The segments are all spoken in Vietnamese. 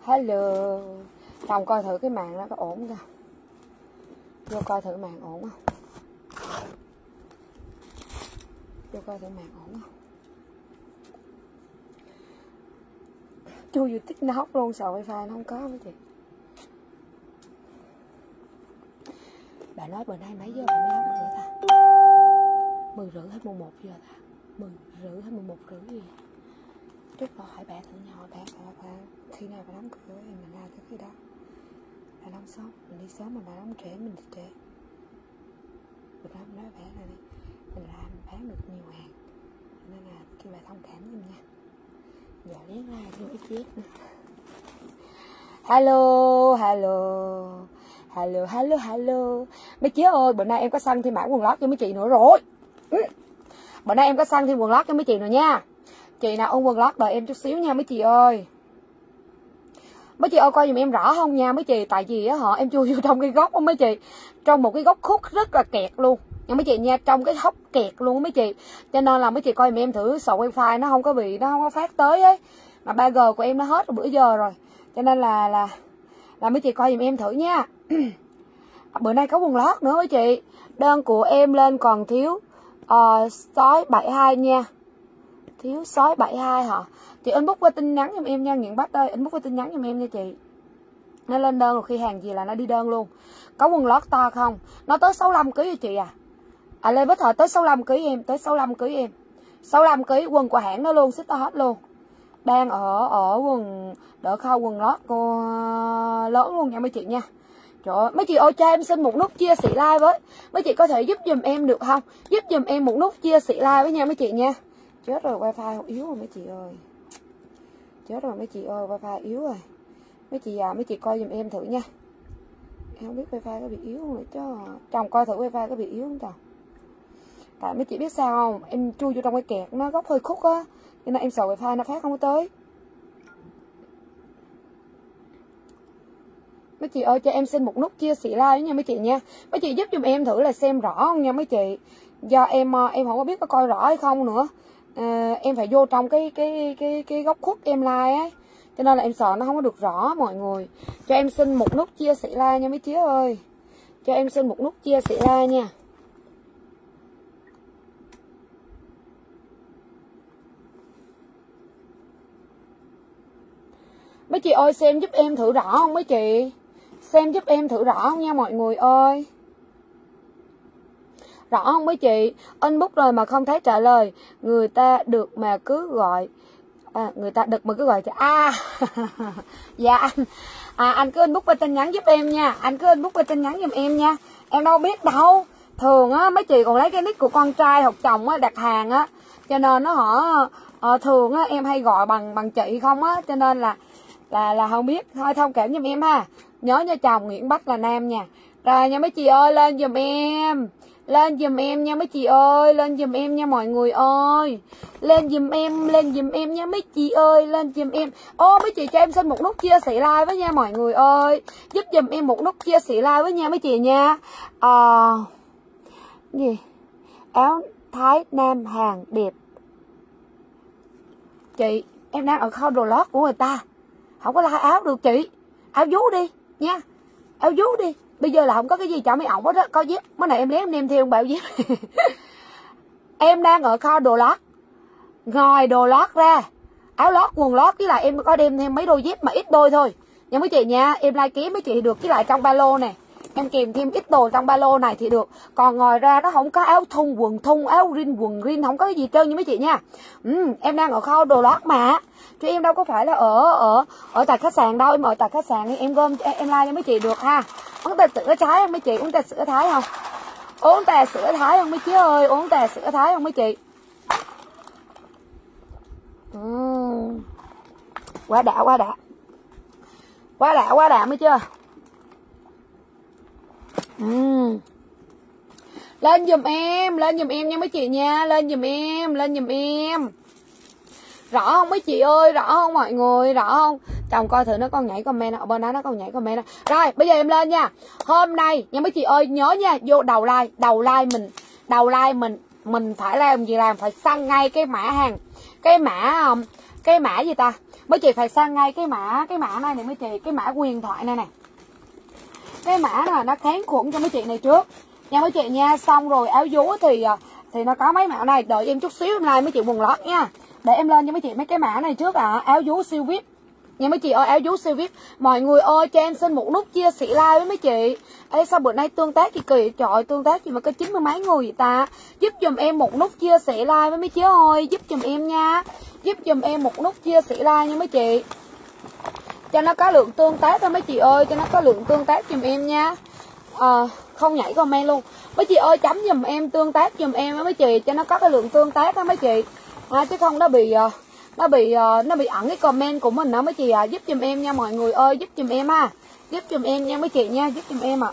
Hello. Chồng coi thử cái màn nó có ổn không? Vô coi thử màn ổn không? Vô coi thử màn ổn không? Chui vô tích nó hóc luôn, sợ wifi nó không có mấy chị. Bà nói bữa nay mấy giờ bà mới đóng cửa ta? 10 rưỡi hết 11 giờ ta? 10 rưỡi hết 11 rưỡi gì? Chút rồi hỏi bà thử nhau, bà khi nào bà đóng cửa thì mình ra tới khi đó. Bà đóng sớm, mình đi sớm mà bà đóng trễ mình đi trễ. Bữa đó mình nói bà này đi, mình làm bán được nhiều hàng nên là kêu bà thông cảm giùm nha. Giờ lén like thêm ít chết nữa. Hello, hello. Hello, hello, hello. Mấy chị ơi, bữa nay em có săn thêm mã quần lót cho mấy chị nữa rồi. Bữa nay em có săn thêm quần lót cho mấy chị nữa nha. Chị nào ưng quần lót đợi em chút xíu nha mấy chị ơi. Mấy chị ơi coi giùm em rõ không nha mấy chị. Tại vì á em chui vô trong cái góc á mấy chị. Trong một cái góc khúc rất là kẹt luôn nha mấy chị nha. Trong cái hốc kẹt luôn mấy chị. Cho nên là mấy chị coi giùm em thử sổ wifi nó không có phát tới ấy. Mà 3G của em nó hết bữa giờ rồi. Cho nên là mấy chị coi giùm em thử nha. Bữa nay có quần lót nữa mấy chị. Đơn của em lên còn thiếu sói 72 nha. Thiếu sói 72 hả? Chị inbox qua tin nhắn giùm em nha Nguyễn Bách ơi. Inbox qua tin nhắn giùm em nha chị. Nó lên đơn rồi khi hàng gì là nó đi đơn luôn. Có quần lót to không? Nó tới 65 kg cho chị à. Lên với thời tới 65 kg em. Tới 65 kg em. 65 kg quần của hãng nó luôn. Xích to hết luôn. Đang ở quần đỡ khâu quần lót cô lớn luôn nha mấy chị nha. Trời ơi, mấy chị ơi cho em xin một nút chia sẻ like với. Mấy chị có thể giúp giùm em được không? Giúp giùm em một nút chia sẻ like với nha mấy chị nha. Chết rồi wifi yếu rồi mấy chị ơi. Chết rồi mấy chị ơi, wifi yếu rồi. Mấy chị coi giùm em thử nha. Em không biết wifi có bị yếu không chứ. Chồng coi thử wifi có bị yếu không chồng. Tại mấy chị biết sao không? Em chui vô trong cái kẹt nó góc hơi khúc á. Nên là em sợ wifi nó phát không có tới. Mấy chị ơi cho em xin một nút chia sẻ like nha mấy chị nha. Mấy chị giúp giùm em thử là xem rõ không nha mấy chị. Do em không có biết có coi rõ hay không nữa. Em phải vô trong cái góc khuất em like ấy. Cho nên là em sợ nó không có được rõ mọi người. Cho em xin một nút chia sẻ like nha mấy chị ơi. Cho em xin một nút chia sẻ like nha. Mấy chị ơi xem giúp em thử rõ không mấy chị. Xem giúp em thử rõ không nha mọi người ơi. Rõ không mấy chị. Inbox rồi mà không thấy trả lời. Người ta được mà cứ gọi. Người ta được mà cứ gọi cho dạ anh. Anh cứ inbox qua tin nhắn giúp em nha. Anh cứ inbox qua tin nhắn giùm em nha. Em đâu biết đâu. Thường á mấy chị còn lấy cái nick của con trai hoặc chồng á đặt hàng á. Cho nên nó thường á em hay gọi bằng chị không á. Cho nên là không biết. Thôi thông cảm giùm em ha. Nhớ nha chồng Nguyễn Bách là nam nha. Rồi nha mấy chị ơi lên giùm em. Lên giùm em nha mấy chị ơi. Lên giùm em nha mọi người ơi. Lên giùm em nha mấy chị ơi. Lên giùm em. Ô mấy chị cho em xin một nút chia sẻ like với nha mọi người ơi. Giúp giùm em một nút chia sẻ like với nha mấy chị nha. Gì? Áo Thái Nam hàng đẹp. Chị em đang ở kho đồ lót của người ta. Không có like áo được chị. Áo vú đi nha. Áo vú đi. Bây giờ là không có cái gì cho mấy ổng hết á. Có dép. Mới này em lén em đem theo bảo dép. Em đang ở kho đồ lót. Ngoài đồ lót ra. Áo lót, quần lót. Với lại em có đem thêm mấy đôi dép mà ít đôi thôi. Nhưng mấy chị nha. Em like kiếm mấy chị được. Với lại trong ba lô nè. Em kèm thêm ít đồ trong ba lô này thì được. Còn ngoài ra nó không có áo thun, quần thun, áo rin, quần rin. Không có cái gì trơn như mấy chị nha. Em đang ở kho đồ lót mà. Chứ em đâu có phải là ở tại khách sạn đâu. Em ở tại khách sạn em gom em like cho mấy chị được ha. Uống trà sữa Thái không mấy chị? Uống trà sữa Thái không? Uống trà sữa Thái không mấy chị ơi? Uống trà sữa Thái không mấy chị? Quá đã, quá đã. Quá đã, quá đã mấy chưa? Lên giùm em nha mấy chị nha. Lên giùm em. Rõ không mấy chị ơi? Rõ không mọi người? Rõ không? Chồng coi thử nó còn nhảy comment ở bên đó, nó còn nhảy comment. Rồi bây giờ em lên nha. Hôm nay nha mấy chị ơi, nhớ nha, vô đầu like mình phải làm gì làm, phải săn ngay cái mã hàng, cái mã gì ta, Mấy chị phải sang ngay cái mã này mấy chị, cái mã huyền thoại này nè. Cái mã này nó kháng khuẩn cho mấy chị này trước nha mấy chị nha. Xong rồi áo vú thì nó có mấy mã này, đợi em chút xíu em like mấy chị quần lót nha. Để em lên cho mấy chị mấy cái mã này trước áo vú siêu VIP nha mấy chị ơi, áo vú siêu VIP. Mọi người ơi cho em xin một nút chia sẻ like với mấy chị. Ê sao bữa nay tương tác kỳ kỳ, trời ơi, tương tác gì mà có 90 mấy người vậy ta. Giúp giùm em một nút chia sẻ like với mấy chị ơi, giúp giùm em nha. Giúp giùm em một nút chia sẻ like nha mấy chị, cho nó có lượng tương tác thôi mấy chị ơi, cho nó có lượng tương tác giùm em nha. Không nhảy comment luôn mấy chị ơi, chấm giùm em tương tác giùm em mấy chị, cho nó có cái lượng tương tác đó mấy chị, chứ không nó bị ẩn cái comment của mình đó mấy chị giúp giùm em nha mọi người ơi, giúp giùm em giúp giùm em nha mấy chị nha, giúp giùm em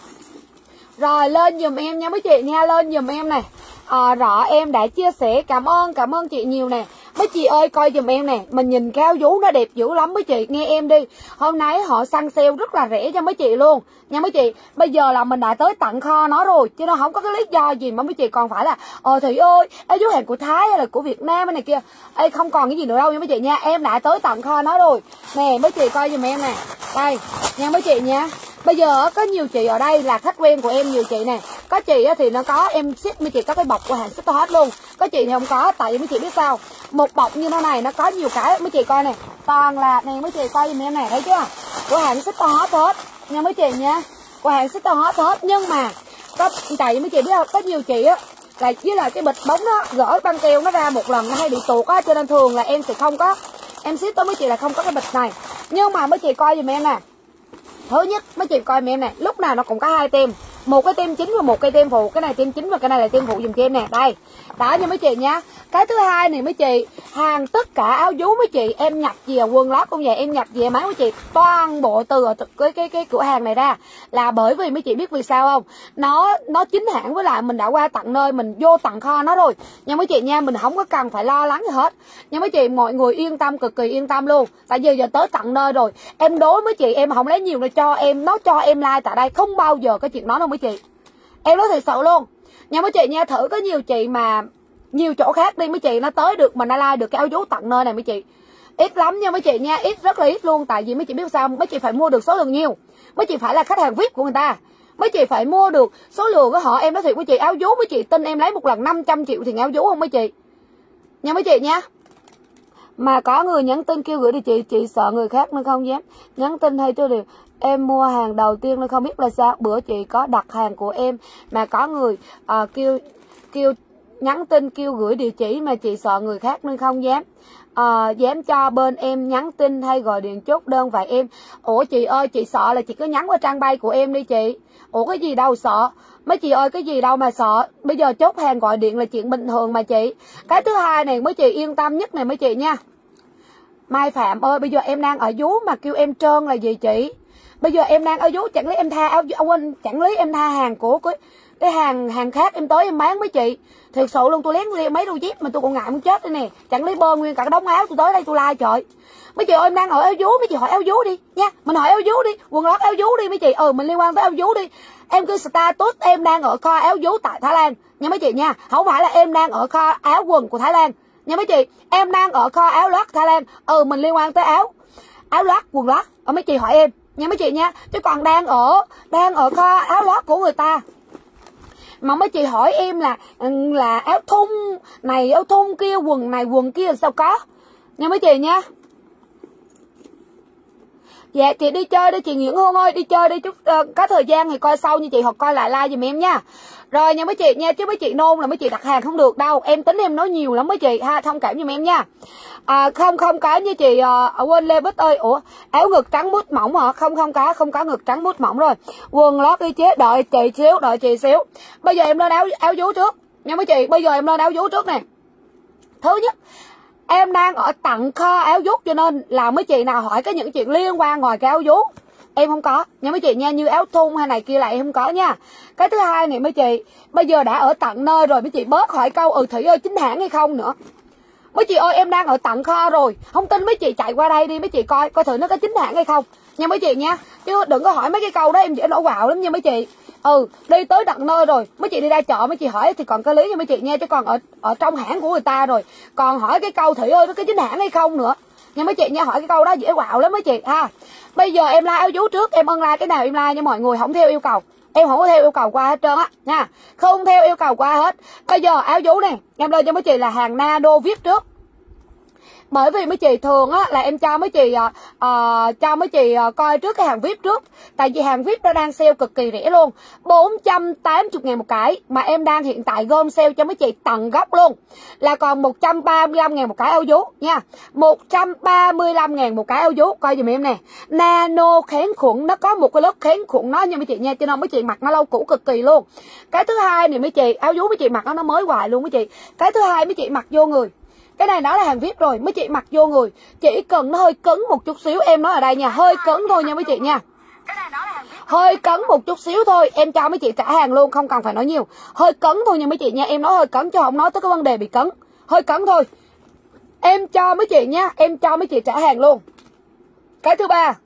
Rồi lên giùm em nha mấy chị nha, lên giùm em này. Rõ em đã chia sẻ, cảm ơn chị nhiều nè. Mấy chị ơi coi giùm em nè, mình nhìn cái áo vú nó đẹp dữ lắm mấy chị, nghe em đi. Hôm nay họ săn sale rất là rẻ cho mấy chị luôn nha mấy chị. Bây giờ là mình đã tới tận kho nó rồi, chứ nó không có cái lý do gì mà mấy chị còn phải là Thủy ơi áo vú hàng của Thái hay là của Việt Nam này kia. Ê không còn cái gì nữa đâu nha mấy chị nha, em đã tới tận kho nó rồi nè mấy chị, coi giùm em nè. Đây nha mấy chị nha. Bây giờ có nhiều chị ở đây là khách quen của em, nhiều chị nè. Có chị thì nó có, em ship mấy chị có cái bọc của hàng Super Hot luôn. Có chị thì không có, tại vì mấy chị biết sao, một bọc như thế này nó có nhiều cái mấy chị coi nè. Toàn là nè mấy chị coi giùm em này, thấy chưa, của hàng Super Hot hết nha mấy chị nha, của hàng Super Hot hết. Nhưng mà có tại vì mấy chị biết không, có nhiều chị á là với là cái bịch bóng đó gỡ băng keo nó ra một lần nó hay bị tuột á, cho nên thường là em sẽ không có, em ship tới mấy chị là không có cái bịch này. Nhưng mà mấy chị coi giùm em nè. Thứ nhất mấy chị coi em nè, lúc nào nó cũng có hai tem, một cái tem chính và một cái tem phụ. Cái này tem chính và cái này là tem phụ dùm cho em nè. Đây đó nha mấy chị nha. Cái thứ hai này mấy chị, hàng tất cả áo vú mấy chị em nhập về, quần lót cũng vậy, em nhập về máy mấy chị toàn bộ từ cái cửa hàng này ra, là bởi vì mấy chị biết vì sao không, nó chính hãng, với lại mình đã qua tận nơi, mình vô tận kho nó rồi nha mấy chị nha, mình không có cần phải lo lắng gì hết nha mấy chị. Mọi người yên tâm, cực kỳ yên tâm luôn, tại vì giờ tới tận nơi rồi. Em đối mấy chị, em không lấy nhiều để cho em, nó cho em like tại đây không bao giờ có chuyện đó đâu mấy chị, em nói thật sự luôn nha mấy chị nha. Thử có nhiều chị mà nhiều chỗ khác đi mấy chị, nó tới được mà nó like được cái áo vú tận nơi này mấy chị, ít lắm nha mấy chị nha, ít rất là ít luôn. Tại vì mấy chị biết sao, mấy chị phải mua được số lượng nhiều, mấy chị phải là khách hàng VIP của người ta, mấy chị phải mua được số lượng của họ. Em nói thiệt mấy chị, áo vú mấy chị tin em lấy một lần 500 triệu thì áo vú không mấy chị nha mấy chị nha. Mà có người nhắn tin kêu gửi địa chị sợ người khác nên không dám nhắn tin hay tôi điều. Em mua hàng đầu tiên nên không biết là sao, bữa chị có đặt hàng của em mà có người kêu nhắn tin kêu gửi địa chỉ mà chị sợ người khác nên không dám dám cho bên em nhắn tin hay gọi điện chốt đơn vậy em. Ủa chị ơi, chị sợ là chị cứ nhắn qua trang bay của em đi chị. Ủa cái gì đâu sợ mấy chị ơi, cái gì đâu mà sợ, bây giờ chốt hàng gọi điện là chuyện bình thường mà chị. Cái thứ hai này mấy chị yên tâm nhất này mấy chị nha. Mai Phạm ơi, bây giờ em đang ở vú mà kêu em trơn là gì chị? Bây giờ em đang ở vú, chẳng lý em tha áo quên, chẳng lý em tha hàng của cái hàng khác em tới em bán mấy chị. Thật sự luôn, tôi lén mấy đôi dép mà tôi còn ngại muốn chết đây nè. Chẳng lý bơ nguyên cả cái đống áo tôi tới đây tôi like trời. Mấy chị ơi em đang hỏi áo vú, mấy chị hỏi áo vú đi nha. Mình hỏi áo vú đi, quần lót áo vú đi mấy chị. Mình liên quan tới áo vú đi. Em cứ status em đang ở kho áo vú tại Thái Lan nha mấy chị nha. Không phải là em đang ở kho áo quần của Thái Lan nha mấy chị. Em đang ở kho áo lót Thái Lan. Mình liên quan tới áo lót, quần lót. Mấy chị hỏi em nha mấy chị nha. Chứ còn đang ở kho áo lót của người ta mà mấy chị hỏi em là áo thun này áo thun kia, quần này quần kia là sao có nha mấy chị nha. Dạ chị đi chơi đi chị Nguyễn Hương ơi, đi chơi đi chút có thời gian thì coi sau như chị, hoặc coi lại like giùm em nha. Rồi nha mấy chị nha, chứ mấy chị nôn là mấy chị đặt hàng không được đâu, em tính em nói nhiều lắm mấy chị ha, thông cảm giùm em nha. Không có như chị quên Lê Bích ơi. Ủa áo ngực trắng mút mỏng hả? Không có ngực trắng mút mỏng rồi. Quần lót y chế, đợi chị xíu. Bây giờ em lên áo vú trước nha mấy chị, bây giờ em lên áo vú trước nè. Thứ nhất, em đang ở tận kho áo vú cho nên là mấy chị nào hỏi cái những chuyện liên quan ngoài cái áo vú em không có nha mấy chị nha, như áo thun hay này kia lại em không có nha. Cái thứ hai này mấy chị, bây giờ đã ở tận nơi rồi mấy chị bớt hỏi câu Thủy ơi chính hãng hay không nữa. Mấy chị ơi em đang ở tận kho rồi, không tin mấy chị chạy qua đây đi mấy chị coi thử nó có chính hãng hay không nha mấy chị nha. Chứ đừng có hỏi mấy cái câu đó em dễ nổi quạo lắm nha mấy chị. Đi tới tận nơi rồi mấy chị đi ra chợ mấy chị hỏi thì còn cái lý nha mấy chị nha. Chứ còn ở trong hãng của người ta rồi còn hỏi cái câu Thủy ơi nó có chính hãng hay không nữa nha mấy chị nha. Hỏi cái câu đó dễ quạo lắm mấy chị ha. Bây giờ em like áo vú trước, em ân like cái nào em like nha mọi người, không theo yêu cầu. Em không có theo yêu cầu qua hết trơn á nha. Không theo yêu cầu qua hết. Bây giờ áo vú này em lên cho mấy chị là hàng nano VIP trước. Bởi vì mấy chị thường á là em cho mấy chị coi trước cái hàng VIP trước. Tại vì hàng VIP nó đang sale cực kỳ rẻ luôn, 480.000 một cái. Mà em đang hiện tại gom sale cho mấy chị tận gốc luôn, là còn 135.000 một cái áo vú nha. 135.000 một cái áo vú. Coi dùm em nè, nano kháng khuẩn, nó có một cái lớp kháng khuẩn đó nha mấy chị nha. Cho nên mấy chị mặc nó lâu cũ cực kỳ luôn. Cái thứ hai này mấy chị, áo vú mấy chị mặc nó mới hoài luôn mấy chị. Cái thứ hai mấy chị mặc vô người, cái này nó là hàng VIP rồi, mấy chị mặc vô người chỉ cần nó hơi cứng một chút xíu, em nói ở đây nha, hơi cứng thôi nha mấy chị nha. Hơi cứng một chút xíu thôi, em cho mấy chị trả hàng luôn, không cần phải nói nhiều. Hơi cứng thôi nha mấy chị nha, em nói hơi cứng chứ không nói tới cái vấn đề bị cứng. Hơi cứng thôi. Em cho mấy chị nha, em cho mấy chị trả hàng luôn. Cái thứ ba,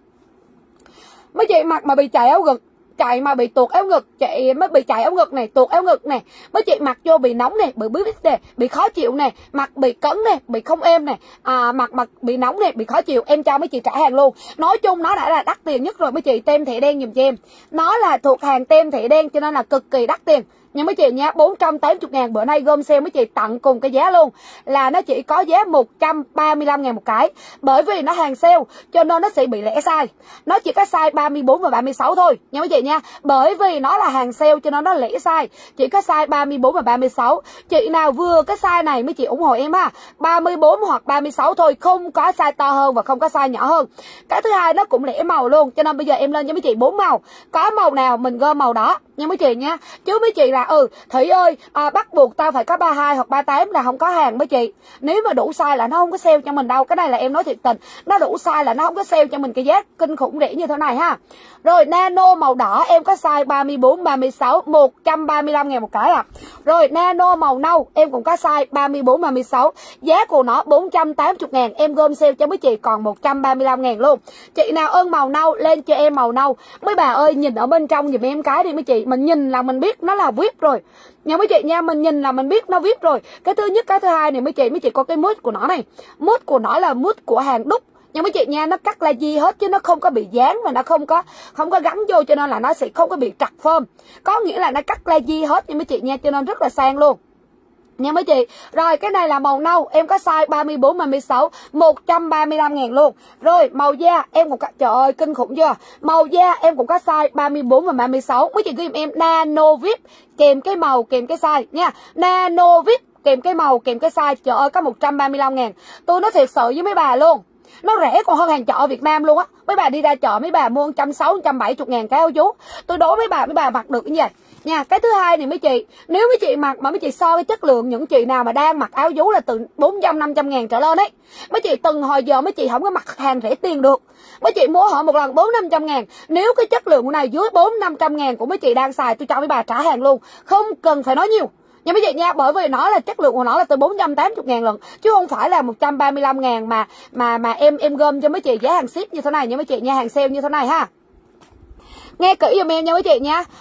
mấy chị mặc mà bị chạy áo ngực, chạy mà bị tuột áo ngực, chị mới bị chạy áo ngực này, tuột áo ngực này, mấy chị mặc vô bị nóng này, bị bít này, bị khó chịu này, mặt bị cứng này, bị không êm này, mặt bị nóng này, bị khó chịu, em cho mấy chị trả hàng luôn. Nói chung nó đã là đắt tiền nhất rồi mấy chị, tem thẻ đen giùm cho em. Nó là thuộc hàng tem thẻ đen cho nên là cực kỳ đắt tiền. Nhưng mấy chị nha, 480.000 bữa nay gom sale mấy chị tặng cùng cái giá luôn, là nó chỉ có giá 135.000 một cái. Bởi vì nó hàng sale cho nên nó sẽ bị lẻ size, nó chỉ có size 34 và 36 thôi nha mấy chị nha. Bởi vì nó là hàng sale cho nên nó lẻ size, chỉ có size 34 và 36. Chị nào vừa cái size này mấy chị ủng hộ em ha, 34 hoặc 36 thôi, không có size to hơn và không có size nhỏ hơn. Cái thứ hai nó cũng lẻ màu luôn, cho nên bây giờ em lên cho mấy chị 4 màu, có màu nào mình gom màu đó nha mấy chị nha. Chứ mấy chị là Thủy ơi bắt buộc tao phải có 32 hoặc 38 là không có hàng mấy chị. Nếu mà đủ size là nó không có sale cho mình đâu. Cái này là em nói thiệt tình, nó đủ size là nó không có sale cho mình cái giá kinh khủng rẻ như thế này ha. Rồi nano màu đỏ em có size 34, 36, 135.000 một cái à. Rồi nano màu nâu em cũng có size 34, 36, giá của nó 480.000, em gom sale cho mấy chị còn 135.000 luôn. Chị nào ơn màu nâu lên cho em màu nâu. Mấy bà ơi nhìn ở bên trong giùm em cái đi mấy chị, mình nhìn là mình biết nó là VIP rồi nha mấy chị nha, mình nhìn là mình biết nó VIP rồi. Cái thứ nhất, cái thứ hai này mấy chị có cái mút của nó này, mút của nó là mút của hàng đúc nha mấy chị nha, nó cắt la di hết chứ nó không có bị dán và nó không có gắn vô, cho nên là nó sẽ không có bị trật phơm, có nghĩa là nó cắt la di hết nha mấy chị nha, cho nên rất là sang luôn nha mấy chị. Rồi cái này là màu nâu, em có size 34, 36, 135.000 luôn. Rồi màu da em cũng có, trời ơi kinh khủng chưa, màu da em cũng có size 34 và 36. Mấy chị ghi em nano VIP kèm cái màu kèm cái size nha, nano VIP kèm cái màu kèm cái size, trời ơi có 135.000. Tôi nói thiệt sự với mấy bà luôn, nó rẻ còn hơn hàng chợ Việt Nam luôn á. Mấy bà đi ra chợ mấy bà mua 160, 170.000 cái áo vú. Tôi đố mấy bà mặc được cái gì nha. Cái thứ hai này mấy chị, nếu mấy chị mặc mà mấy chị so cái chất lượng, những chị nào mà đang mặc áo vú là từ 400, 500.000 trở lên ấy, mấy chị từng hồi giờ mấy chị không có mặc hàng rẻ tiền được. Mấy chị mua họ một lần 400, 500.000, nếu cái chất lượng này dưới 400, 500.000 của mấy chị đang xài, tôi cho mấy bà trả hàng luôn, không cần phải nói nhiều nha mấy chị nha. Bởi vì nó là chất lượng của nó là từ 480.000 lần, chứ không phải là 135.000 mà em gom cho mấy chị giá hàng ship như thế này nha mấy chị nha, hàng sale như thế này ha. Nghe kỹ giùm em nha mấy chị nha.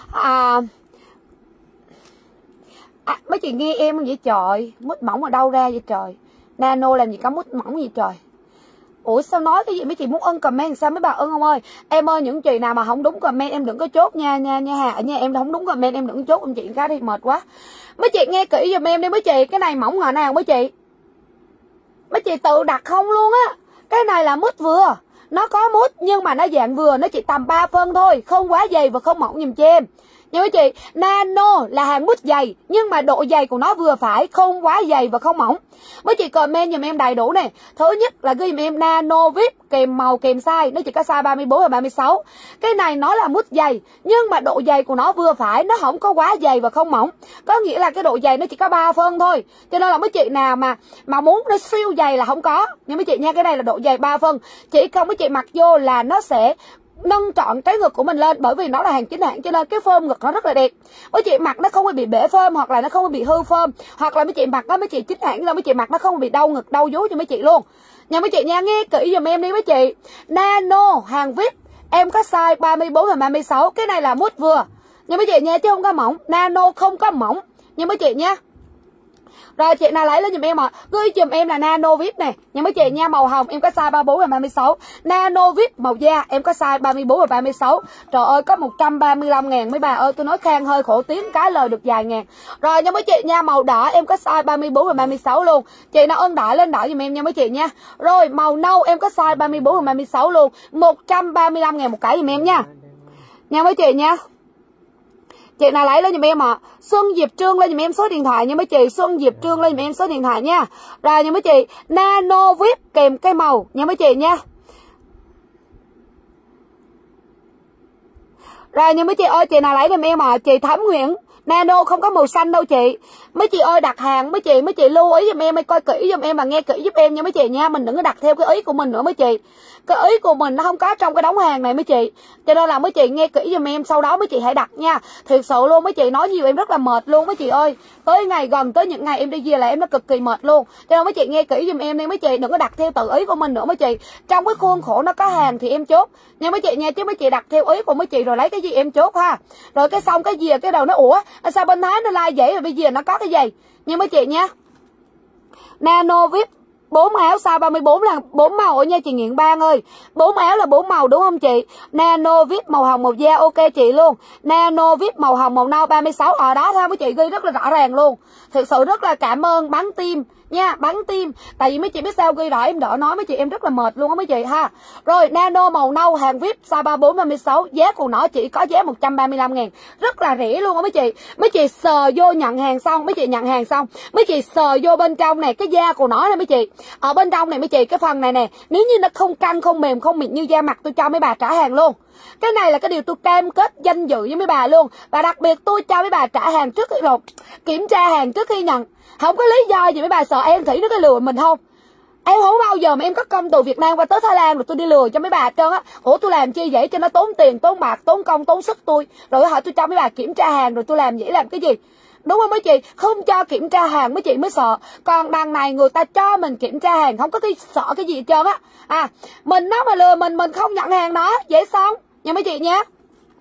Mấy chị nghe em vậy trời, mút mỏng ở đâu ra vậy trời, nano làm gì có mút mỏng gì trời. Ủa sao nói cái gì, mấy chị muốn ân comment sao mấy bà ân không ơi. Em ơi những chị nào mà không đúng comment em đừng có chốt nha Hà, ở nhà em không đúng comment em đừng có chốt, em chị cái đi mệt quá. Mấy chị nghe kỹ giùm em đi mấy chị, cái này mỏng hồi nào mấy chị tự đặt không luôn á. Cái này là mút vừa, nó có mút nhưng mà nó dạng vừa, nó chỉ tầm 3 phân thôi, không quá dày và không mỏng giùm cho em nha mấy chị. Nano là hàng mút dày nhưng mà độ dày của nó vừa phải, không quá dày và không mỏng. Mấy chị comment giùm em đầy đủ này. Thứ nhất là ghi giùm em nano VIP kèm màu kèm size, nó chỉ có size 34 và 36. Cái này nó là mút dày nhưng mà độ dày của nó vừa phải, nó không có quá dày và không mỏng, có nghĩa là cái độ dày nó chỉ có 3 phân thôi. Cho nên là mấy chị nào mà muốn nó siêu dày là không có nha mấy chị nha. Cái này là độ dày 3 phân, chỉ không mấy chị mặc vô là nó sẽ nâng trọn cái ngực của mình lên, bởi vì nó là hàng chính hãng cho nên cái phơm ngực nó rất là đẹp. Mấy chị mặc nó không có bị bể phơm hoặc là nó không có bị hư phơm, hoặc là mấy chị mặc đó mấy chị chính hãng là mấy chị mặc nó không bị đau ngực đau vú cho mấy chị luôn nha mấy chị nha. Nghe kỹ giùm em đi mấy chị. Nano hàng VIP em có size 34 và 36, cái này là mút vừa nha mấy chị nha, chứ không có mỏng. Nano không có mỏng nha mấy chị nha. Rồi chị nào lấy lên giùm em ạ. Gửi giùm em là Nano VIP này nha mấy chị nha, màu hồng em có size 34 và 36. Nano VIP màu da em có size 34 và 36. Trời ơi có 135 ngàn mấy bà ơi, tôi nói khang hơi khổ tiếng cái lời được vài ngàn. Rồi nha mấy chị nha, màu đỏ em có size 34 và 36 luôn. Chị nào ơn đỏ lên đỏ giùm em nha mấy chị nha. Rồi màu nâu em có size 34 và 36 luôn. 135 ngàn một cái giùm em nha. Nha mấy chị nha. Chị nào lấy lên giùm em ạ. Xuân Diệp Trương lên giùm em số điện thoại nha mấy chị. Xuân Diệp Trương lên giùm em số điện thoại nha. Rồi nha mấy chị, Nano VIP kèm cái màu nha mấy chị nha. Rồi nha mấy chị ơi, chị nào lấy giùm em ạ. Chị Thắm Nguyễn, Nano không có màu xanh đâu chị. Mấy chị ơi đặt hàng mấy chị lưu ý giùm em, coi kỹ giùm em và nghe kỹ giúp em nha mấy chị nha. Mình đừng có đặt theo cái ý của mình nữa mấy chị. Cái ý của mình nó không có trong cái đống hàng này mấy chị. Cho nên là mấy chị nghe kỹ giùm em, sau đó mấy chị hãy đặt nha. Thiệt sự luôn mấy chị, nói nhiều em rất là mệt luôn mấy chị ơi. Tới ngày gần tới những ngày em đi về là em nó cực kỳ mệt luôn. Cho nên mấy chị nghe kỹ giùm em đi mấy chị, đừng có đặt theo tự ý của mình nữa mấy chị. Trong cái khuôn khổ nó có hàng thì em chốt nha mấy chị nha, chứ mấy chị đặt theo ý của mấy chị rồi lấy cái gì em chốt ha. Rồi cái xong cái gì cái đầu nó ủa sao bên Thái nó like vậy, rồi bây giờ nó có cái gì nha mấy chị nha. Nano VIP 4 áo size 34 là 4 màu nha chị Nghiện Bang ơi. 4 áo là 4 màu đúng không chị? Nano VIP màu hồng màu da ok chị luôn. Nano VIP màu hồng màu nâu 36 ở đó thôi mấy chị, ghi rất là rõ ràng luôn. Thực sự rất là cảm ơn Bắn Tim nha, Bắn Tim. Tại vì mấy chị biết sao ghi rõ em đỡ nói mấy chị, em rất là mệt luôn á mấy chị ha. Rồi Nano màu nâu hàng VIP size 34 36, giá của nó chỉ có giá 135 ngàn. Rất là rẻ luôn á mấy chị. Mấy chị sờ vô nhận hàng xong, mấy chị nhận hàng xong, mấy chị sờ vô bên trong này, cái da của nó này mấy chị. Ở bên trong này mấy chị, cái phần này nè, nếu như nó không căng, không mềm, không mịn như da mặt, tôi cho mấy bà trả hàng luôn. Cái này là cái điều tôi cam kết danh dự với mấy bà luôn. Và đặc biệt tôi cho mấy bà trả hàng trước khi nộp, kiểm tra hàng trước khi nhận. Không có lý do gì mấy bà sợ em Thủy nó cái lừa mình không. Em không bao giờ mà em có công từ Việt Nam qua tới Thái Lan rồi tôi đi lừa cho mấy bà hết trơn á. Ủa tôi làm chi vậy cho nó tốn tiền, tốn bạc, tốn công, tốn sức tôi. Rồi hỏi tôi cho mấy bà kiểm tra hàng rồi tôi làm vậy làm cái gì? Đúng không mấy chị? Không cho kiểm tra hàng mấy chị mới sợ. Còn đằng này người ta cho mình kiểm tra hàng, không có cái sợ cái gì hết trơn á. À, mình nó mà lừa mình không nhận hàng đó, dễ xong nha mấy chị nha.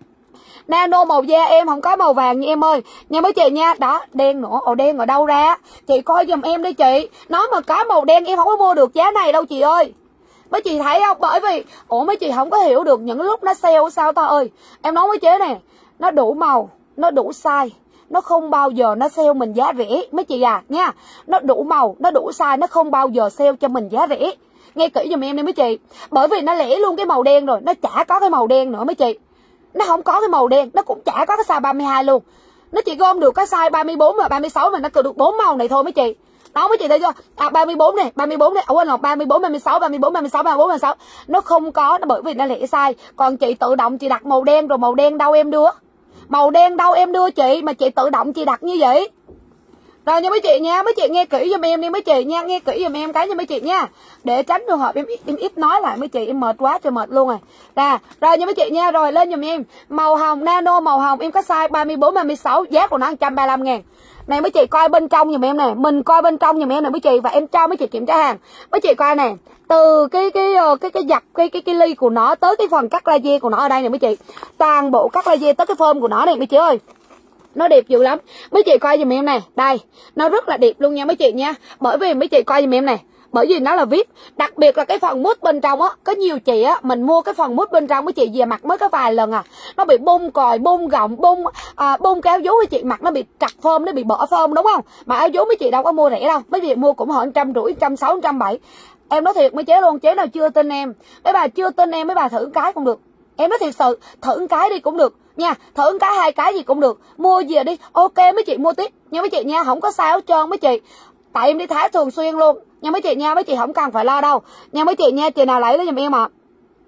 Nano màu da em không có màu vàng nha em ơi nha mấy chị nha. Đó đen nữa, ồ đen ở đâu ra? Chị coi giùm em đi chị. Nó mà có màu đen em không có mua được giá này đâu chị ơi. Mấy chị thấy không? Bởi vì ủa mấy chị không có hiểu được những lúc nó sale sao ta ơi. Em nói với chế này, nó đủ màu, nó đủ size, nó không bao giờ nó sale mình giá rẻ mấy chị à nha. Nó đủ màu, nó đủ size, nó không bao giờ sale cho mình giá rẻ. Nghe kỹ giùm em đi mấy chị. Bởi vì nó lẻ luôn cái màu đen rồi, nó chả có cái màu đen nữa mấy chị. Nó không có cái màu đen, nó cũng chả có cái size 32 luôn. Nó chỉ gom được cái size 34 và 36 mà nó cứ được 4 màu này thôi mấy chị. Đó mấy chị thấy chưa? À 34 này, 34 này, quên là 34 36 34 36 34 36. Nó không có, nó bởi vì nó lẻ size. Còn chị tự động chị đặt màu đen rồi màu đen đâu em đưa? Màu đen đâu em đưa chị mà chị tự động chị đặt như vậy? Rồi nha mấy chị nha, mấy chị nghe kỹ giùm em đi mấy chị nha, nghe kỹ giùm em cái nha mấy chị nha. Để tránh trường hợp em ít nói lại mấy chị, em mệt quá trời mệt luôn rồi. Rồi nha mấy chị nha, rồi lên giùm em. Màu hồng Nano màu hồng em có size 34 36, giá của nó 135 ngàn. Này mấy chị coi bên trong giùm em này, mình coi bên trong giùm em này mấy chị, và em cho mấy chị kiểm tra hàng. Mấy chị coi này, từ cái dập cái ly của nó tới cái phần cắt laser của nó ở đây này mấy chị. Toàn bộ cắt laser tới cái phơm của nó này mấy chị ơi. Nó đẹp dữ lắm. Mấy chị coi giùm em này. Đây, nó rất là đẹp luôn nha mấy chị nha. Bởi vì mấy chị coi giùm em này, bởi vì nó là VIP. Đặc biệt là cái phần mút bên trong á, có nhiều chị á, mình mua cái phần mút bên trong mấy chị về mặc mới có vài lần à, nó bị bung còi, bung gọng, bung cái áo vú mấy chị mặc nó bị trật phơm, nó bị bỏ phơm đúng không? Mà áo vú mấy chị đâu có mua rẻ đâu, mấy chị mua cũng hơn 150, 160, 170. Em nói thiệt mấy chế luôn, chế nào chưa tin em, mấy bà chưa tin em mấy bà thử cái cũng được. Em nói thiệt sự, thử cái đi cũng được nha, thử cái 2 cái gì cũng được, mua về đi, ok mấy chị mua tiếp nha mấy chị nha, không có sao hết trơn mấy chị. Tại em đi Thái thường xuyên luôn nha mấy chị nha, mấy chị không cần phải lo đâu nha mấy chị nha. Chị nào lấy đó giùm em ạ.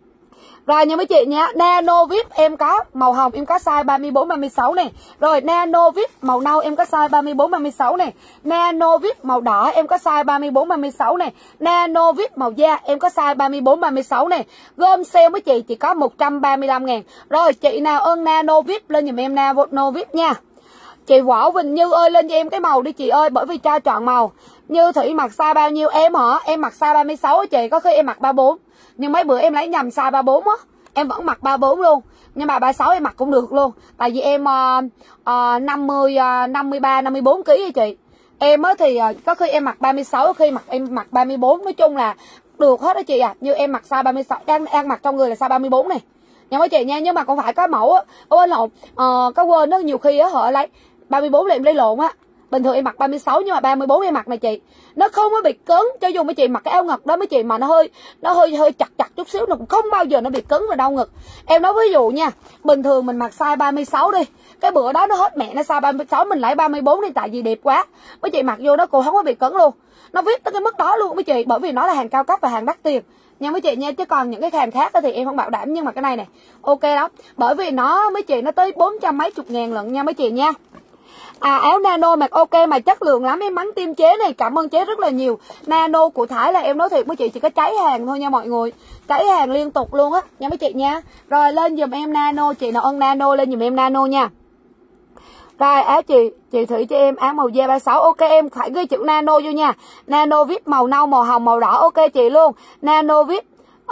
Rồi nha mấy chị nha, Nano VIP em có màu hồng em có size 34 36 này. Rồi Nano VIP màu nâu em có size 34 36 này. Nano VIP màu đỏ em có size 34 36 này. Nano VIP màu da em có size 34 36 này. Gom sale mấy chị chỉ có 135 ngàn. Rồi chị nào ơn Nano VIP lên giùm em Nano VIP nha. Chị Võ Quỳnh Như ơi lên cho em cái màu đi chị ơi, bởi vì cho chọn màu. Như Thủy mặc size bao nhiêu em hả? Em mặc size 36 á chị, có khi em mặc 34. Nhưng mấy bữa em lấy nhầm size 34 á, em vẫn mặc 34 luôn. Nhưng mà 36 em mặc cũng được luôn. Tại vì em 53 54 kg á chị. Em á thì có khi em mặc 36, có khi em mặc 34, nói chung là được hết đó chị à. Như em mặc size 36, đang mặc trong người là size 34 này nha mấy chị nha. Nhưng mà còn phải có mẫu á, quên lộn, có quên đó, nhiều khi á họ lấy 34 là em lấy lộn á. Bình thường em mặc 36 nhưng mà 34 em mặc này chị, nó không có bị cứng. Cho dù mấy chị mặc cái áo ngực đó mấy chị mà nó hơi chặt chút xíu, nó cũng không bao giờ nó bị cứng và đau ngực. Em nói ví dụ nha, bình thường mình mặc size 36 đi, cái bữa đó nó hết mẹ nó size 36 mình lấy 34 đi, tại vì đẹp quá, mấy chị mặc vô nó cũng không có bị cứng luôn, nó viết tới cái mức đó luôn mấy chị, bởi vì nó là hàng cao cấp và hàng đắt tiền nha mấy chị nha. Chứ còn những cái hàng khác thì em không bảo đảm, nhưng mà cái này này ok lắm, bởi vì nó mấy chị nó tới 400 mấy chục ngàn lận nha mấy chị nha. Áo nano mặc ok mà chất lượng lắm, em bắn tim chế này, cảm ơn chế rất là nhiều. Nano của Thái là em nói thiệt mấy chị, chỉ có cháy hàng thôi nha mọi người, cháy hàng liên tục luôn á nha mấy chị nha. Rồi lên giùm em nano, chị nào ơn nano lên giùm em nano nha. Rồi áo chị Thủy cho em áo màu da 36, ok em phải ghi chữ nano vô nha. Nano viết màu nâu, màu hồng, màu đỏ, ok chị luôn. Nano viết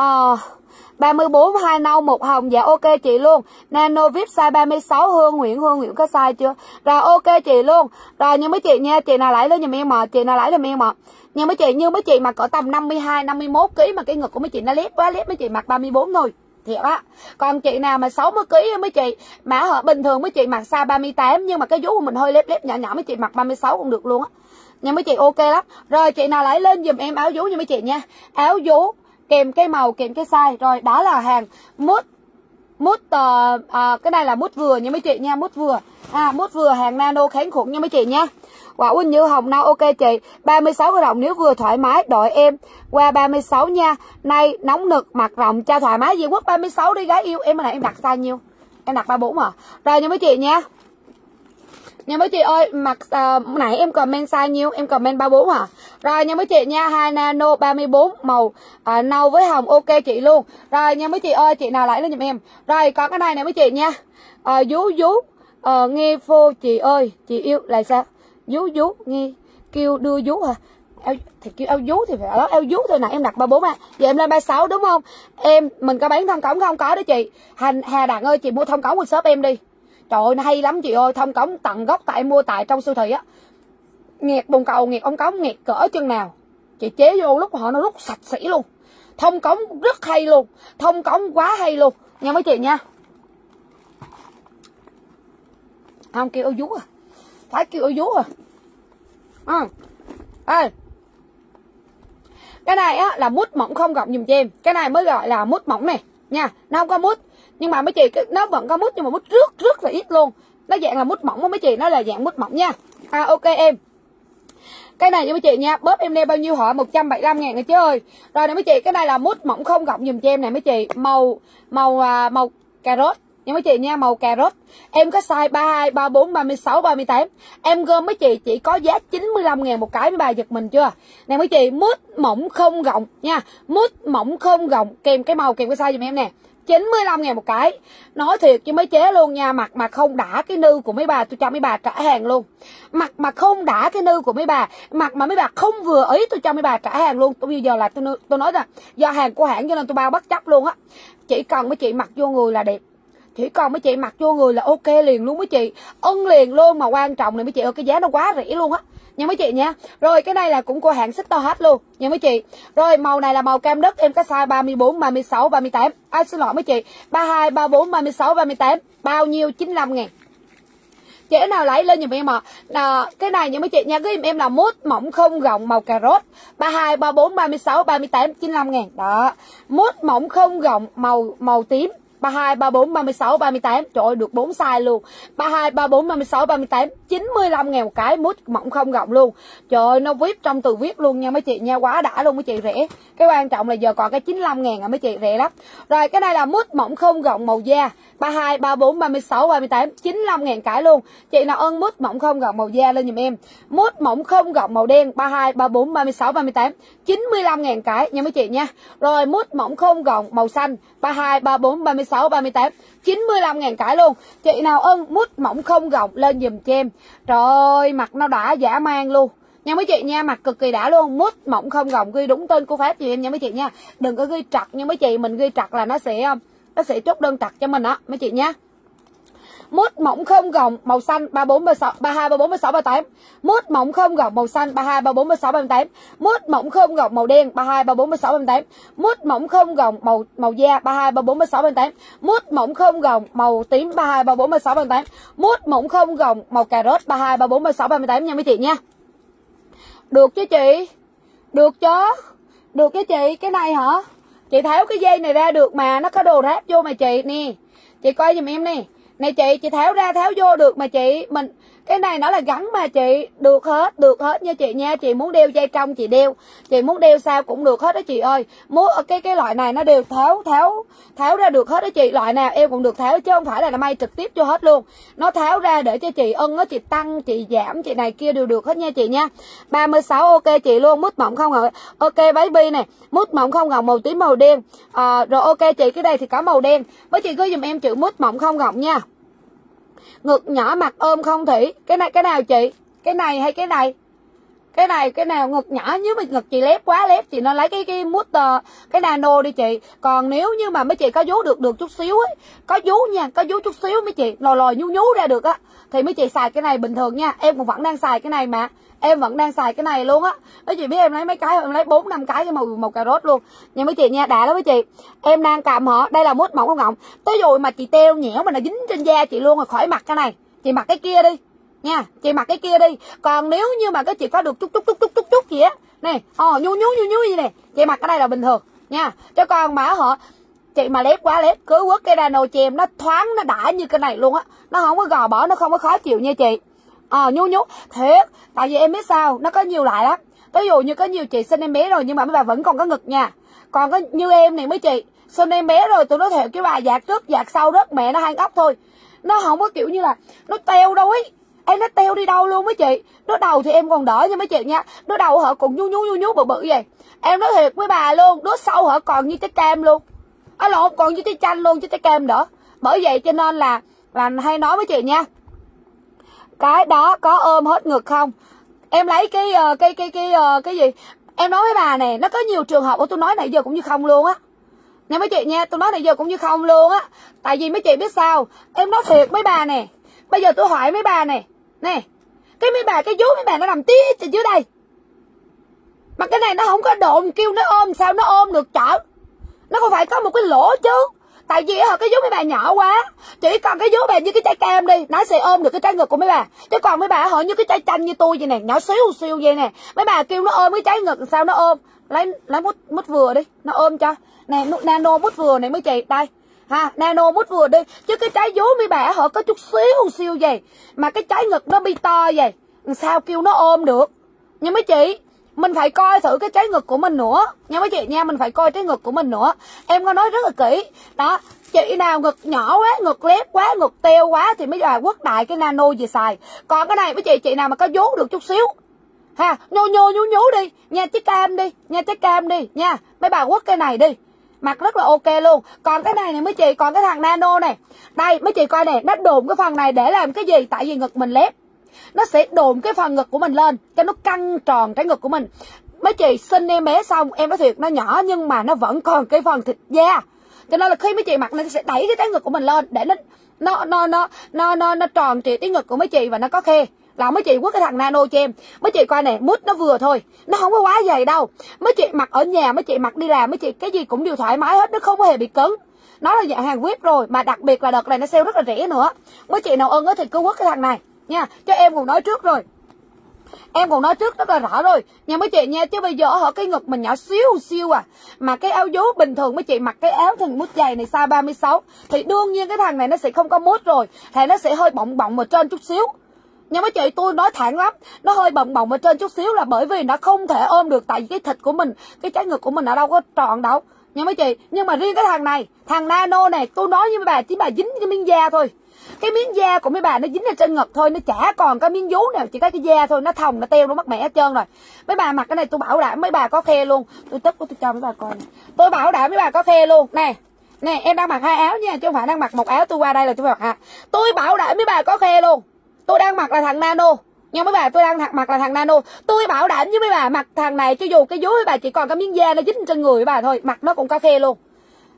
34 2 nâu 1 hồng, dạ ok chị luôn. Nano VIP size 36, Hương Nguyễn có size chưa? Rồi ok chị luôn. Rồi nhưng mấy chị nha, chị nào lấy lên giùm em mà, chị nào lấy giùm em mà. Nhưng mấy chị, như mấy chị mà cỡ tầm 52 51 kg mà cái ngực của mấy chị nó lép quá, lép mấy chị mặc 34 thôi. Thiệt á. Còn chị nào mà 60 kg mấy chị mà họ bình thường mấy chị mặc size 38 nhưng mà cái vú của mình hơi lép nhỏ nhỏ, mấy chị mặc 36 cũng được luôn á. Nha mấy chị ok lắm. Rồi chị nào lấy lên giùm em áo vú nha mấy chị nha. Áo vú kèm cái màu kèm cái size. Rồi đó là hàng mút cái này là mút vừa nha mấy chị nha, mút vừa. Mút vừa hàng nano kháng khuẩn nha mấy chị nha. Quả Quỳnh Như Hồng Nâu ok chị. 36 cái đồng nếu vừa thoải mái đội em qua 36 nha. Nay nóng nực mặc rộng cho thoải mái. Gì Quốc 36 đi gái yêu. Em này em đặt size nhiêu? Em đặt 34 à? Rồi nha mấy chị nha. Nha mấy chị ơi, mặc nãy em comment size nhiêu? Em comment 34 hả? Rồi nha mấy chị nha, 2 nano 34 màu nâu với hồng ok chị luôn. Rồi nha mấy chị ơi, chị nào lấy lên giùm em. Rồi còn cái này nè mấy chị nha. Vú nghe phô chị ơi, chị yêu là sao? Vú nghe kêu đưa vú hả? Thì kêu eo vú thì phải đó, eo vú thôi nè, em đặt 34 giờ em lên 36 đúng không? Mình có bán thông cống không? Có đó chị. Hà Đặng ơi, chị mua thông cống của shop em đi. Trời ơi, nó hay lắm chị ơi, thông cống tận gốc tại em mua tại trong siêu thị á. Nghẹt bồn cầu, nghẹt ống cống, nghẹt cỡ chân nào. Chị chế vô lúc họ nó rút sạch sẽ luôn. Thông cống rất hay luôn, thông cống quá hay luôn nha mấy chị nha. Không kêu eo vú à, phải kêu eo vú à. Cái này á là mút mỏng không gọng dùm cho em. Cái này mới gọi là mút mỏng này nha. Nó không có mút, nhưng mà mấy chị nó vẫn có mút, nhưng mà mút rất là ít luôn. Nó dạng là mút mỏng của mấy chị, nó là dạng mút mỏng nha. Ok em. Cái này cho mấy chị nha, bóp em đeo bao nhiêu họ 175 ngàn rồi chứ ơi. Rồi nè mấy chị, cái này là mút mỏng không gọng dùm cho em nè mấy chị. Màu cà rốt nha mấy chị nha, màu cà rốt. Em có size 32, 34, 36, 38. Em gom mấy chị chỉ có giá 95 ngàn một cái, mấy bà giật mình chưa? Nè mấy chị, mút mỏng không gọng nha. Mút mỏng không gọng kèm cái màu kèm cái size dùm em nè. 95 ngàn một cái. Nói thiệt chứ mấy chế luôn nha, mặt mà không đã cái nư của mấy bà tôi cho mấy bà trả hàng luôn. Mặt mà không đã cái nư của mấy bà, mặt mà mấy bà không vừa ý tôi cho mấy bà trả hàng luôn. Tôi bây giờ là tôi nói là do hàng của hãng cho nên tôi bao bất chấp luôn á. Chỉ cần mấy chị mặc vô người là đẹp. Chỉ còn mấy chị mặc vô người là ok liền luôn mấy chị. Ưng liền luôn, mà quan trọng này mấy chị ơi, cái giá nó quá rẻ luôn á nha mấy chị nha. Rồi cái này là cũng của hãng xích to hết luôn nha mấy chị. Rồi màu này là màu cam đất, em có size 34, 36, 38. Xin lỗi mấy chị, 32, 34, 36, 38. Bao nhiêu? 95 ngàn. Chế nào lấy lên giùm em ạ. Cái này nha mấy chị nha, cái giùm em là mút mỏng không gọng màu cà rốt. 32, 34, 36, 38, 95 ngàn. Đó. Mút mỏng không gọng màu tím. 32, 34, 36, 38. Trời ơi, được 4 size luôn. 32, 34, 36, 38. 95 ngàn một cái, mút mỏng không gọng luôn. Trời ơi, nó viết trong từ viết luôn nha mấy chị nha, quá đã luôn mấy chị, rẻ. Cái quan trọng là giờ còn cái 95 ngàn à mấy chị, rẻ lắm. Rồi cái này là mút mỏng không gọng màu da. 32, 34, 36, 38. 95 ngàn cái luôn. Chị nào ơn mút mỏng không gọng màu da lên giùm em. Mút mỏng không gọng màu đen. 32, 34, 36, 38. 95 ngàn cái nha mấy chị nha. Rồi mút mỏng không gọng màu xanh. 32, 34, 36, 38. 95 ngàn cái luôn. Chị nào ơn mút mỏng không gọng lên giùm cho em. Trời ơi, mặt nó đã dã man luôn nha mấy chị nha, mặt cực kỳ đã luôn. Mút mỏng không gọng, ghi đúng tên của Pháp cho em nha mấy chị nha. Đừng có ghi trật nha mấy chị, mình ghi trật là nó sẽ chốt đơn trật cho mình á mấy chị nha. Mút mỏng không gồng màu xanh 34 36 32 34 36 38. Mút mỏng không gồng màu xanh 32 34 36 38. Mút mỏng không gồng màu đen 32 34 36 38. Mút mỏng không gồng màu da 32 34 36 38. Mút mỏng không gồng màu tím 32 34 36 38. Mút mỏng không gồng màu cà rốt 32 34 36 38 nha mấy chị nha. Được chứ chị? Được chứ? Được chứ chị? Cái này hả? Chị tháo cái dây này ra được mà, nó có đồ ráp vô mà chị nè. Chị coi giùm em nè. Này chị tháo ra tháo vô được mà chị. Mình cái này nó là gắn mà chị, được hết nha chị nha. Chị muốn đeo dây trong chị đeo, chị muốn đeo sao cũng được hết đó chị ơi. Muốn cái loại này nó đều tháo ra được hết đó chị. Loại nào em cũng được tháo chứ không phải là may trực tiếp vô hết luôn. Nó tháo ra để cho chị ưng á, chị tăng, chị giảm, chị này kia đều được hết nha chị nha. 36 ok chị luôn, mút mỏng không ngầu. Ok baby này, mút mỏng không ngầu màu tím màu đen. Rồi ok chị, cái đây thì có màu đen. Mấy chị gửi giùm em chữ mút mỏng không ngọc nha. Ngực nhỏ mặt ôm không Thủy? Cái nào chị? Cái này hay cái này? Cái nào ngực nhỏ, nếu mà ngực chị lép quá lép chị nó lấy cái mút cái nano đi chị. Còn nếu như mà mấy chị có vú được chút xíu ấy, có vú nha, có vú chút xíu mấy chị lòi nhú ra được á thì mấy chị xài cái này bình thường nha. Em cũng vẫn đang xài cái này mà. Em vẫn đang xài cái này luôn á. Mấy chị biết em lấy mấy cái, em lấy 4-5 cái cái màu cà rốt luôn. Nha mấy chị nha, đã lắm mấy chị. Em đang cầm họ, đây là mút mỏng không ngọng. Tới rồi mà chị teo nhẽo mà nó dính trên da chị luôn rồi, khỏi mặc cái này. Chị mặc cái kia đi. Nha, chị mặc cái kia đi. Còn nếu như mà cái chị có được chút gì á, nè, nhu như này, chị mặc cái này là bình thường nha. Cho con mà họ chị mà lép quá lép, cứ quất cái nano cho em, nó thoáng, nó đã như cái này luôn á, nó không có gò bó, nó không có khó chịu nha chị. Nhu thiệt, tại vì em biết sao, nó có nhiều loại lắm. Ví dụ như có nhiều chị sinh em bé rồi nhưng mà mấy bà vẫn còn có ngực nha. Còn có như em này mấy chị, sinh em bé rồi tụi nó theo cái bà dạt trước dạt sau rất mẹ nó hai ốc thôi. Nó không có kiểu như là nó teo đâu ấy. Em nó teo đi đâu luôn mấy chị. Đứa đầu thì em còn đỡ nha mấy chị nha. Đứa đầu họ còn nhu bự vậy. Em nói thiệt với bà luôn, đứa sau họ còn như trái cam luôn. Lộn, còn như trái chanh luôn chứ trái cam nữa. Bởi vậy cho nên là hay nói với chị nha. Cái đó có ôm hết ngực không? Em lấy cái gì? Em nói với bà nè, nó có nhiều trường hợp tôi nói nãy giờ cũng như không luôn á. Nha mấy chị nha, tôi nói nãy giờ cũng như không luôn á. Tại vì mấy chị biết sao? Em nói thiệt mấy bà nè. Bây giờ tôi hỏi mấy bà nè. Nè, cái mấy bà, cái vú mấy bà nó nằm tít ở dưới đây. Mà cái này nó không có độn, kêu nó ôm sao nó ôm được chở. Nó không phải có một cái lỗ chứ. Tại vì cái vú mấy bà nhỏ quá. Chỉ còn cái vú bà như cái trái cam đi, nó sẽ ôm được cái trái ngực của mấy bà. Chứ còn mấy bà họ như cái trái chanh như tôi vậy nè, nhỏ xíu vậy nè. Mấy bà kêu nó ôm cái trái ngực sao nó ôm. Lấy mút vừa đi, nó ôm cho. Nè, nano mút vừa này mấy chị, đây. Ha, nano mút vừa đi. Chứ cái trái vú mấy bà họ có chút xíu vậy. Mà cái trái ngực nó bi to vậy. Sao kêu nó ôm được. Nhưng mấy chị, mình phải coi thử cái trái ngực của mình nữa nha mấy chị nha, mình phải coi trái ngực của mình nữa. Em có nói rất là kỹ đó. Chị nào ngực nhỏ quá, ngực lép quá, ngực teo quá thì mấy bà quất đại cái nano về xài. Còn cái này mấy chị nào mà có vú được chút xíu ha, nhô đi nha, trái cam đi nha, trái cam đi nha, mấy bà quất cái này đi, mặc rất là ok luôn. Còn cái này mấy chị, còn cái thằng nano này đây mấy chị coi nè, nó đồn cái phần này để làm cái gì? Tại vì ngực mình lép, nó sẽ đồn cái phần ngực của mình lên cho nó căng tròn cái ngực của mình. Mấy chị sinh em bé xong, em nói thiệt nó nhỏ nhưng mà nó vẫn còn cái phần thịt da, cho nên là khi mấy chị mặc nó sẽ đẩy cái trái ngực của mình lên để nó tròn trị cái ngực của mấy chị và nó có khe. Là mấy chị quất cái thằng nano cho em. Mấy chị coi nè, mút nó vừa thôi, nó không có quá dày đâu. Mấy chị mặc ở nhà, mấy chị mặc đi làm, mấy chị cái gì cũng đều thoải mái hết, nó không có hề bị cứng. Nó là dạng hàng VIP rồi, mà đặc biệt là đợt này nó sale rất là rẻ nữa. Mấy chị nào ưng thì cứ quất cái thằng này nha, cho em cũng nói trước rồi. Em còn nói trước rất là rõ rồi nha mấy chị nha. Chứ bây giờ họ cái ngực mình nhỏ xíu à. Mà cái áo vú bình thường mấy chị mặc cái áo thằng mút dày này size 36 thì đương nhiên cái thằng này nó sẽ không có mút rồi, thì nó sẽ hơi bọng ở trên chút xíu. Nhưng mấy chị tôi nói thẳng lắm, nó hơi bọng ở trên chút xíu là bởi vì nó không thể ôm được. Tại vì cái thịt của mình, cái trái ngực của mình ở đâu có tròn đâu nha mấy chị. Nhưng mà riêng cái thằng này, thằng nano này, tôi nói với mấy bà, chỉ bà dính cái miếng da thôi. Cái miếng da của mấy bà nó dính ở trên ngực thôi, nó chả còn cái miếng vú nào, chỉ có cái da thôi, nó thòng, nó teo, nó mất mẻ hết trơn rồi. Mấy bà mặc cái này tôi bảo đảm mấy bà có khe luôn. Tôi tức tôi cho mấy bà coi. Tôi bảo đảm mấy bà có khe luôn. Nè, em đang mặc hai áo nha, chứ không phải đang mặc một áo. Tôi qua đây là tôi mặc ha. Tôi bảo đảm mấy bà có khe luôn. Tôi đang mặc là thằng nano. Nhưng mấy bà tôi đang mặc là thằng nano. Tôi bảo đảm với mấy bà mặc thằng này cho dù cái vú mấy bà chỉ còn cái miếng da nó dính trên người mấy bà thôi, mặc nó cũng có khe luôn.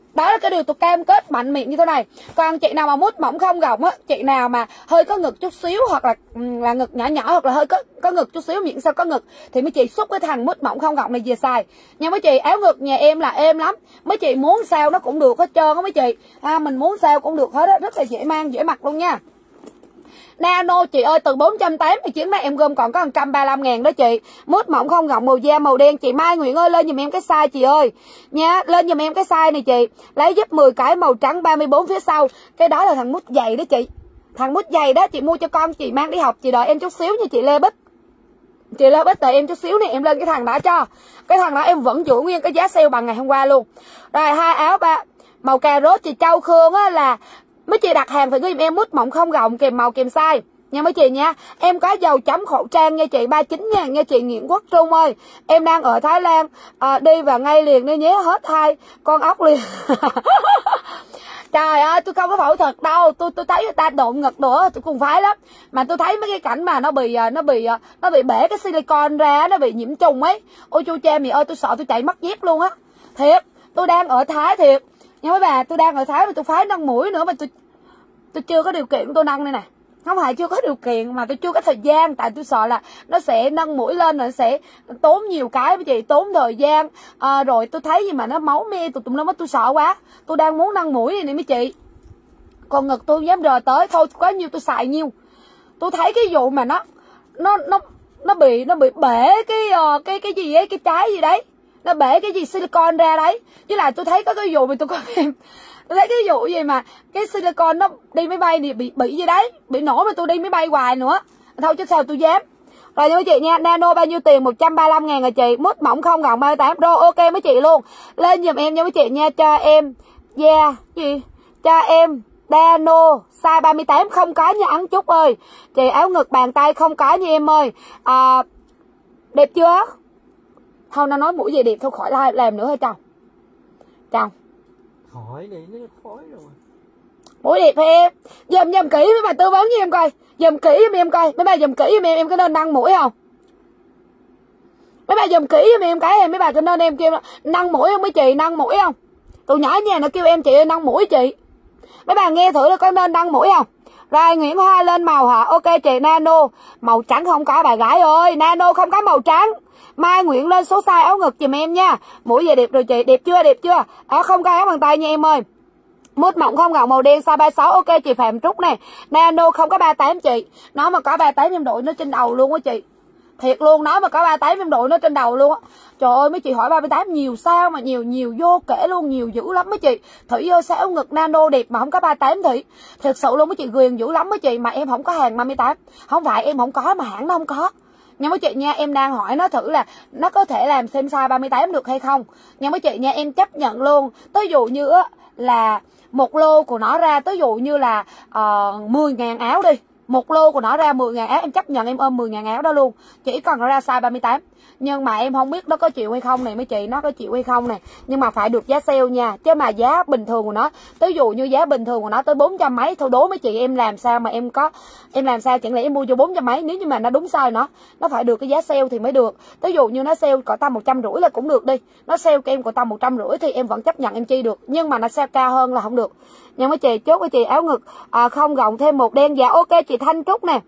Đó là cái điều tôi cam kết mạnh miệng như thế này. Còn chị nào mà mút mỏng không gọng á, chị nào mà hơi có ngực chút xíu, hoặc là ngực nhỏ nhỏ, hoặc là hơi có ngực chút xíu, miệng sao có ngực, thì mấy chị xúc cái thằng mút mỏng không gọng này về xài. Nhưng mấy chị áo ngực nhà em là êm lắm, mấy chị muốn sao nó cũng được hết trơn á mấy chị. Mình muốn sao cũng được hết á, rất là dễ mang dễ mặc luôn nha. Nano chị ơi, từ 489 này em gom còn có 135.000 đó chị. Mút mỏng không gọng màu da màu đen. Chị Mai Nguyễn ơi, lên giùm em cái size chị ơi nha, lên giùm em cái size này chị. Lấy giúp 10 cái màu trắng 34 phía sau. Cái đó là thằng mút dày đó chị. Thằng mút dày đó chị mua cho con chị mang đi học. Chị đợi em chút xíu nha chị Lê Bích. Chị Lê Bích đợi em chút xíu này, em lên cái thằng đó cho. Cái thằng đó em vẫn giữ nguyên cái giá sale bằng ngày hôm qua luôn. Rồi hai áo ba màu cà rốt chị Châu Khương á, là mấy chị đặt hàng phải gửi em mút mỏng không gọng kèm màu kèm size nha mấy chị nha. Em có dầu chấm khẩu trang nha chị, 39.000 nha chị Nguyễn Quốc Trung ơi. Em đang ở Thái Lan, đi vào ngay liền đi nhé, hết 2 con ốc liền. Trời ơi, tôi không có phẫu thuật đâu, tôi thấy người ta độn ngực nữa, tôi cũng phái lắm. Mà tôi thấy mấy cái cảnh mà nó bị bể cái silicone ra, nó bị nhiễm trùng ấy. Ôi chu cha mày ơi, tôi sợ tôi chạy mất dép luôn á. Thiệt, tôi đang ở Thái thiệt. Nhưng mấy bà, tôi đang ở Thái mà tôi phái nâng mũi nữa mà tôi chưa có điều kiện tôi nâng đây nè. Không phải chưa có điều kiện mà tôi chưa có thời gian, tại tôi sợ là nó sẽ nâng mũi lên, nó sẽ tốn nhiều cái với chị, tốn thời gian. Rồi tôi thấy gì mà nó máu me tụi nó, tôi sợ quá. Tôi đang muốn nâng mũi này nè mấy chị. Còn ngực tôi không dám rờ tới, thôi có nhiêu tôi xài nhiêu. Tôi thấy cái vụ mà nó bị bể cái gì ấy, cái trái gì đấy. Nó bể cái gì silicone ra đấy. Chứ là tôi thấy có cái vụ mà tôi coi em, tôi thấy cái vụ gì mà cái silicone nó đi máy bay thì bị gì đấy, bị nổ mà tôi đi máy bay hoài nữa. Thôi chứ sao tôi dám. Rồi nha mấy chị nha, Nano bao nhiêu tiền? 135.000 rồi chị. Mút mỏng không gọng 38 đô. Ok mấy chị luôn. Lên giùm em nha mấy chị nha, cho em cho em Nano size 38 không có nha Ấn Trúc ơi. Chị áo ngực bàn tay không có nha em ơi. Đẹp chưa? Thôi nó nói mũi gì đẹp thôi, khỏi làm nữa hả chồng? Chồng khỏi đi, nó khói rồi. Mũi đẹp hả em? Dùm kỹ mấy bà tư vấn với em coi. Dùm kỹ với em coi. Mấy bà dùm kỹ với em có nên nâng mũi không? Mấy bà dùm kỹ với em cái mấy bà có nên em kêu nâng mũi không mấy chị? Nâng mũi không? Tụi nhỏ nhà nó kêu em chị ơi nâng mũi chị. Mấy bà nghe thử là có nên nâng mũi không? Rồi Nguyễn Hoa lên màu hả? Ok chị. Nano màu trắng không có bà gái ơi. Nano không có màu trắng. Mai Nguyễn lên số size áo ngực giùm em nha. Mũi về đẹp rồi chị. Đẹp chưa? Đẹp chưa? Không có áo bàn tay nha em ơi. Mút mỏng không gọng màu đen size 36. Ok chị Phạm Trúc nè. Nano không có 38 chị. Nó mà có 38 em đội nó trên đầu luôn á chị. Thiệt luôn, nói mà có 38 em đội nó trên đầu luôn á. Trời ơi mấy chị hỏi 38 nhiều sao mà nhiều vô kể luôn, nhiều dữ lắm mấy chị. Thủy ơi sao áo ngực Nano đẹp mà không có 38 Thủy. Thật sự luôn mấy chị, ghiền dữ lắm mấy chị, mà em không có hàng 38. Không phải em không có mà hãng nó không có. Nhưng mấy chị nha, em đang hỏi nó thử là nó có thể làm xem size 38 được hay không. Nhưng mấy chị nha, em chấp nhận luôn. Ví dụ như là một lô của nó ra, ví dụ như là 10.000 áo đi. Một lô của nó ra 10.000 áo, em chấp nhận em ôm 10.000 áo đó luôn. Chỉ còn nó ra size 38. Nhưng mà em không biết nó có chịu hay không này mấy chị, nó có chịu hay không này. Nhưng mà phải được giá sale nha. Chứ mà giá bình thường của nó, ví dụ như giá bình thường của nó tới 400 mấy, thôi đố mấy chị em làm sao mà em làm sao chẳng lẽ em mua cho 400 mấy. Nếu như mà nó đúng size nó phải được cái giá sale thì mới được. Ví dụ như nó sale có tầm 150 là cũng được đi. Nó sale cho em có tầm 150 thì em vẫn chấp nhận em chi được. Nhưng mà nó sale cao hơn là không được. Nhưng mấy chị chốt với chị áo ngực không gọng thêm một đen. Dạ ok chị Thanh Trúc nè.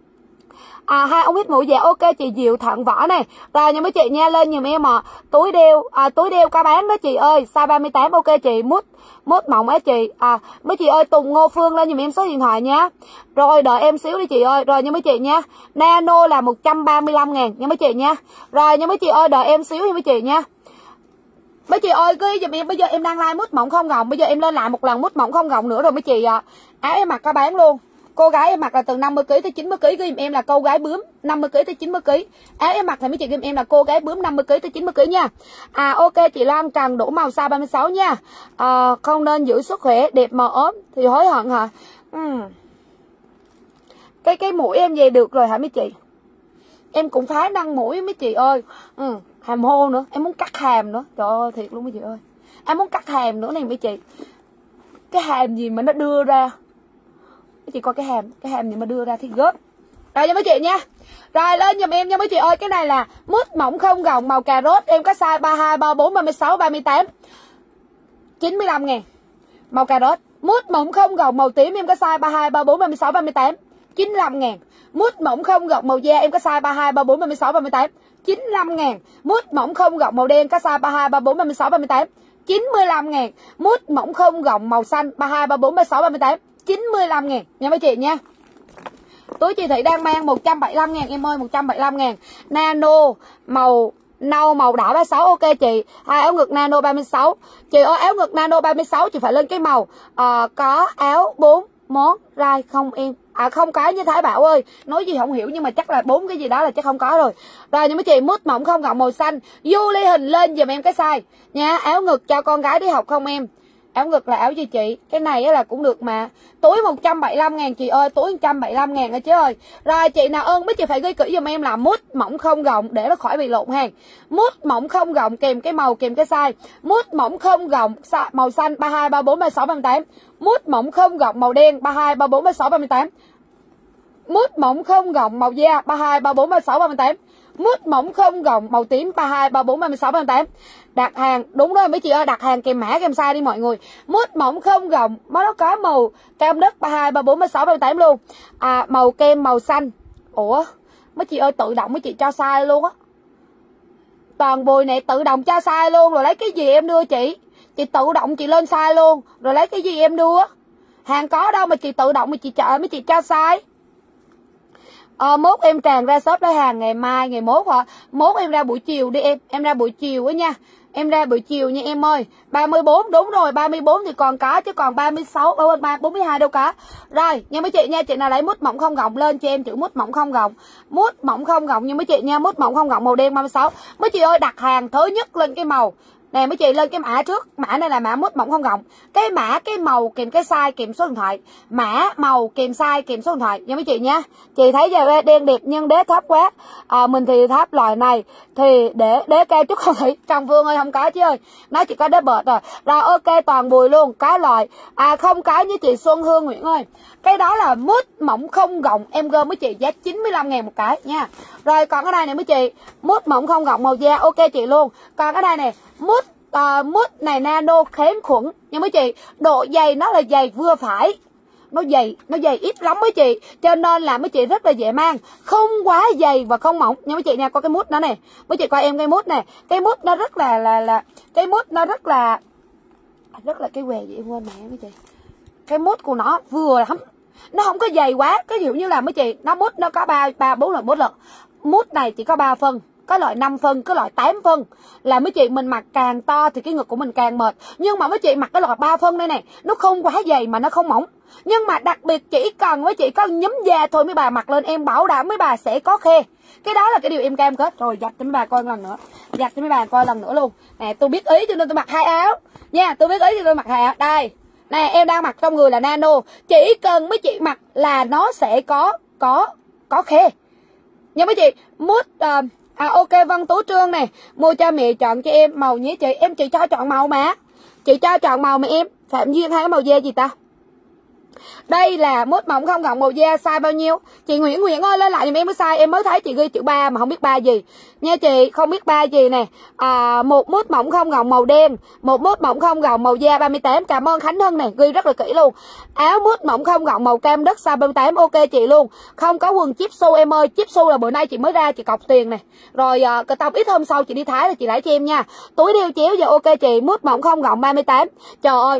Hai ông hít mũi. Dạ ok chị Diệu Thận Võ này. Rồi nha mấy chị nha, lên giùm em túi đeo có bán đó chị ơi, size 38. Ok chị. Mút mỏng á chị. Mấy chị ơi, Tùng Ngô Phương lên giùm em số điện thoại nha. Rồi đợi em xíu đi chị ơi. Rồi nha mấy chị nha, Nano là 135.000 nha mấy chị nha. Rồi nha mấy chị ơi, đợi em xíu nha mấy chị nha. Mấy chị ơi cứ giùm em, bây giờ em đang like mút mỏng không gọng, bây giờ em lên lại một lần mút mỏng không gọng nữa rồi mấy chị. Áo em mặc có bán luôn. Cô gái em mặc là từ 50 kg tới 90 kg, giùm em là cô gái bướm 50 kg tới 90 kg. Áo em mặc thì mấy chị giùm em là cô gái bướm 50 kg tới 90 kg nha. Ok chị Lan Trần đủ màu size 36 nha. Không nên giữ sức khỏe, đẹp mà ốm thì hối hận hả? Cái mũi em về được rồi hả mấy chị? Em cũng phái nâng mũi mấy chị ơi. Hàm hô nữa, em muốn cắt hàm nữa. Trời ơi thiệt luôn mấy chị ơi. Em muốn cắt hàm nữa này mấy chị. Cái hàm gì mà nó đưa ra. Mấy chị coi cái hàm gì mà đưa ra thì gớp. Rồi nha mấy chị nha. Rồi lên giùm em nha mấy chị ơi. Cái này là mút mỏng không gọng màu cà rốt. Em có size 32, 34, 36, 38. 95 ngàn. Màu cà rốt, mút mỏng không gọng màu tím em có size 32, 34, 36, 38, 95 ngàn. Mút mỏng không gọng màu da em có size 32, 34, 36, 38, 95 ngàn. Mút mỏng không gọng màu đen có size 32, 34, 36, 38, 95 ngàn. Mút mỏng không gọng màu xanh 32, 34, 36, 38, 95 ngàn nha mấy chị nha. Túi chị Thị đang mang 175 ngàn em ơi, 175 ngàn. Nano màu nâu màu đỏ 36 ok chị. Hai áo ngực nano 36. Chị ơi áo ngực nano 36 chị phải lên cái màu có áo 4 món rai không em? Không có như Thái Bảo ơi. Nói gì không hiểu nhưng mà chắc là 4 cái gì đó là chắc không có rồi. Rồi nhưng mấy chị mút mỏng không gọng màu xanh. Du ly hình lên giùm em cái size nha. Áo ngực cho con gái đi học không em? Áo ngực là áo gì chị? Cái này là cũng được mà. Túi 175 ngàn chị ơi. Túi 175 ngàn rồi chứ ơi. Rồi chị nào ơn mấy chị phải ghi kỹ giùm em là mút mỏng không gọng để nó khỏi bị lộn hàng. Mút mỏng không gọng kèm cái màu kèm cái size. Mút mỏng không gọng màu xanh 32, 34, 36, 38. Mút mỏng không gọng màu đen 32, 34, 36, 38. Mút mỏng không gọng màu da 32, 34, 36, 38. Mút mỏng không gọng màu tím 32, 34, 36, 38. Đặt hàng đúng rồi mấy chị ơi, đặt hàng kèm mã kèm size đi mọi người. Mút mỏng không gọng nó có màu cam đất 32, 34, 36, 38 luôn. Màu kem màu xanh. Ủa mấy chị ơi tự động mấy chị cho size luôn á. Toàn bùi này tự động cho size luôn. Rồi lấy cái gì em đưa chị? Chị tự động chị lên size luôn. Rồi lấy cái gì em đưa? Hàng có đâu mà chị tự động mà chị chợ mấy chị cho size. Mốt em tràn ra shop lấy hàng ngày mai ngày mốt hả? Mốt em ra buổi chiều đi em. Em ra buổi chiều á nha. Em ra buổi chiều nha em ơi. 34 đúng rồi, 34 thì còn có chứ còn 36 42 đâu có. Rồi, nha mấy chị nha, chị nào lấy mút mỏng không gọng lên cho em chữ mút mỏng không gọng. Mút mỏng không gọng nha mấy chị nha, mút mỏng không gọng màu đen 36. Mấy chị ơi đặt hàng thứ nhất lên cái màu. Nè mấy chị lên cái mã trước, mã này là mã mút mỏng không gọng. Cái mã cái màu kèm cái size kèm số điện thoại. Mã màu kèm size kèm số điện thoại nha mấy chị nha. Chị thấy giờ đen đẹp nhưng đế thấp quá. Mình thì tháp loại này thì để đế cao chút không thấy. Trong Vương ơi không có chứ ơi. Nó chỉ có đế bệt rồi. Rồi ok toàn bùi luôn, có loại. Không có như chị Xuân Hương Nguyễn ơi. Cái đó là mút mỏng không gọng em gom với chị giá 95 ngàn một cái nha. Rồi còn cái này này mấy chị, mút mỏng không gọng màu da ok chị luôn. Còn cái này này, mút này nano kháng khuẩn nha mấy chị. Độ dày nó là dày vừa phải. Nó dày ít lắm mấy chị. Cho nên là mấy chị rất là dễ mang. Không quá dày và không mỏng nha mấy chị nha. Có cái mút đó nè. Mấy chị coi em cái mút này. Cái mút nó rất là cái mút nó rất là cái què gì em quên mẹ mấy chị. Cái mút của nó vừa lắm. Nó không có dày quá. Cái dụ như là mấy chị, nó mút nó có 4 lần 4 lần. Mút này chỉ có 3 phân. Có loại 5 phân, có loại 8 phân. Là mấy chị mình mặc càng to thì cái ngực của mình càng mệt. Nhưng mà mấy chị mặc cái loại 3 phân đây này, nó không quá dày mà nó không mỏng. Nhưng mà đặc biệt chỉ cần mấy chị có nhúm da thôi mấy bà mặc lên em bảo đảm mấy bà sẽ có khe. Cái đó là cái điều em cam kết. Rồi giặt cho mấy bà coi lần nữa. Giặt cho mấy bà coi lần nữa luôn. Nè tôi biết ý cho nên tôi mặc 2 áo. Nha, tôi biết ý cho tôi mặc 2 áo. Đây. Nè em đang mặc trong người là nano. Chỉ cần mấy chị mặc là nó sẽ có khe. Nha mấy chị, mút ok Vân Tú Trương này, mua cho mẹ chọn cho em màu nhé chị. Em chị cho chọn màu mà. Chị cho chọn màu mà em. Phạm Duyên hai cái màu da gì ta? Đây là mút mỏng không gọng màu da size bao nhiêu? Chị Nguyễn ơi lên lại giùm em cái size. Em mới thấy chị ghi chữ 3 mà không biết 3 gì. Nha chị, không biết 3 gì nè. Một mút mỏng không gọng màu đen, một mút mỏng không gọng màu da 38. Cảm ơn Khánh Hân này, ghi rất là kỹ luôn. Áo mút mỏng không gọng màu cam đất size 38 ok chị luôn. Không có quần chip su em ơi. Chip su là bữa nay chị mới ra chị cọc tiền này. Rồi cái tông ít hôm sau chị đi Thái là chị lấy cho em nha. Túi đeo chéo giờ ok chị, mút mỏng không gọng 38. Trời ơi.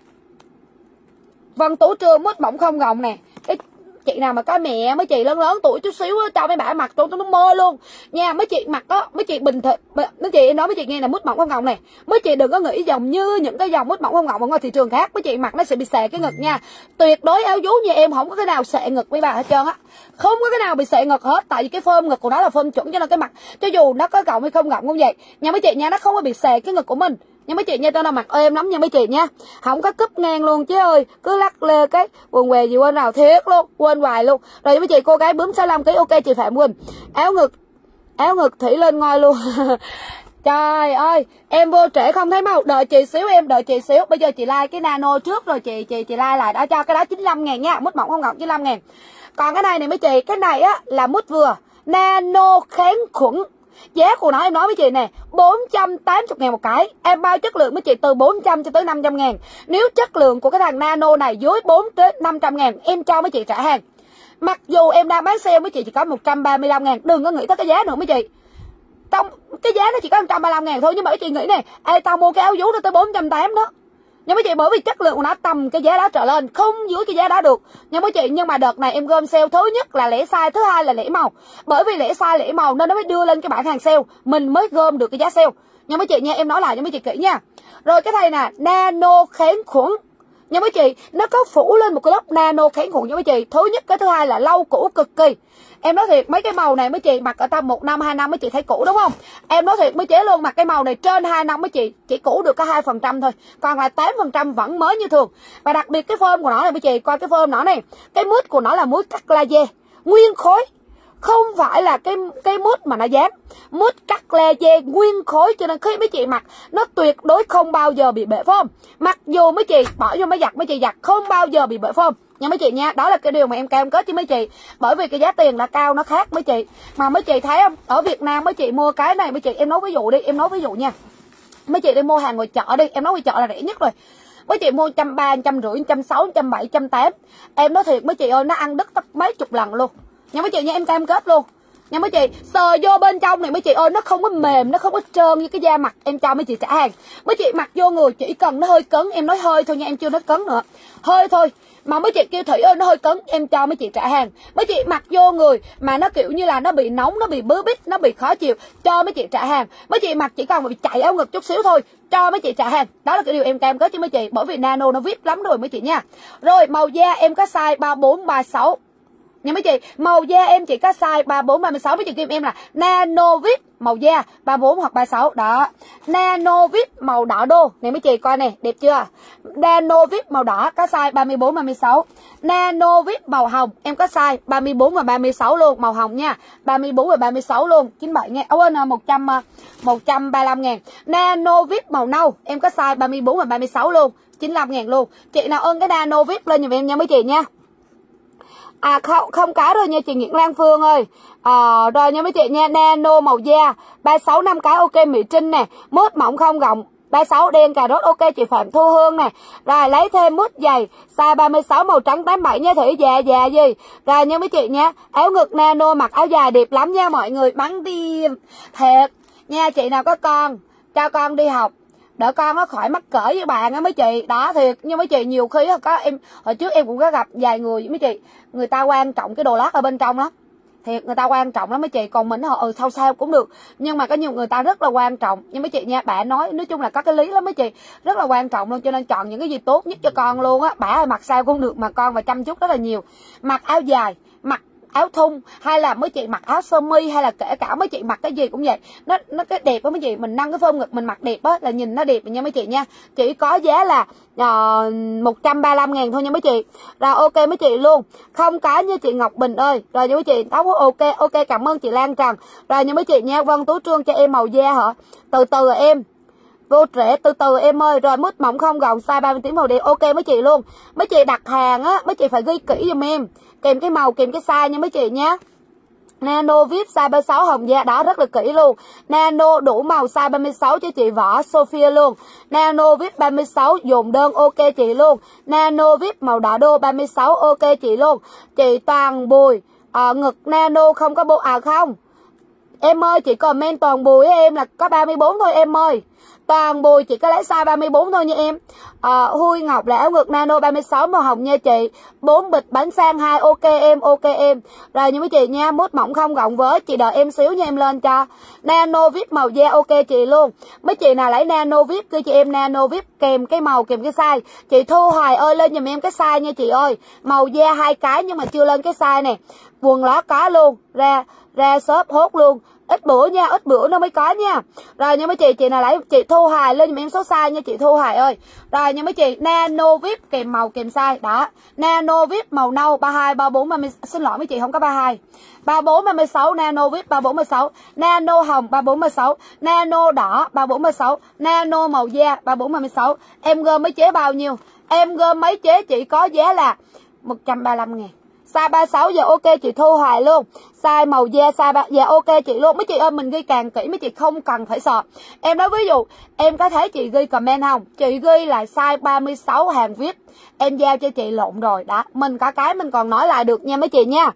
Vân Tú Trương mút mỏng không gọng nè. Cái chị nào mà có mẹ mấy chị lớn tuổi chút xíu cho mấy bà mặc tôi nó mơ luôn nha. Mấy chị mặc đó, mấy chị bình thường mấy chị nói mấy chị nghe là mút mỏng không gọng này. Mấy chị đừng có nghĩ dòng như những cái dòng mút mỏng không gọng ở ngoài thị trường khác. Mấy chị mặc nó sẽ bị xệ cái ngực nha. Tuyệt đối áo vú như em không có cái nào xệ ngực mấy bà hết trơn á. Không có cái nào bị xệ ngực hết. Tại vì cái phơm ngực của nó là phơm chuẩn cho nên cái mặt cho dù nó có gọng hay không gọng cũng vậy nha mấy chị nha. Nó không có bị xệ cái ngực của mình nha mấy chị nha. Tôi nào mặc êm lắm nha mấy chị nha. Không có cúp ngang luôn chứ ơi. Cứ lắc lê cái quần què gì quên nào thiệt luôn. Quên hoài luôn. Rồi mấy chị cô gái bướm 65 kg ok chị Phạm Quỳnh. Áo ngực Thủy lên ngôi luôn. Trời ơi, em vô trễ không thấy màu. Đợi chị xíu em, đợi chị xíu. Bây giờ chị like cái nano trước rồi chị like lại đó cho cái đó 95 ngàn nha. Mút mỏng không gọng 95 ngàn. Còn cái này này mấy chị, cái này á là mút vừa. Nano kháng khuẩn. Giá của nó em nói với chị nè, 480.000 một cái. Em bao chất lượng với chị từ 400 cho tới 500.000. Nếu chất lượng của cái thằng Nano này dưới 4 đến 500.000, em cho mấy chị trả hàng. Mặc dù em đang bán sale với chị chỉ có 135.000. Đừng có nghĩ tới cái giá nữa mấy chị. Trong cái giá nó chỉ có 135.000 thôi. Nhưng mà mấy chị nghĩ nè, ê tao mua cái áo vú nó tới 480 đó. Nhưng mấy chị bởi vì chất lượng của nó tầm cái giá đó trở lên, không dưới cái giá đó được. Nhưng mấy chị, nhưng mà đợt này em gom sale, thứ nhất là lẻ size, thứ hai là lẻ màu. Bởi vì lẻ size lẻ màu nên nó mới đưa lên cái bảng hàng sale, mình mới gom được cái giá sale. Nhưng mấy chị nha, em nói lại cho mấy chị kỹ nha. Rồi cái này nè, Nano kháng khuẩn. Nhưng mấy chị, nó có phủ lên một cái lớp Nano kháng khuẩn nha mấy chị. Thứ nhất, cái thứ hai là lâu cũ cực kỳ. Em nói thiệt, mấy cái màu này mấy chị mặc ở tầm 1 năm, 2 năm mấy chị thấy cũ đúng không? Em nói thiệt mấy chế luôn, mặc cái màu này trên 2 năm mấy chị chỉ cũ được có 2% thôi. Còn lại 8% vẫn mới như thường. Và đặc biệt cái form của nó này mấy chị, coi cái form nó này. Cái mút của nó là mút cắt laser, nguyên khối. Không phải là cái mút mà nó dán. Mút cắt laser nguyên khối, cho nên khi mấy chị mặc nó tuyệt đối không bao giờ bị bể form. Mặc dù mấy chị bỏ vô máy giặt, mấy chị giặt không bao giờ bị bể form nha mấy chị nha. Đó là cái điều mà em cam kết với mấy chị. Bởi vì cái giá tiền là cao, nó khác mấy chị. Mà mấy chị thấy không, ở Việt Nam mấy chị mua cái này mấy chị, em nói ví dụ đi, em nói ví dụ nha. Mấy chị đi mua hàng ngoài chợ đi, em nói ngoài chợ là rẻ nhất rồi. Mấy chị mua 130, 150, 160, 170, 180. Em nói thiệt mấy chị ơi, nó ăn đứt tấp mấy chục lần luôn. Nha mấy chị nha, em cam kết luôn. Nha mấy chị, sờ vô bên trong này mấy chị ơi, nó không có mềm, nó không có trơn như cái da mặt. Em cho mấy chị trả hàng. Mấy chị mặc vô người chỉ cần nó hơi cứng, em nói hơi thôi nha, em chưa nói cứng nữa. Hơi thôi. Mà mấy chị kêu Thủy ơi nó hơi cứng, em cho mấy chị trả hàng. Mấy chị mặc vô người mà nó kiểu như là nó bị nóng, nó bị bứa bít, nó bị khó chịu, cho mấy chị trả hàng. Mấy chị mặc chỉ cần bị chạy áo ngực chút xíu thôi, cho mấy chị trả hàng. Đó là cái điều em cam kết với mấy chị. Bởi vì Nano nó VIP lắm rồi mấy chị nha. Rồi màu da em có size 34, 36. Nha mấy chị, màu da em chỉ có size 34, 36. Mấy chị kêu em là Nano VIP màu da 34 hoặc 36. Đó, Nano VIP màu đỏ đô. Này mấy chị coi nè, đẹp chưa? Nano VIP màu đỏ có size 34, 36. Nano VIP màu hồng em có size 34 và 36 luôn. Màu hồng nha, 34 và 36 luôn. 97 ngàn, 135 ngàn. Nano VIP màu nâu em có size 34 và 36 luôn, 95 ngàn luôn. Chị nào ơn cái Nano VIP lên giùm em nha mấy chị nha. À không cái rồi nha chị Nguyễn Lan Phương ơi. Rồi nha mấy chị nha, Nano màu da 36 5 cái ok Mỹ Trinh nè, mút mỏng không gọng 36 đen cà rốt ok chị Phạm Thu Hương nè. Rồi lấy thêm mút dày size 36 màu trắng 87 nha Thủy, già gì. Rồi nha mấy chị nha, áo ngực Nano mặc áo dài đẹp lắm nha mọi người, bắn tim thiệt nha. Chị nào có con cho con đi học đỡ con nó khỏi mắc cỡ với bạn á mấy chị. Đó thiệt, nhưng mấy chị nhiều khi có em hồi trước em cũng có gặp vài người mấy chị, người ta quan trọng cái đồ lót ở bên trong lắm. Thiệt người ta quan trọng lắm mấy chị, còn mình họ sao cũng được, nhưng mà có nhiều người ta rất là quan trọng. Nhưng mấy chị nha, bà nói chung là có cái lý lắm mấy chị, rất là quan trọng luôn. Cho nên chọn những cái gì tốt nhất cho con luôn á. Bà ơi mặc sao cũng được mà con và chăm chút rất là nhiều. Mặc áo dài, mặc áo thun, hay là mấy chị mặc áo sơ mi, hay là kể cả mấy chị mặc cái gì cũng vậy, nó cái đẹp á mấy chị, mình nâng cái phông ngực mình mặc đẹp á là nhìn nó đẹp nha mấy chị nha. Chỉ có giá là 135 ngàn thôi nha mấy chị. Rồi ok mấy chị luôn, không cái như chị Ngọc Bình ơi. Rồi nha mấy chị, tóc ok cảm ơn chị Lan Trần. Rồi nha mấy chị nha, Vân Tú Trương cho em màu da hả, từ từ em vô trễ, từ từ em ơi. Rồi mút mỏng không gọng size 30 tím màu đen ok mấy chị luôn. Mấy chị đặt hàng á, mấy chị phải ghi kỹ giùm em, kèm cái màu kèm cái size nha mấy chị nhé. Nano VIP size 36 hồng da, đó rất là kỹ luôn. Nano đủ màu size 36 cho chị Võ Sophia luôn. Nano VIP 36 dồn đơn ok chị luôn. Nano VIP màu đỏ đô 36 ok chị luôn. Chị Toàn Bùi ngực Nano không có bộ không em ơi, chị comment Toàn Bùi với em là có 34 thôi em ơi. Toàn Bùi chỉ có lấy size 34 thôi nha em. Huy Ngọc là áo ngực Nano 36 màu hồng nha chị. 4 bịch bánh sang 2 ok em, ok em. Rồi như mấy chị nha, mút mỏng không gọng với, chị đợi em xíu nha em lên cho. Nano VIP màu da ok chị luôn. Mấy chị nào lấy Nano VIP cứ chị em Nano VIP kèm cái màu kèm cái size. Chị Thu Hoài ơi lên giùm em cái size nha chị ơi. Màu da 2 cái nhưng mà chưa lên cái size nè. Quần lót có luôn, ra shop hốt luôn. Ít bữa nha, ít bữa nó mới có nha. Rồi nha mấy chị nào lấy chị Thu Hoài lên giùm em số size nha chị Thu Hoài ơi. Rồi nha mấy chị, Nano VIP kèm màu kèm size. Đó, Nano VIP màu nâu 32, 34, 30, xin lỗi mấy chị không có 32. 34, 36, Nano VIP 34, 36, Nano hồng 34, 36, Nano đỏ 34, 36, Nano màu da 34, 36. Em gom mấy chế bao nhiêu? Em gom mấy chế chỉ có giá là 135 ngàn. Size 36 giờ ok chị Thu Hoài luôn. Size màu da size dạ ok chị luôn. Mấy chị ơi mình ghi càng kỹ mấy chị không cần phải sợ. Em nói ví dụ em có thấy chị ghi comment không? Chị ghi là size 36 hàng VIP. Em giao cho chị lộn rồi đó. Mình có cái mình còn nói lại được nha mấy chị nha.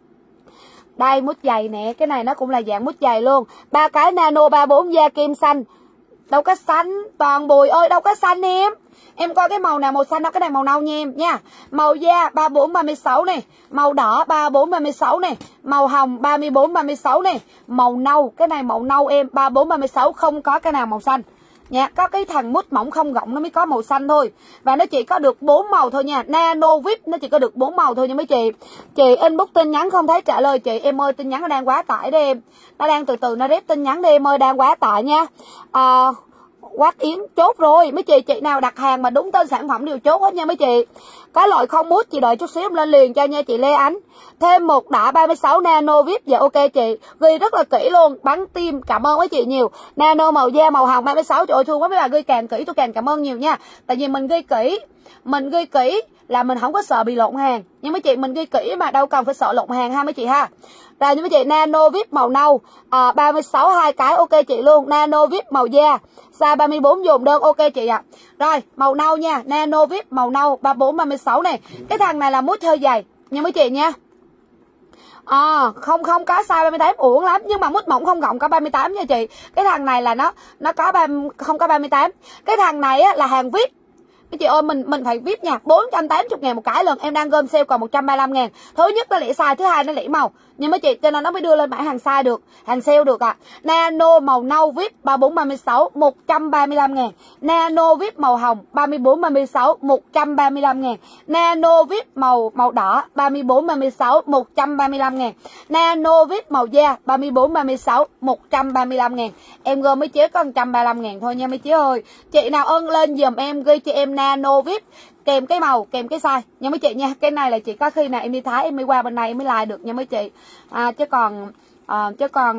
Đây mút giày nè, cái này nó cũng là dạng mút giày luôn. 3 cái nano 34 da kem xanh. Đâu có xanh, Toàn Bùi ơi đâu có xanh em. Em coi cái màu nào màu xanh đó, cái này màu nâu nha em nha. Màu da 34 36 này, màu đỏ 34 36 này, màu hồng 34 36 này, màu nâu, cái này màu nâu em 34 36 không có cái nào màu xanh. Nha, có cái thằng mút mỏng không gọng nó mới có màu xanh thôi. Và nó chỉ có được 4 màu thôi nha. Nano VIP nó chỉ có được 4 màu thôi nha mấy chị. Chị inbox tin nhắn không thấy trả lời chị. Em ơi tin nhắn nó đang quá tải đấy em. Nó đang từ từ nó rep tin nhắn đi em ơi, đang quá tải nha. Quát Yến chốt rồi. Mấy chị nào đặt hàng mà đúng tên sản phẩm đều chốt hết nha mấy chị. Cái loại không mút chị đợi chút xíu em lên liền cho nha chị Lê Ánh. Thêm một đả 36 nano VIP. Dạ ok chị. Ghi rất là kỹ luôn. Bắn tim. Cảm ơn mấy chị nhiều. Nano màu da màu hồng 36. Trời ơi thương quá mấy bà ghi càng kỹ tôi càng cảm ơn nhiều nha. Tại vì mình ghi kỹ. Mình ghi kỹ là mình không có sợ bị lộn hàng. Nhưng mấy chị mình ghi kỹ mà đâu cần phải sợ lộn hàng ha mấy chị ha. Rồi như mấy chị nano VIP màu nâu 36 2 cái ok chị luôn. Nano VIP màu da size 34 dùng đơn ok chị ạ. Rồi màu nâu nha. Nano VIP màu nâu 34 36 này. Cái thằng này là mút hơi dày nha mấy chị nha. Không có size 38 uổng lắm. Nhưng mà mút mỏng không gọng có 38 nha chị. Cái thằng này là nó có không có 38. Cái thằng này á, là hàng VIP. Mấy chị ơi mình phải VIP nha. 480.000 một cái lần. Em đang gom sale còn 135.000. Thứ nhất nó lẻ size, thứ hai nó lẻ màu. Nhưng mấy chị cho nên nó mới đưa lên bảng hàng size được, hàng sale được ạ. Nano màu nâu VIP 34 36 135.000. Nano VIP màu hồng 34 36 135.000. Nano VIP màu đỏ 34 36 135.000. Nano VIP màu da 34 36 135.000. Em gom mấy chế có 135.000 thôi nha mấy chế ơi. Chị nào ơn lên giùm em ghi cho em nano VIP kèm cái màu kèm cái size nha mấy chị nha. Cái này là chị có khi nào em đi Thái em mới qua bên này em mới like được nha mấy chị. Chứ còn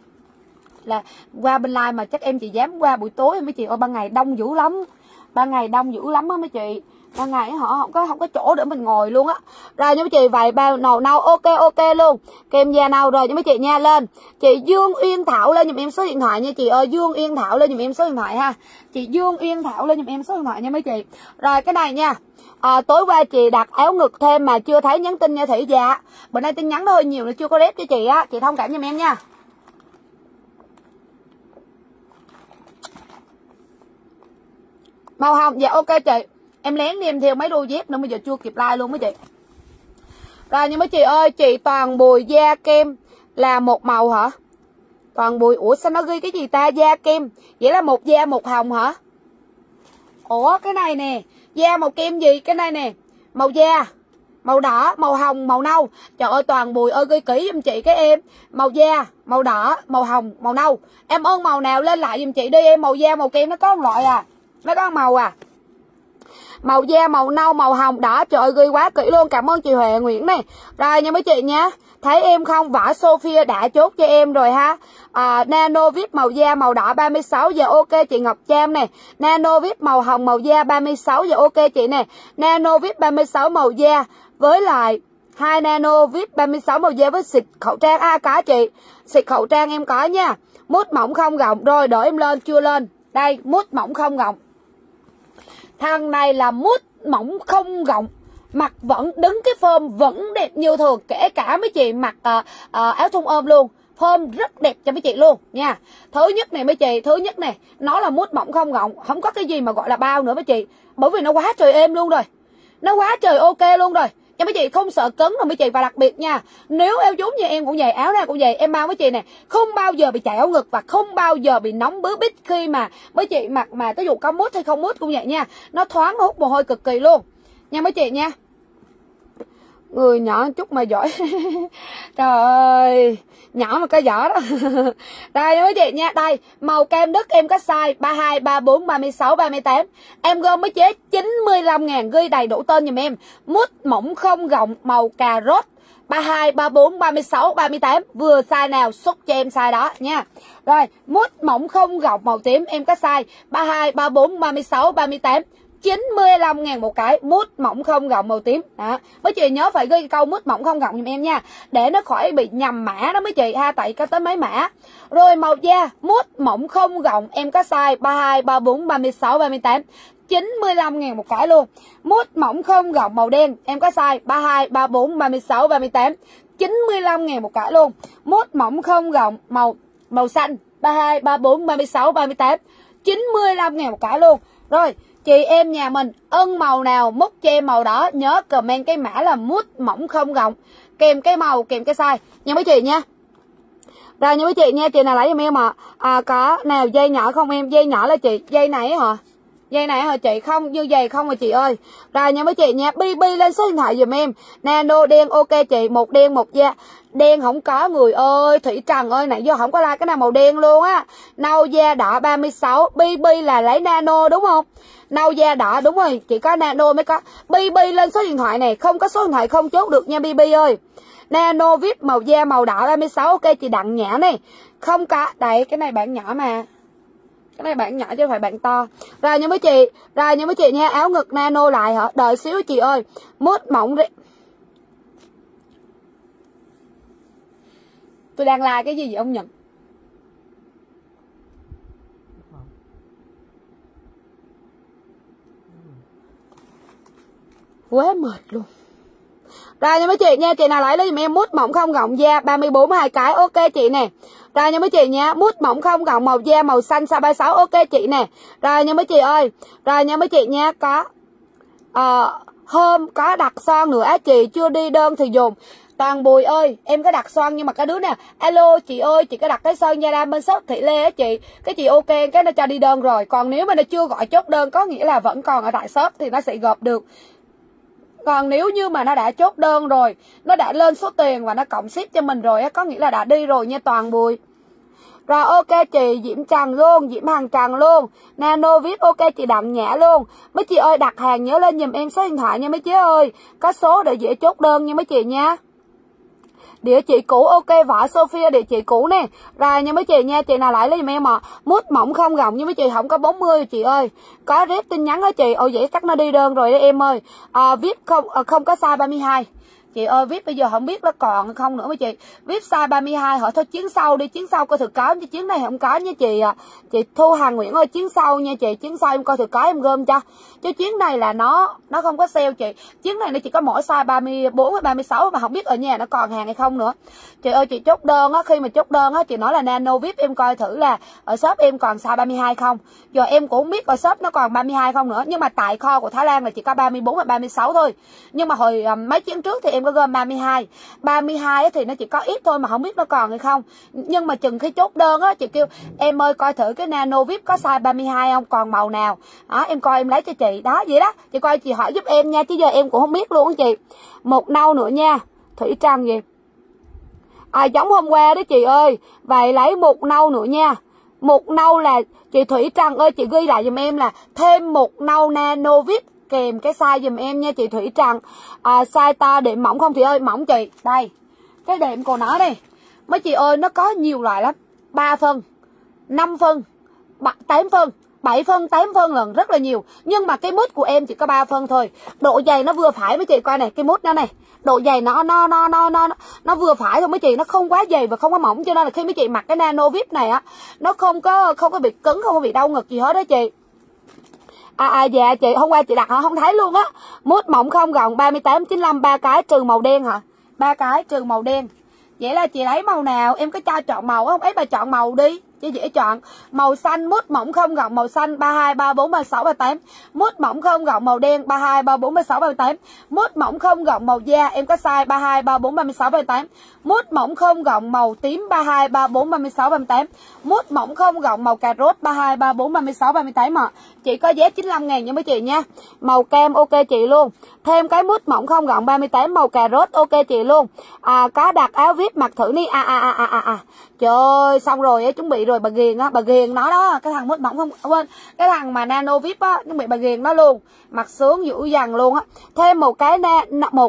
là qua bên like mà chắc em chỉ dám qua buổi tối mấy chị ơi. Ban ngày đông dữ lắm. Ban ngày đông dữ lắm á mấy chị. Ban ngày họ không có chỗ để mình ngồi luôn á. Rồi nha mấy chị, vậy bao nâu ok luôn. Kem da nâu rồi nha mấy chị nha. Lên chị Dương Uyên Thảo lên giùm em số điện thoại nha chị ơi. Dương Uyên Thảo lên giùm em số điện thoại ha. Chị Dương Uyên Thảo lên giùm em số điện thoại nha mấy chị. Rồi cái này nha. Tối qua chị đặt áo ngực thêm mà chưa thấy nhắn tin nha Thị. Dạ bữa nay tin nhắn nó hơi nhiều nó chưa có rep cho chị á. Chị thông cảm giùm em nha. Màu hồng dạ ok chị. Em lén đi em theo mấy đôi dép nữa bây giờ chưa kịp like luôn mấy chị. Rồi nhưng mấy chị ơi, chị Toàn Bùi da kem là một màu hả? Toàn Bùi, ủa sao nó ghi cái gì ta? Da kem vậy là một da một hồng hả? Ủa cái này nè, da màu kem gì? Cái này nè, màu da màu đỏ, màu hồng, màu nâu. Trời ơi Toàn Bùi ơi ghi kỹ giùm chị cái em. Màu da, màu đỏ, màu hồng, màu nâu. Em ơn màu nào lên lại giùm chị đi em. Màu da màu kem nó có một loại à, nó có một màu à. Màu da màu nâu màu hồng đỏ. Trời ơi ghi quá kỹ luôn. Cảm ơn chị Huệ Nguyễn này. Rồi nha mấy chị nha. Thấy em không? Vả Sophia đã chốt cho em rồi ha. Nano VIP màu da màu đỏ 36 giờ ok chị Ngọc Tram nè. Nano VIP màu hồng màu da 36 giờ ok chị nè. Nano VIP 36 màu da với lại 2 nano VIP 36 màu da với xịt khẩu trang. Có chị. Xịt khẩu trang em có nha. Mút mỏng không gọng. Rồi đợi em lên, chưa lên. Đây mút mỏng không gọng. Thằng này là mút mỏng không gọng. Mặc vẫn đứng cái form vẫn đẹp như thường. Kể cả mấy chị mặc áo thun ôm luôn. Form rất đẹp cho mấy chị luôn nha. Thứ nhất này mấy chị, thứ nhất này nó là mút mỏng không gọng. Không có cái gì mà gọi là bao nữa mấy chị. Bởi vì nó quá trời êm luôn rồi. Nó quá trời ok luôn rồi. Cho mấy chị không sợ cứng rồi mấy chị. Và đặc biệt nha, nếu eo giống như em cũng vậy, áo nào cũng vậy, em bao mấy chị nè, không bao giờ bị chảy áo ngực và không bao giờ bị nóng bứ bít khi mà mấy chị mặc mà ví dụ có mút hay không mút cũng vậy nha. Nó thoáng, nó hút mồ hôi cực kỳ luôn nha mấy chị nha. Người nhỏ chút mà giỏi. Trời ơi, nhỏ mà có giỏi đó. Đây nha mấy chị nha. Đây màu kem Đức em có size 32 34 36 38. Em gom mấy chế 95.000. Ghi đầy đủ tên giùm em. Mút mỏng không gọng màu cà rốt 32 34 36 38. Vừa size nào xuất cho em size đó nha. Rồi mút mỏng không gọng màu tím em có size 32 34 36 38. 95.000 một cái, mút mỏng không gọng màu tím. Đó. Mấy chị nhớ phải ghi câu mút mỏng không gọng giùm em nha, để nó khỏi bị nhầm mã đó mấy chị ha, tại có tới mấy mã. Rồi màu da mút mỏng không gọng em có size 32, 34, 36, 38, 95.000 một cái luôn. Mút mỏng không gọng màu đen em có size 32, 34, 36, 38, 95.000 một cái luôn. Mút mỏng không gọng màu xanh 32, 34, 36, 38, 95.000 một cái luôn. Rồi chị em nhà mình ưng màu nào mút cho em màu đó, nhớ comment cái mã là mút mỏng không gọng kèm cái màu kèm cái size nha mấy chị nha. Rồi nha mấy chị nha, chị nào lấy giùm em ạ. Có nào dây nhỏ không em? Dây nhỏ là chị, dây này hả? Dây này hả chị? Không, như giày không mà chị ơi. Rồi nha mấy chị nha, BB lên số điện thoại giùm em. Nano đen ok chị, một đen một da. Đen không có người ơi, Thủy Trần ơi, nãy giờ không có like cái nào màu đen luôn á. Nâu da đỏ 36, BB là lấy nano đúng không? Nâu da đỏ đúng rồi, chỉ có nano mới có. BB lên số điện thoại này, không có số điện thoại không chốt được nha BB ơi. Nano VIP màu da màu đỏ 36 ok chị Đặng Nhã này. Không có, đây cái này bạn nhỏ mà. Cái này bạn nhỏ chứ không phải bạn to. Rồi nha mấy chị, rồi nha mấy chị nha, áo ngực nano lại hả? Đợi xíu chị ơi. Mút mỏng đi. Tôi đang like cái gì vậy ông Nhật? Quá mệt luôn. Rồi nha mấy chị nha, chị nào lấy giùm em mút mỏng không gọng da 34 2 cái ok chị nè. Rồi nha mấy chị nha, mút mỏng không gọng màu da màu xanh size 36 ok chị nè. Rồi nha mấy chị ơi. Rồi nha mấy chị nha, có hôm có đặt son nữa á chị, chưa đi đơn thì dùng. Toàn Bùi ơi, em có đặt son nhưng mà cái đứa nè, alo chị ơi, chị có đặt cái son Nha Lam bên shop Thị Lê á chị, cái chị ok cái nó cho đi đơn rồi. Còn nếu mà nó chưa gọi chốt đơn có nghĩa là vẫn còn ở tại shop thì nó sẽ gộp được. Còn nếu như mà nó đã chốt đơn rồi, nó đã lên số tiền và nó cộng ship cho mình rồi á, có nghĩa là đã đi rồi nha Toàn Bùi. Rồi ok chị Diễm Trần luôn, Diễm Hằng Trần luôn, Nano VIP ok chị Đặng Nhã luôn. Mấy chị ơi đặt hàng nhớ lên giùm em số điện thoại nha mấy chị ơi, có số để dễ chốt đơn nha mấy chị nha. Địa chỉ cũ ok Võ Sophia địa chỉ cũ nè. Rồi nha mấy chị nha, chị nào lại lấy giùm em mút mỏng không gọng nhưng mấy chị không có 40 chị ơi. Có rep tin nhắn đó chị. Ồ vậy chắc nó đi đơn rồi đấy em ơi. VIP không có size 32. Chị ơi VIP bây giờ không biết nó còn không nữa mấy chị. VIP size 32 hỏi thôi chuyến sau đi, chuyến sau coi thử có chứ chuyến này không có nha chị. Chị Thu Hằng Nguyễn ơi, chuyến sau nha chị, chuyến sau em coi thử có em gom cho. Chứ chuyến này là nó không có sale chị. Chuyến này nó chỉ có mỗi size 34 hay 36 mà không biết ở nhà nó còn hàng hay không nữa. Chị ơi chị chốt đơn á, khi mà chốt đơn á chị nói là Nano VIP em coi thử là ở shop em còn size 32 không. Giờ em cũng không biết ở shop nó còn 32 không nữa, nhưng mà tại kho của Thái Lan là chỉ có 34 và 36 thôi. Nhưng mà hồi mấy chuyến trước thì em có gom 32. 32 thì nó chỉ có ít thôi mà không biết nó còn hay không. Nhưng mà chừng khi chốt đơn á chị kêu em ơi coi thử cái Nano VIP có size 32 không, còn màu nào. Đó em coi em lấy cho chị. Đó vậy đó. Chị coi chị hỏi giúp em nha, chứ giờ em cũng không biết luôn chị. Một nâu nữa nha. Thủy Trăng gì? Giống hôm qua đó chị ơi. Vậy lấy một nâu nữa nha. Một nâu là chị Thủy Trăng ơi, chị ghi lại giùm em là thêm một nâu Nano VIP kèm cái size giùm em nha chị Thủy Trăng. Size to đệm mỏng không chị ơi? Mỏng chị. Đây. Cái đệm của nó đây. Mấy chị ơi nó có nhiều loại lắm. 3 phân, 5 phân, 8 phân, 7 phân, 8 phân lần, rất là nhiều. Nhưng mà cái mút của em chỉ có 3 phân thôi. Độ dày nó vừa phải mấy chị coi này, cái mút nó này. Độ dày nó vừa phải thôi mấy chị, nó không quá dày và không quá mỏng, cho nên là khi mấy chị mặc cái Nano VIP này á, nó không có bị cứng, không có bị đau ngực gì hết đó chị. Dạ chị, hôm qua chị đặt hả? Không thấy luôn á. Mút mỏng không gọng 38 95 3 cái trừ màu đen hả? 3 cái trừ màu đen. Vậy là chị lấy màu nào? Em có cho chọn màu không? Ấy bà chọn màu đi. Chứ dễ chọn. Màu xanh mút mỏng không gọng màu xanh 32 34 36 38. Mút mỏng không gọng màu đen 32 34 36 38. Mút mỏng không gọng màu da em có size 32 34 36 38. Mút mỏng không gọng màu tím 32 34 36 38. Mút mỏng không gọng màu cà rốt 32 34 36 38 ạ. Chị có giá 95.000 nha mấy chị nha. Màu cam ok chị luôn. Thêm cái mút mỏng không gọng 38 màu cà rốt ok chị luôn. Có đặt áo VIP mặc thử đi. Trời ơi, xong rồi á, chuẩn bị rồi bà Ghiền á, bà Ghiền nó đó, cái thằng mút mỏng không quên, cái thằng mà Nano VIP á, chuẩn bị bà Ghiền nó luôn, mặc sướng dữ dằn luôn á. Thêm một cái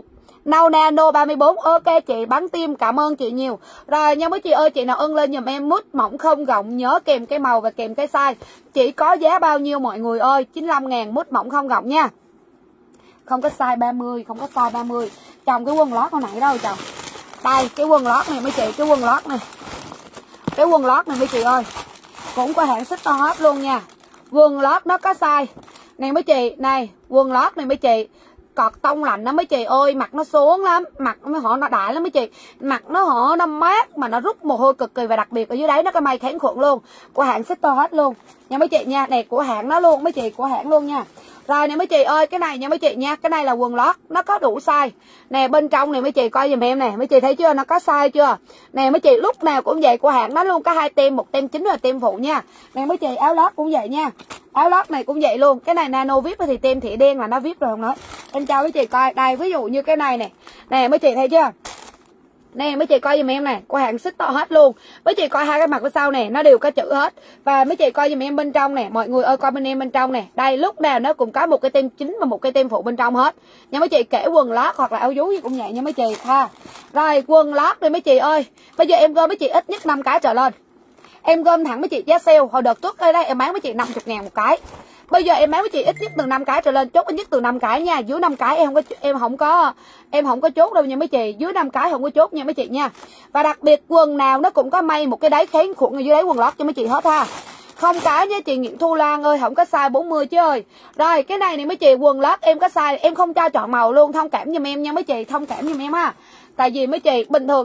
Nâu Nano 34. Ok chị, bắn tim, cảm ơn chị nhiều. Rồi nha mấy chị ơi, chị nào ưng lên giùm em mút mỏng không gọng, nhớ kèm cái màu và kèm cái size. Chỉ có giá bao nhiêu mọi người ơi? 95.000 mút mỏng không gọng nha. Không có size 30, không có size 30. Chồng cái quần lót hồi nãy đâu chồng. Đây, cái quần lót này mấy chị, cái quần lót này. Cái quần lót này mấy chị ơi, cũng có hãng Sister Hot luôn nha. Quần lót nó có size. Này mấy chị, này, quần lót này mấy chị, cọt tông lạnh đó mấy chị ơi, mặt nó xuống lắm, mặt họ nó đại lắm mấy chị, mặt nó mát mà nó rút mồ hôi cực kỳ, và đặc biệt ở dưới đáy nó có may kháng khuẩn luôn, của hãng Sister Hot luôn nha mấy chị nha. Này của hãng nó luôn mấy chị, của hãng luôn nha. Rồi nè mấy chị ơi, cái này nha mấy chị nha, cái này là quần lót, nó có đủ size. Nè bên trong này mấy chị coi giùm em nè, mấy chị thấy chưa, nó có size chưa? Nè mấy chị lúc nào cũng vậy, của hãng nó luôn có 2 tem, một tem chính và tem phụ nha. Nè mấy chị, áo lót cũng vậy nha. Áo lót này cũng vậy luôn. Cái này nano vip thì tem thị đen là nó vip rồi không nói. Em cho mấy chị coi, đây ví dụ như cái này nè. Nè mấy chị thấy chưa? Nè mấy chị coi giùm em nè, của hãng Sister Hot luôn. Mấy chị coi hai cái mặt phía sau nè, nó đều có chữ hết. Và mấy chị coi giùm em bên trong nè, mọi người ơi coi bên em bên trong nè. Đây lúc nào nó cũng có một cái tem chính và một cái tem phụ bên trong hết. Nha mấy chị, kể quần lót hoặc là áo vú gì cũng vậy nha mấy chị ha. Rồi quần lót đi mấy chị ơi. Bây giờ em gom mấy chị ít nhất 5 cái trở lên. Em gom thẳng mấy chị giá sale, hồi đợt trước đây em bán mấy chị 50.000 một cái. Bây giờ em bán với chị ít nhất từ 5 cái trở lên, chốt ít nhất từ 5 cái nha. Dưới 5 cái em không có chốt đâu nha mấy chị. Dưới 5 cái không có chốt nha mấy chị nha. Và đặc biệt quần nào nó cũng có may một cái đáy kháng khuẩn ở dưới đáy quần lót cho mấy chị hết ha. Không cái nha chị Nguyễn Thu Lan ơi, không có size 40 chứ ơi. Rồi cái này mấy chị, quần lót em có size, em không cho chọn màu luôn, thông cảm giùm em nha mấy chị, thông cảm giùm em ha. Tại vì mấy chị bình thường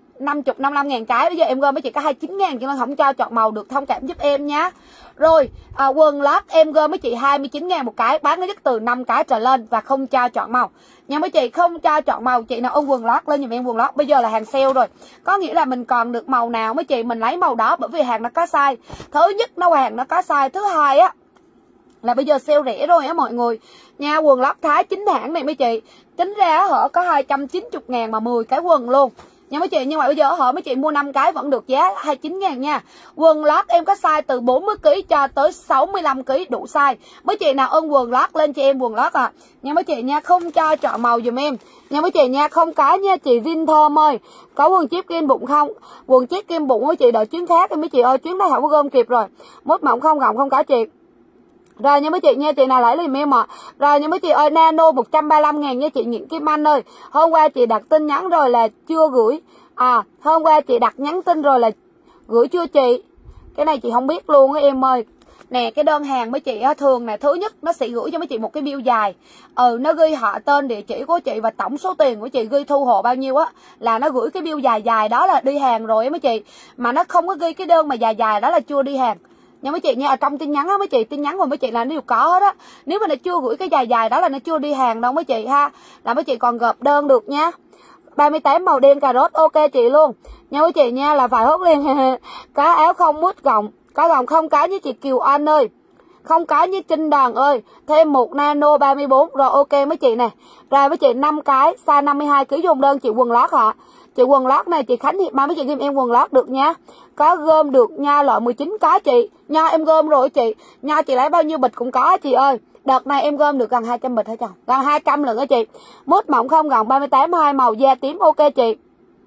55 ngàn cái, bây giờ em gom mấy chị có 29 ngàn cho nên không cho chọn màu được, thông cảm giúp em nhá. Rồi quần lót em gom mấy chị 29 ngàn một cái, bán nó nhất từ 5 cái trở lên và không cho chọn màu nha mấy chị, không cho chọn màu. Chị nào ưng quần lót lên giùm em quần lót, bây giờ là hàng sale rồi, có nghĩa là mình còn được màu nào mấy chị mình lấy màu đó, bởi vì hàng nó có size. Thứ nhất nó hàng nó có size, thứ hai á là bây giờ sale rẻ rồi á mọi người nha. Quần lót Thái chính hãng này mấy chị, tính ra hở có 290 ngàn mà 10 cái quần luôn nha mấy chị. Nhưng mà bây giờ hở mấy chị mua 5 cái vẫn được giá 29 ngàn nha. Quần lót em có size từ 40kg cho tới 65kg đủ size. Mấy chị nào ưng quần lót lên cho em quần lót nha mấy chị nha, không cho chọn màu dùm em nha mấy chị nha. Không cái nha chị Vin Thơm ơi, có quần chip kim bụng không? Quần chip kim bụng mấy chị đợi chuyến khác đi mấy chị ơi, chuyến đó không có gom kịp rồi. Mốt mỏng không gọng không cả chị. Rồi nha mấy chị nha, chị nào lấy liền em ạ. Rồi nha mấy chị ơi, nano 135 ngàn nha chị Nguyễn Kim Anh ơi. Hôm qua chị đặt tin nhắn rồi là chưa gửi. Hôm qua chị đặt nhắn tin rồi là gửi chưa chị? Cái này chị không biết luôn á em ơi. Nè cái đơn hàng mấy chị á, thường nè, thứ nhất nó sẽ gửi cho mấy chị một cái bill dài. Nó ghi họ tên địa chỉ của chị và tổng số tiền của chị ghi thu hộ bao nhiêu á, là nó gửi cái bill dài dài đó là đi hàng rồi á mấy chị. Mà nó không có ghi cái đơn mà dài dài đó là chưa đi hàng nha mấy chị nha. Ở trong tin nhắn á mấy chị, tin nhắn của mấy chị là nó đều có hết á. Nếu mà nó chưa gửi cái dài dài đó là nó chưa đi hàng đâu mấy chị ha, là mấy chị còn gộp đơn được nha. 38 màu đen cà rốt ok chị luôn nha mấy chị nha, là phải hốt liền. Có áo không mút gọng, có gọng không cái với chị Kiều Anh ơi, không cái với Trinh Đàn ơi, thêm một nano 34 rồi ok mấy chị nè. Rồi mấy chị 5 cái size 52kg dùng đơn chị quần lót hả? Chị quần lót này chị Khánh Hiệp Ba mấy chị gom em quần lót được nha. Có gom được nha, loại 19 cái chị. Nha em gom rồi chị. Nha chị lấy bao nhiêu bịch cũng có chị ơi. Đợt này em gom được gần 200 bịch hả chồng? Gần 200 lần đó chị. Mút mỏng không gọng 38 2 màu da tím ok chị.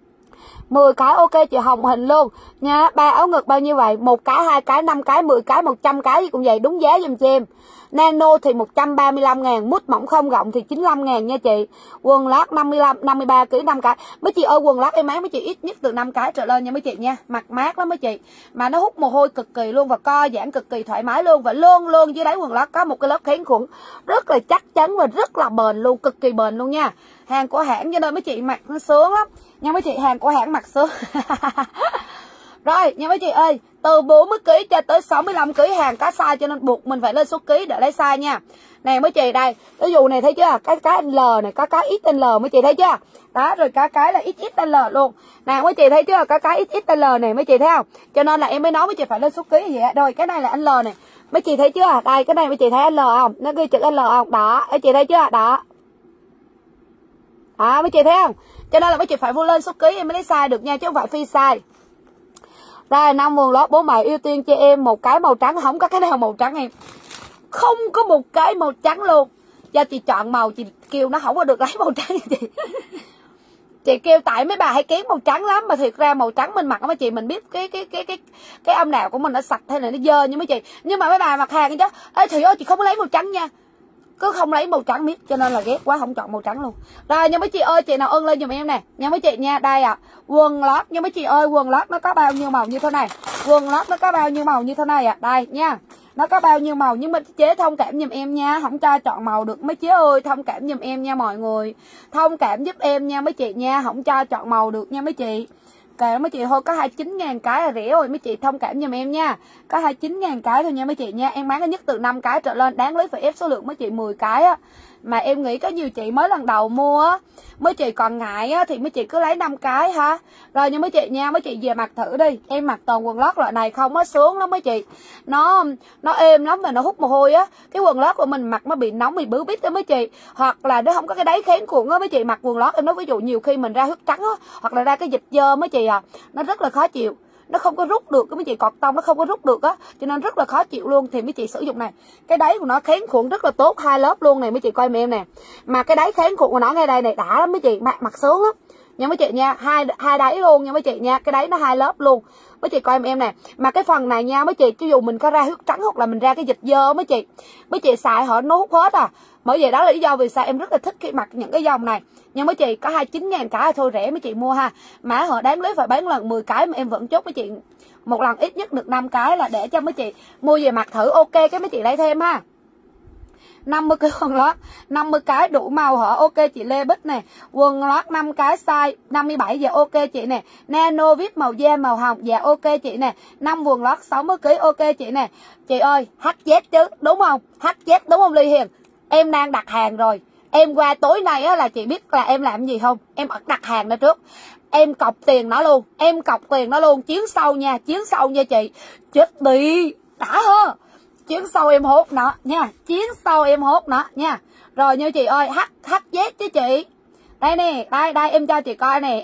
10 cái ok chị Hồng Hình luôn nha. 3 áo ngực bao nhiêu vậy? 1 cái, 2 cái, 5 cái, 10 cái, 100 cái gì cũng vậy, đúng giá giùm cho em. Nano thì 135 ngàn, mút mỏng không gọng thì 95 ngàn nha chị. Quần lót 53 kg 5 cái. Mấy chị ơi quần lót em bán mấy chị ít nhất từ 5 cái trở lên nha mấy chị nha. Mặt mát lắm mấy chị. Mà nó hút mồ hôi cực kỳ luôn và co giãn cực kỳ thoải mái luôn. Và luôn luôn dưới đáy quần lót có một cái lớp kháng khuẩn rất là chắc chắn và rất là bền luôn, cực kỳ bền luôn nha. Hàng của hãng cho nên mấy chị mặc nó sướng lắm nha mấy chị, hàng của hãng mặc sướng. Rồi nha mấy chị ơi, từ 40kg cho tới 65kg hàng có size cho nên buộc mình phải lên số ký để lấy size nha. Nè mấy chị đây, ví dụ này thấy chưa? Cái L này có cái XL mấy chị thấy chưa? Đó rồi cái là XXL luôn. Nè mấy chị thấy chưa? Cái XXL này mấy chị thấy không? Cho nên là em mới nói mấy chị phải lên số ký gì vậy. Rồi cái này là L này. Mấy chị thấy chưa? Đây cái này mấy chị thấy L không? Nó ghi chữ L không? Đó, mấy chị thấy chưa? Đó. Mấy chị thấy không? Cho nên là mấy chị phải vô lên số ký em mới lấy size được nha, chứ không phải phi size. Đây 5 quần lót bố mẹ ưu tiên cho em một cái màu trắng, không có cái nào màu trắng em. Không có một cái màu trắng luôn. do chị chọn màu, chị kêu nó không có được lấy màu trắng chị kêu tại mấy bà hay kén màu trắng lắm, mà thiệt ra màu trắng mình mặc mấy chị mình biết cái âm đạo của mình nó sạch hay là nó dơ như mấy chị. Nhưng mà mấy bà mặc hàng chứ ê thì ơi chị không có lấy màu trắng nha, cứ không lấy màu trắng miết, cho nên là ghét quá không chọn màu trắng luôn. Rồi nha mấy chị ơi, chị nào ưng lên giùm em nè nha mấy chị nha. Đây quần lót nha mấy chị ơi, quần lót nó có bao nhiêu màu như thế này, quần lót nó có bao nhiêu màu như thế này đây nha, nó có bao nhiêu màu. Nhưng mà chế thông cảm giùm em nha, không cho chọn màu được mấy chế ơi, thông cảm giùm em nha mọi người, thông cảm giúp em nha mấy chị nha, không cho chọn màu được nha mấy chị. Kệ mấy chị thôi, có 29.000 cái là rẻ rồi mấy chị, thông cảm giùm em nha, có 29.000 cái thôi nha mấy chị nha. Em bán cái nhất từ 5 cái trở lên, đáng lý phải ép số lượng mấy chị 10 cái á. Mà em nghĩ có nhiều chị mới lần đầu mua á, mấy chị còn ngại á thì mấy chị cứ lấy 5 cái ha. Rồi nha mấy chị nha, mấy chị về mặc thử đi. Em mặc toàn quần lót loại này không, nó sướng lắm mấy chị. Nó êm lắm và nó hút mồ hôi á. Cái quần lót của mình mặc nó bị nóng, bị bứ bít đó mấy chị. Hoặc là nó không có cái đáy kháng cuộn á mấy chị, mặc quần lót em nói ví dụ nhiều khi mình ra huyết trắng á, hoặc là ra cái dịch dơ mấy chị nó rất là khó chịu. Nó không có rút được, mấy chị cọt tông nó không có rút được á, cho nên rất là khó chịu luôn. Thì mấy chị sử dụng này, cái đáy của nó kháng khuẩn rất là tốt, 2 lớp luôn này mấy chị coi em nè. Mà cái đáy kháng khuẩn của nó ngay đây này đã lắm mấy chị, mặc sướng lắm nha mấy chị nha, hai đáy luôn nha mấy chị nha, cái đáy nó 2 lớp luôn mấy chị coi em nè. Mà cái phần này nha mấy chị, cho dù mình có ra huyết trắng hoặc là mình ra cái dịch dơ mấy chị xài họ nó hút hết Bởi vậy đó là lý do vì sao em rất là thích khi mặc những cái dòng này. Nhưng mấy chị có 29.000 cái thôi, rẻ mấy chị mua ha. Mà họ đáng lý phải bán lần 10 cái mà em vẫn chốt mấy chị một lần ít nhất được 5 cái, là để cho mấy chị mua về mặc thử, ok cái mấy chị lấy thêm ha. 50 cái quần lót, 50 cái đủ màu hả? Ok chị Lê Bích nè. Quần lót 5 cái size 57 dạ ok chị nè. Nano viết màu da màu hồng dạ ok chị nè. 5 quần lót 60 kg ok chị nè. Chị ơi, HZ chứ, đúng không? HZ đúng không Ly Hiền? Em đang đặt hàng rồi. Em qua tối nay á là chị biết là em làm gì không? Em đặt hàng ra trước. Em cọc tiền nó luôn, em cọc tiền nó luôn. Chuyến sau nha, chuyến sau nha chị. Chết đi, đã hơn. Chuyến sau em hốt nó nha, chuyến sau em hốt nó nha. Rồi như chị ơi, HZ chứ chị. Đây nè, đây em cho chị coi nè,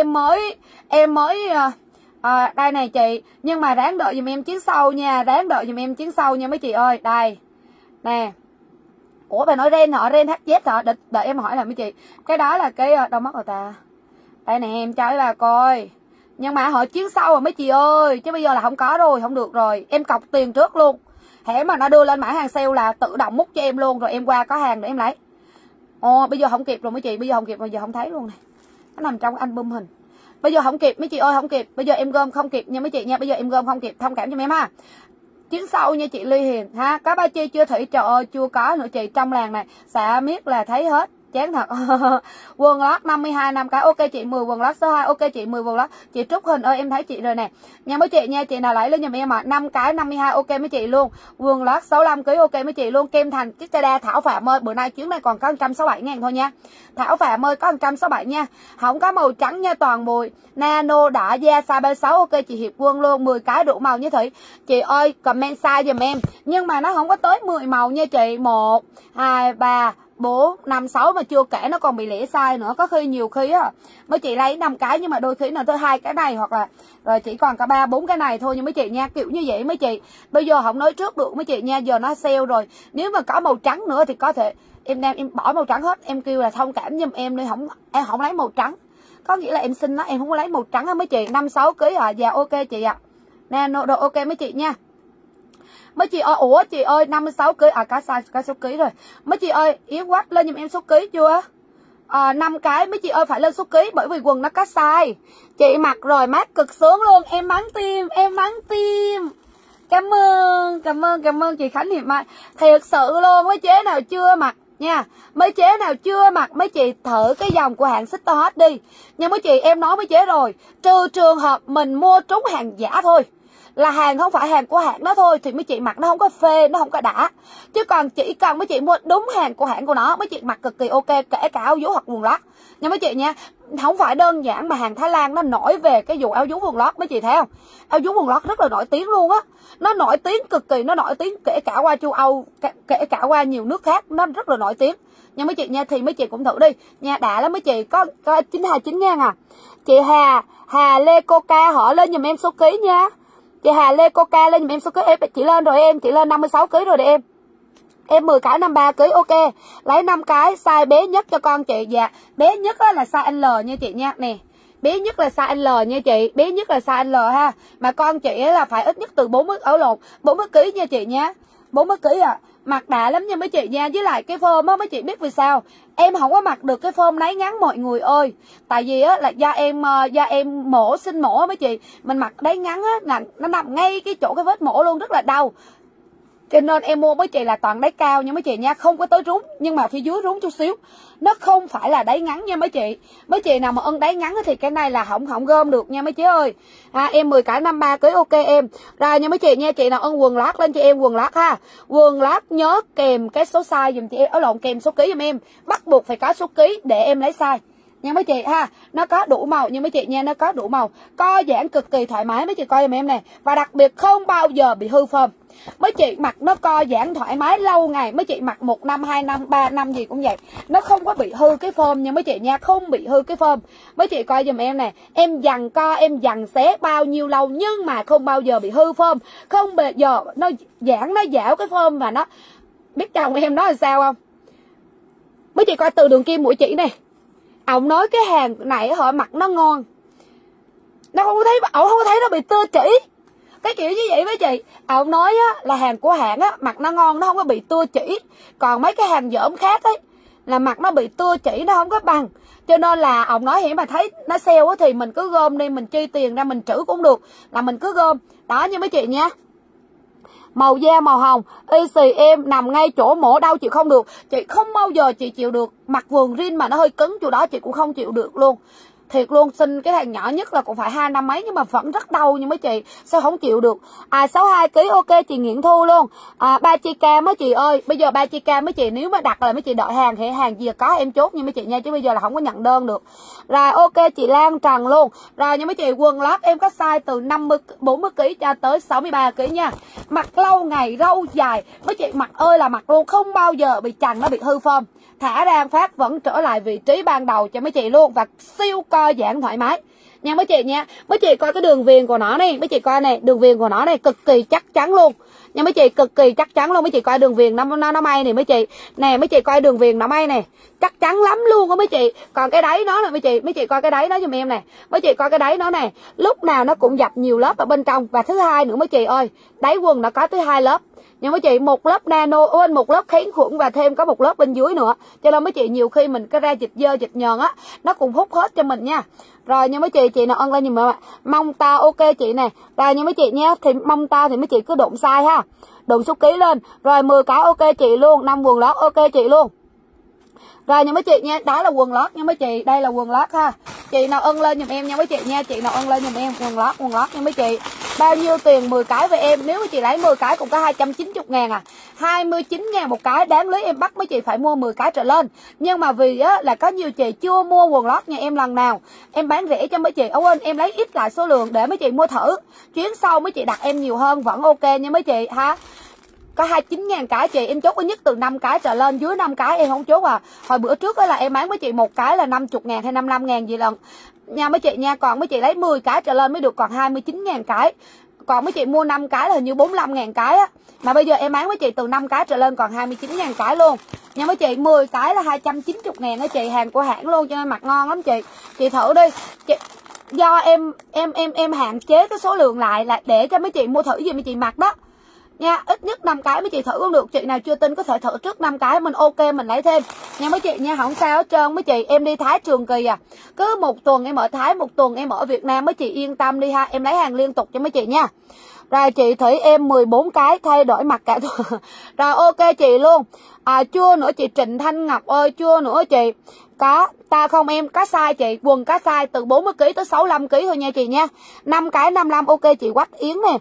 em mới đây này chị, nhưng mà ráng đợi giùm em chuyến sau nha, ráng đợi giùm em chuyến sau nha mấy chị ơi. Đây. Nè. Ủa bà nói ren họ, ren HZ hả? Đợi em hỏi là mấy chị. Cái đó là cái đâu mất rồi ta. Đây nè em cho bà coi. Nhưng mà họ chuyến sau rồi mấy chị ơi, chứ bây giờ là không có rồi, không được rồi. Em cọc tiền trước luôn. Hễ mà nó đưa lên mã hàng sale là tự động múc cho em luôn, rồi em qua có hàng để em lấy. Ồ, bây giờ không kịp rồi mấy chị, bây giờ không kịp rồi, giờ không thấy luôn này. Nó nằm trong album hình. Bây giờ không kịp mấy chị ơi, không kịp. Bây giờ em gom không kịp nha mấy chị nha, bây giờ em gom không kịp, thông cảm cho em ha. Chuyến sau nha chị Ly Hiền ha. Cá ba chi chưa thủy, trời ơi chưa có nữa chị, trong làng này xạ miết là thấy hết. Chán thật. Quần lót 52 5 cái ok chị, 10 quần lót số 2 ok chị, 10 quần lót. Chị Trúc Hình ơi em thấy chị rồi nè. Nha mấy chị nha, chị nào lấy lên giùm em 5 cái 52 ok mấy chị luôn. Quần lót 65 kg ok mấy chị luôn. Kem Thành chiếc đa Thảo Phạm ơi, bữa nay chuyến này còn có 167.000 thôi nha. Thảo Phạm ơi có 167 nha. Không có màu trắng nha, toàn bùi. Nano đỏ da size 36 ok chị Hiệp Quân luôn, 10 cái đủ màu như Thủy. Chị ơi comment size giùm em. Nhưng mà nó không có tới 10 màu nha chị. 1 2 3 4, 5, 6 mà chưa kể nó còn bị lẻ size nữa. Có khi nhiều khi mấy chị lấy 5 cái nhưng mà đôi khi là tới 2 cái này, hoặc là rồi chỉ còn cả 3, 4 cái này thôi nha mấy chị nha. Kiểu như vậy mấy chị. Bây giờ không nói trước được mấy chị nha, giờ nó sale rồi. Nếu mà có màu trắng nữa thì có thể em bỏ màu trắng hết. Em kêu là thông cảm giùm em đi, em không lấy màu trắng. Có nghĩa là em xin nó, em không có lấy màu trắng á mấy chị. 5, 6 kg dạ ok chị ạ. Nano đồ ok mấy chị nha. Mấy chị ơi, ủa chị ơi 56 kg có số ký rồi. Mấy chị ơi, Yến Quách lên giùm em số ký chưa? 5 cái mấy chị ơi phải lên số ký, bởi vì quần nó có size. Chị mặc rồi mát cực sướng luôn, em bắn tim. Cảm ơn chị Khánh Hiệp Mai. Thiệt sự luôn, mấy chế nào chưa mặc nha. Mấy chế nào chưa mặc mấy chị thử cái dòng của hãng Sister Hot đi. Nhưng mấy chị em nói mấy chế rồi, trừ trường hợp mình mua trúng hàng giả thôi, là hàng không phải hàng của hãng đó thôi, thì mấy chị mặc nó không có phê, nó không có đã. Chứ còn chỉ cần mấy chị mua đúng hàng của hãng của nó, mấy chị mặc cực kỳ ok, kể cả áo vú hoặc quần lót nha mấy chị nha. Không phải đơn giản mà hàng Thái Lan nó nổi về cái vụ áo vú quần lót mấy chị thấy không? Áo vú quần lót rất là nổi tiếng luôn á. Nó nổi tiếng cực kỳ, nó nổi tiếng kể cả qua châu Âu, kể cả qua nhiều nước khác, nó rất là nổi tiếng nha mấy chị nha. Thì mấy chị cũng thử đi nha, đã lắm mấy chị. Có 929 nha à. Chị Hà Lê Coca họ lên giùm em số ký nha. Chị Hà Lê Coca lên giùm em số ký. Em chị lên rồi, chị lên 56 kg rồi để em. Em 10 cái 53 kg ok. Lấy 5 cái size bé nhất cho con chị. Dạ, bé nhất là size L nha chị nha. Nè, bé nhất là size L nha chị, bé nhất là size L ha. Mà con chị là phải ít nhất từ 40 kg nha chị nha. 40 kg à. Mặc đã lắm nha mấy chị nha. Với lại cái phơm á mấy chị biết vì sao em không có mặc được cái phơm đáy ngắn mọi người ơi. Tại vì á là do em sinh mổ mấy chị. Mình mặc đáy ngắn á là nó nằm ngay cái chỗ cái vết mổ luôn, rất là đau. Cho nên em mua mấy chị là toàn đáy cao nha mấy chị nha, không có tới rúng, nhưng mà phía dưới rúng chút xíu. Nó không phải là đáy ngắn nha mấy chị. Mấy chị nào mà ưng đáy ngắn thì cái này là không gom được nha mấy chị ơi. Em 10 cái 53 kg ok em. Rồi nha mấy chị nha, chị nào ưng quần lót lên cho em quần lót ha. Quần lót nhớ kèm cái số size giùm chị em, kèm số ký giùm em. Bắt buộc phải có số ký để em lấy size nha mấy chị ha. Nó có đủ màu nha mấy chị nha, nó có đủ màu, co giãn cực kỳ thoải mái mấy chị coi giùm em nè. Và đặc biệt không bao giờ bị hư phơm. Mấy chị mặc nó co giãn thoải mái lâu ngày, mấy chị mặc 1 năm 2 năm 3 năm gì cũng vậy, nó không có bị hư cái phơm nha mấy chị nha, không bị hư cái phơm. Mấy chị coi giùm em nè, em dằn co em dằn xé bao nhiêu lâu nhưng mà không bao giờ bị hư phơm, không bao giờ nó giãn nó dẻo cái phơm. Và nó biết chồng em nói là sao không, mấy chị coi từ đường kim mũi chỉ này, ông nói cái hàng này họ mặc nó ngon, nó không có thấy, ổng không có thấy nó bị tưa chỉ cái kiểu như vậy mấy chị. Ông nói á, là hàng của hãng á mặc nó ngon, nó không có bị tưa chỉ. Còn mấy cái hàng dởm khác ấy là mặc nó bị tưa chỉ, nó không có bằng. Cho nên là ông nói hiện mà thấy nó sale á thì mình cứ gom đi, mình chi tiền ra mình trữ cũng được, là mình cứ gom đó nha mấy chị nha. Màu da màu hồng easy em, nằm ngay chỗ mổ đau chịu không được. Chị không bao giờ chị chịu được mặc quần jean mà nó hơi cứng chỗ đó, chị cũng không chịu được luôn. Thiệt luôn, xin cái thằng nhỏ nhất là cũng phải 2 năm mấy nhưng mà vẫn rất đau nha mấy chị. Sao không chịu được. 62 kg ok chị Nguyễn Thu luôn. 3 chi cam mấy chị ơi. Bây giờ 3 chi cam mấy chị nếu mà đặt là mấy chị đợi hàng thì hàng gì có em chốt nha mấy chị nha, chứ bây giờ là không có nhận đơn được. Rồi ok chị Lan Trần luôn. Rồi nha mấy chị, quần lót em có size từ 40 kg cho tới 63 kg nha. Mặc lâu ngày râu dài mấy chị mặc ơi là mặc luôn, không bao giờ bị chằng nó bị hư phơm. Thả ra phát vẫn trở lại vị trí ban đầu cho mấy chị luôn. Và siêu co giãn thoải mái nha mấy chị nha. Mấy chị coi cái đường viền của nó này, mấy chị coi này, đường viền của nó này cực kỳ chắc chắn luôn nha mấy chị, cực kỳ chắc chắn luôn. Mấy chị coi đường viền nó may này mấy chị nè, mấy chị coi đường viền nó may này chắc chắn lắm luôn á mấy chị. Còn cái đáy nó là mấy chị coi cái đáy nó giùm em nè, mấy chị coi cái đáy nó này, lúc nào nó cũng dập nhiều lớp ở bên trong. Và thứ hai nữa mấy chị ơi, đáy quần nó có tới 2 lớp nha mấy chị, một lớp nano, một lớp kháng khuẩn và thêm có một lớp bên dưới nữa. Cho nên mấy chị nhiều khi mình cái ra dịch dơ dịch nhờn á, nó cũng hút hết cho mình nha. Rồi nha mấy chị nào ân lên nhìn mà mông to ok chị nè. Rồi nha mấy chị nha, thì mông to thì mấy chị cứ đụng size ha, đụng số ký lên. Rồi 10 cái ok chị luôn, 5 quần lót ok chị luôn. Rồi nha mấy chị nha, đó là quần lót nha mấy chị, đây là quần lót ha. Chị nào ân lên giùm em nha mấy chị nha, chị nào ân lên giùm em quần lót nha mấy chị. Bao nhiêu tiền 10 cái với em, nếu mấy chị lấy 10 cái cũng có 290 ngàn 29 ngàn một cái, đáng lý em bắt mấy chị phải mua 10 cái trở lên. Nhưng mà vì á là có nhiều chị chưa mua quần lót nhà em lần nào, em bán rẻ cho mấy chị. Quên, em lấy ít lại số lượng để mấy chị mua thử, chuyến sau mấy chị đặt em nhiều hơn vẫn ok nha mấy chị ha. Có 29 ngàn cái chị, em chốt có nhất từ 5 cái trở lên, dưới 5 cái em không chốt à. Hồi bữa trước đó là em bán mấy chị một cái là 50 ngàn hay 55 ngàn gì lần nha mấy chị nha. Còn mấy chị lấy 10 cái trở lên mới được còn 29 ngàn cái. Còn mấy chị mua 5 cái là hình như 45 ngàn cái á. Mà bây giờ em bán mấy chị từ 5 cái trở lên còn 29 ngàn cái luôn nha mấy chị. 10 cái là 290 ngàn đó chị, hàng của hãng luôn, cho nên mặc ngon lắm chị. Chị thử đi chị. Do em hạn chế cái số lượng lại là để cho mấy chị mua thử gì mấy chị mặc đó nha. Ít nhất 5 cái mấy chị thử cũng được. Chị nào chưa tin có thể thử trước 5 cái, mình ok mình lấy thêm nha mấy chị nha, không sao hết trơn mấy chị. Em đi Thái Trường Kỳ cứ một tuần em ở Thái, một tuần em ở Việt Nam, mấy chị yên tâm đi ha, em lấy hàng liên tục cho mấy chị nha. Rồi chị Thủy em 14 cái thay đổi mặt cả rồi ok chị luôn. Chưa nữa chị Trịnh Thanh Ngọc ơi, chưa nữa chị. Có ta không em, có size chị, quần có size từ 40 kg tới 65 kg thôi nha chị nha. 5 cái 55 ok chị Quách Yến nè.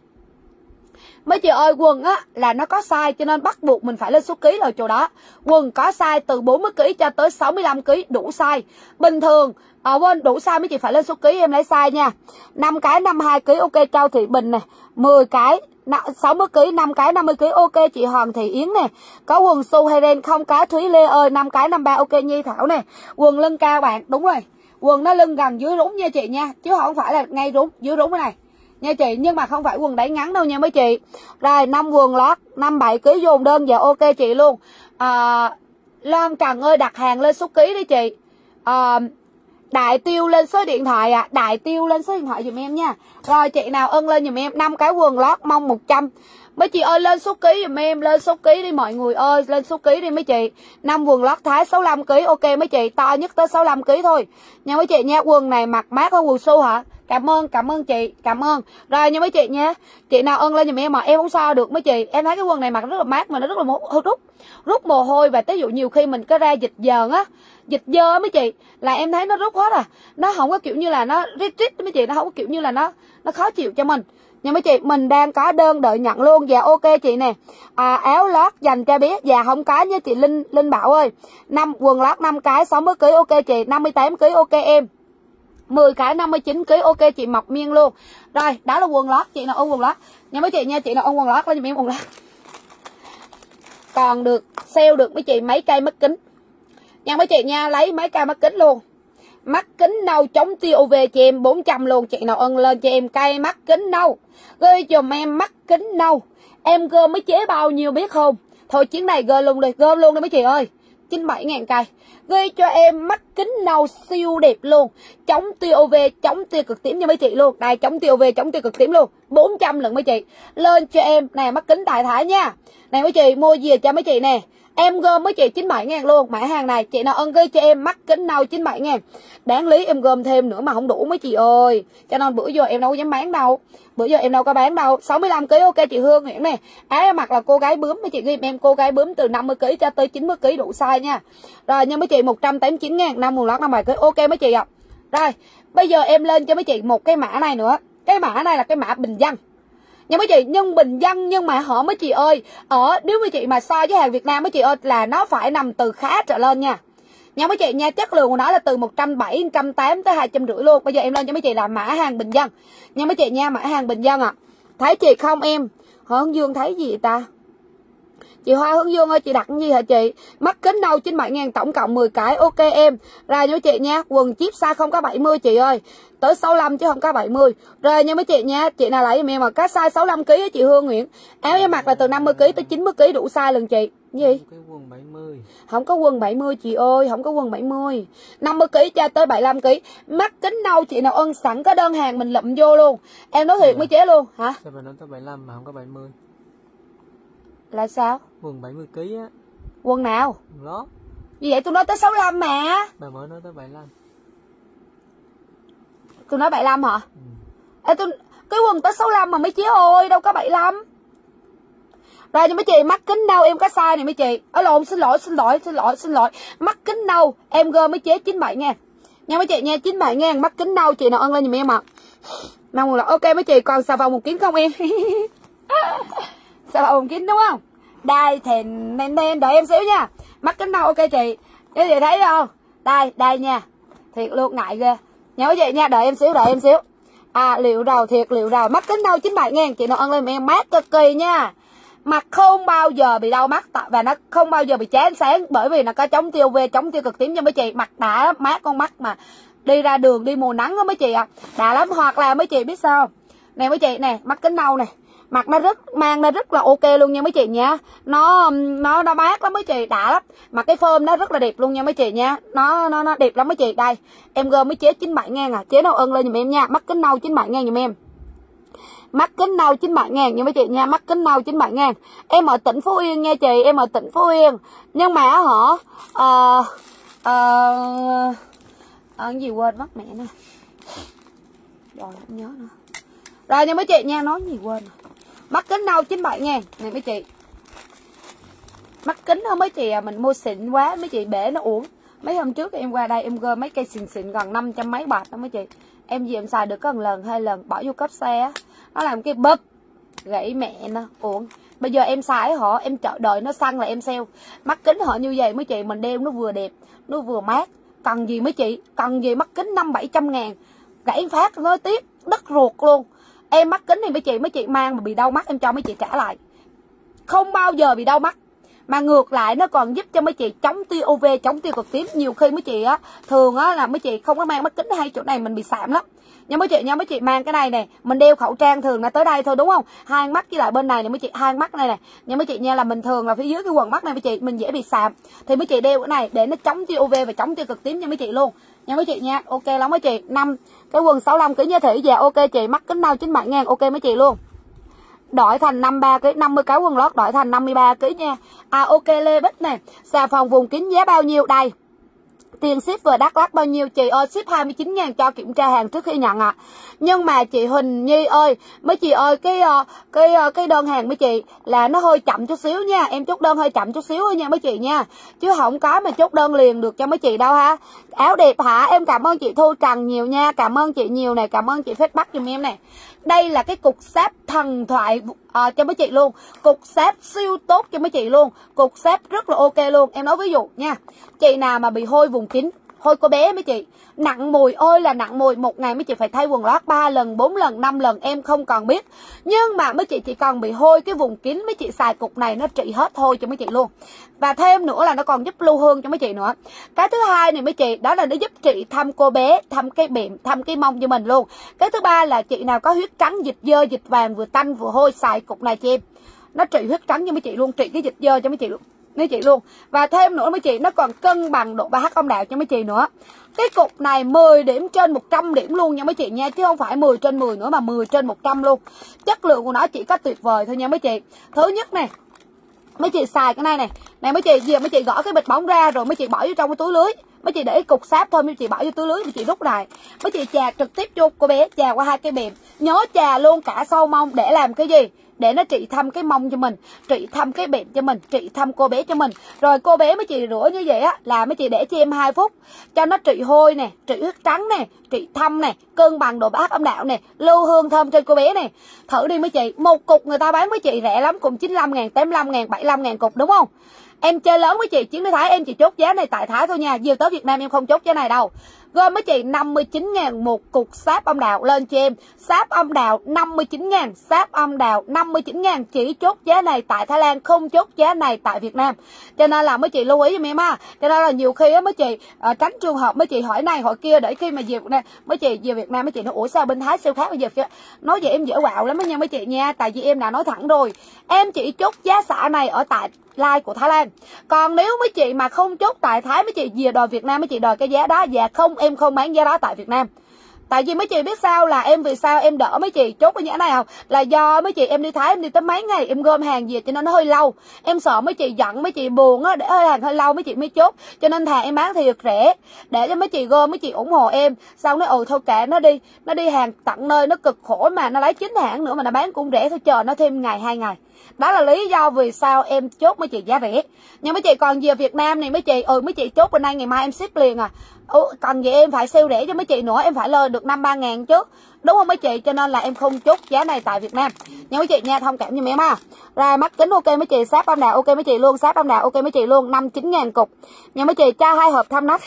Mấy chị ơi, quần á là nó có size cho nên bắt buộc mình phải lên số ký là chỗ đó. Quần có size từ 40 kg cho tới 65 kg đủ size. Bình thường quên đủ size mấy chị phải lên số ký em lấy size nha. 5 cái 52 kg ok Châu Thị Bình nè. 10 cái 60 kg, 5 cái 50 kg ok chị Hoàng Thị Yến nè. Có quần Su hay Ren không cá Thúy Lê ơi, 5 cái 53 ok Nhi Thảo nè. Quần lưng cao bạn, đúng rồi. Quần nó lưng gần dưới rúng nha chị nha, chứ không phải là ngay rúng, dưới rúng này. nha chị, nhưng mà không phải quần đáy ngắn đâu nha mấy chị. Rồi 5 quần lót 57 kg dồn đơn giờ ok chị luôn. Loan Trần ơi đặt hàng lên số ký đi chị. Đại Tiêu lên số điện thoại ạ. Đại Tiêu lên số điện thoại giùm em nha. Rồi chị nào ân lên giùm em 5 cái quần lót mong 100. Mấy chị ơi lên số ký giùm em, lên số ký đi mọi người ơi, lên số ký đi mấy chị. 5 quần lót Thái 65 kg ok mấy chị, to nhất tới 65 kg thôi. Nha mấy chị nha, quần này mặc mát hơn quần su hả? Cảm ơn chị, cảm ơn. Rồi nha mấy chị nha. Chị nào ân lên giùm em mà em không so được mấy chị. Em thấy cái quần này mặc rất là mát mà nó rất là rút mồ hôi, và ví dụ nhiều khi mình có ra dịch dờn á, dịch dơ mấy chị là em thấy nó rút hết à. Nó không có kiểu như là nó rít mấy chị, nó không có kiểu như là nó khó chịu cho mình. Nhưng mấy chị mình đang có đơn đợi nhận luôn. Dạ ok chị nè. Áo lót dành cho bé. Dạ không có nha chị Linh Bảo ơi. 5 quần lót 5 cái 60 kg ok chị, 58 kg ok em. 10 cái 59 kg ok chị Mộc Miên luôn. Rồi, đó là quần lót, chị nào ôm quần lót. Nha mấy chị nha, chị nào ôm quần lót lên giùm em quần lót. Còn được sale được mấy chị mấy cây mắt kính. Nha mấy chị nha, lấy mấy cây mắt kính luôn. Mắt kính nâu chống tia UV cho em 400 luôn. Chị nào ân lên cho em cây mắt kính nâu. Gửi dùm em mắt kính nâu. Em gom mới chế bao nhiêu biết không? Thôi chuyến này gom luôn đi mấy chị ơi. 97.000 cây. Ghi cho em mắt kính nâu siêu đẹp luôn. Chống tia UV, chống tia cực tím cho mấy chị luôn. Đây chống tia UV, chống tia cực tím luôn. 400 lần mấy chị. Lên cho em nè mắt kính Đại Thái nha. Này mấy chị mua gì cho mấy chị nè. Em gom mấy chị 97.000 luôn. Mã hàng này chị nào ân ghi cho em mắt kính nâu 97.000. Đáng lý em gom thêm nữa mà không đủ mấy chị ơi. Cho nên bữa giờ em đâu dám bán đâu. Bữa giờ em đâu có bán đâu. 65 kg ok chị Hương Nguyễn nè. Áo em mặc là cô gái bướm, mấy chị ghi em cô gái bướm từ 50 kg cho tới 90 kg đủ size nha. Rồi nha mấy chị 189.000, 5 quần lót 57 kg ok mấy chị ạ. Rồi, bây giờ em lên cho mấy chị một cái mã này nữa. Cái mã này là cái mã bình dân. Nha mấy chị, nhưng bình dân nhưng mà họ mấy chị ơi, nếu mấy chị mà so với hàng Việt Nam mấy chị ơi là nó phải nằm từ khá trở lên nha. Nha mấy chị nha, chất lượng của nó là từ 170, 180 tới 250 luôn. Bây giờ em lên cho mấy chị là mã hàng bình dân. Nha mấy chị nha, mã hàng bình dân ạ. Thấy chị không em? Hướng Dương thấy gì ta? Chị Hoa Hướng Dương ơi, chị đặt cái gì hả chị? Mắt kính nâu 97.000 tổng cộng 10 cái ok em. Rồi nha mấy chị nha, quần chip size không có 70 chị ơi. Tới 65 chứ không có 70. Rồi nha mấy chị nha, chị nào lấy em mà có size 65 kg chị Hương Nguyễn. Áo em mặc là từ 50 kg tới 90 kg đủ size lần chị. Gì? Cái quần 70. Không có quần 70 chị ơi, không có quần 70. 50 kg cho tới 75 kg. Mắt kính nâu chị nào ân sẵn có đơn hàng mình lụm vô luôn. Em nói thiệt mới chế luôn, hả? Sao mà nói tới 75 mà không có 70? Là sao? Quần 70 kg á. Quần nào? Quần lót. Vì vậy tôi nói tới 65 mà. Bà mới nói tới 75. Tôi nói 75 hả? Ê, cái quần tới 65 mà mấy chị ơi, đâu có 75. Rồi cho mấy chị mắt kính nâu em có size này mấy chị. Ở lộn xin lỗi. Mắt kính nâu em gom mấy chế 97.000. Nha mấy chị nha, 97.000 mắt kính nâu chị nào ân lên giùm em ạ. Mong là ok mấy chị, còn xà phòng một kiến không em? Xà phòng một kiến đúng không? Đây thì nên đợi em xíu nha. Mắt kính nâu ok chị. Các chị thấy không? Đây nha. Thiệt luôn ngại ghê. Nha mấy chị nha, đợi em xíu. Liệu rào thiệt, liệu rào mắt kính nâu 97.000 chị nào ân lên em mát cực kỳ nha. Mặt không bao giờ bị đau mắt và nó không bao giờ bị chán sáng, bởi vì nó có chống tia UV, chống tia cực tím cho mấy chị. Mặt đã mát con mắt mà đi ra đường đi mùa nắng đó mấy chị ạ. Đã lắm. Hoặc là mấy chị biết sao nè mấy chị nè, mắt kính nâu nè, mặt nó mang nó rất là ok luôn nha mấy chị nha. Nó mát lắm mấy chị, đã lắm. Mà cái phơm nó rất là đẹp luôn nha mấy chị nha. Nó đẹp lắm mấy chị. Đây em gom mấy chế 97.000 à. Chế nào ân lên giùm em nha. Mắt kính nâu 97.000 giùm em. Mắt kính nâu 97.000 nha mấy chị nha. Mắt kính nâu 97.000. Em ở tỉnh Phú Yên nha chị. Em ở tỉnh Phú Yên. Nhưng mà hả cái gì quên mất mẹ nè. Rồi không nhớ nữa. Rồi nha mấy chị nha, nói gì quên. Mắt kính nâu 97.000 này mấy chị. Mắt kính thôi mấy chị à, mình mua xịn quá mấy chị, bể nó uổng. Mấy hôm trước em qua đây em gom mấy cây xịn gần 500 mấy bạc đó mấy chị. Em gì em xài được có một lần 2 lần, bỏ vô cốp xe á, nó làm cái búp gãy mẹ nó uổng. Bây giờ em xài họ, em chờ đợi nó xăng là em sale. Mắt kính họ như vậy mấy chị, mình đeo nó vừa đẹp, nó vừa mát. Cần gì mấy chị, cần gì mắt kính 500-700 ngàn, gãy phát nói tiếp đất ruột luôn. Em mắt kính thì mấy chị mang mà bị đau mắt em cho mấy chị trả lại, không bao giờ bị đau mắt. mà ngược lại nó còn giúp cho mấy chị chống tia UV, chống tia cực tím. Nhiều khi mấy chị á thường á là mấy chị không có mang mắt kính hay chỗ này mình bị sạm lắm nha mấy chị mang cái này nè, mình đeo khẩu trang thường là tới đây thôi đúng không, hai mắt với lại bên này nè mấy chị, hai mắt này nè nha mấy chị nha, là mình thường là phía dưới cái quần mắt này mấy chị mình dễ bị sạm, thì mấy chị đeo cái này để nó chống tia UV và chống tia cực tím cho mấy chị luôn nha mấy chị nha. Ok lắm mấy chị. Cái quần 65 kg nha Thị. Dạ ok chị, mắt kính đau 97.000. Ok mấy chị luôn. Đổi thành 53 kg, 50 cái quần lót đổi thành 53 kg nha. Ok Lê Bích nè, xà phòng vùng kín giá bao nhiêu đây? Tiền ship vừa Đắk Lắk bao nhiêu chị ơi? Ship 29.000 cho kiểm tra hàng trước khi nhận ạ. Nhưng mà chị Huỳnh Nhi ơi, mấy chị ơi, cái đơn hàng mấy chị là nó hơi chậm chút xíu nha. Em chốt đơn hơi chậm chút xíu thôi nha mấy chị nha. Chứ không có mà chốt đơn liền được cho mấy chị đâu ha. Áo đẹp hả? Em cảm ơn chị Thu Trần nhiều nha. Cảm ơn chị nhiều này, cảm ơn chị Phết Bắc giùm em này. Đây là cái cục sáp thần thoại cho mấy chị luôn. Cục sáp siêu tốt cho mấy chị luôn. Cục sáp rất là ok luôn. Em nói ví dụ nha, chị nào mà bị hôi vùng kín, hôi cô bé mấy chị, nặng mùi ơi là nặng mùi, một ngày mấy chị phải thay quần lót 3 lần, 4 lần, 5 lần em không còn biết. Nhưng mà mấy chị chỉ cần bị hôi cái vùng kín, mấy chị xài cục này nó trị hết hôi cho mấy chị luôn. Và thêm nữa là nó còn giúp lưu hương cho mấy chị nữa. Cái thứ hai này mấy chị, đó là nó giúp trị thăm cô bé, thăm cái bẹm, thăm cái mông cho mình luôn. Cái thứ ba là chị nào có huyết trắng, dịch dơ, dịch vàng, vừa tanh vừa hôi, xài cục này cho em. Nó trị huyết trắng cho mấy chị luôn, trị cái dịch dơ cho mấy chị luôn. Mấy chị luôn. Và thêm nữa mấy chị, nó còn cân bằng độ pH âm đạo cho mấy chị nữa. Cái cục này 10 điểm trên 100 điểm luôn nha mấy chị nha, chứ không phải 10 trên 10 nữa mà 10 trên 100 luôn. Chất lượng của nó chỉ có tuyệt vời thôi nha mấy chị. Thứ nhất nè, mấy chị xài cái này này, này mấy chị, giờ mấy chị gõ cái bịch bóng ra rồi mấy chị bỏ vô trong cái túi lưới. Mấy chị để cục sáp thôi, mấy chị bỏ vô túi lưới, mấy chị rút lại. Mấy chị chà trực tiếp vô cô bé, chà qua hai cái bẹm. Nhớ chà luôn cả sau mông để làm cái gì? Để nó trị thăm cái mông cho mình, trị thăm cái bẹm cho mình, trị thăm cô bé cho mình. Rồi cô bé mấy chị rửa như vậy á là mấy chị để cho em 2 phút cho nó trị hôi nè, trị huyết trắng nè, trị thâm nè, cân bằng độ pH âm đạo nè, lưu hương thơm trên cô bé nè. Thử đi mấy chị, một cục người ta bán với chị rẻ lắm, cùng 95.000, 85.000, 75.000 cục đúng không? Em chơi lớn với chị, chuyến đi Thái em chỉ chốt giá này tại Thái thôi nha. Về tới Việt Nam em không chốt giá này đâu. Gom mấy chị 59.000 một cục sáp âm đạo lên cho em. Sáp âm đạo 59.000, sáp âm đạo 59.000, chỉ chốt giá này tại Thái Lan, không chốt giá này tại Việt Nam. Cho nên là mấy chị lưu ý giùm em ha. Cho nên là nhiều khi á mấy chị tránh trường hợp mấy chị hỏi này hỏi kia, để khi mà về Việt Nam, mấy chị về Việt Nam mấy chị nói ủa sao bên Thái siêu khác bây giờ. Nói vậy em dễ quạo lắm đó nha mấy chị nha. Tại vì em đã nói thẳng rồi, em chỉ chốt giá xả này ở tại like của Thái Lan. Còn nếu mấy chị mà không chốt tại Thái, mấy chị về đòi Việt Nam, mấy chị đòi cái giá đó, và không, em không bán giá đó tại Việt Nam. Tại vì mấy chị biết sao là em vì sao em đỡ mấy chị chốt cái giá này không? Là do mấy chị em đi Thái em đi tới mấy ngày em gom hàng về cho nên nó hơi lâu. Em sợ mấy chị giận, mấy chị buồn á, để hàng hơi lâu mấy chị mới chốt. Cho nên thà em bán thiệt rẻ để cho mấy chị gom, mấy chị ủng hộ em. Xong nói thôi kệ nó đi hàng tận nơi, nó cực khổ mà nó lấy chính hãng nữa mà nó bán cũng rẻ thôi, chờ nó thêm ngày 2 ngày. Đó là lý do vì sao em chốt mấy chị giá rẻ. Nhưng mấy chị còn về Việt Nam này mấy chị, mấy chị chốt bên đây ngày mai em ship liền à. Còn vậy em phải sale rẻ cho mấy chị nữa, em phải lời được 53.000 chứ, đúng không mấy chị? Cho nên là em không chốt giá này tại Việt Nam nha mấy chị nha, thông cảm giùm em ha. Ra mắt kính ok mấy chị, sáp âm đạo ok mấy chị luôn, sáp âm đạo ok mấy chị luôn, 59.000 cục nha mấy chị, cho 2 hộp thăm nách.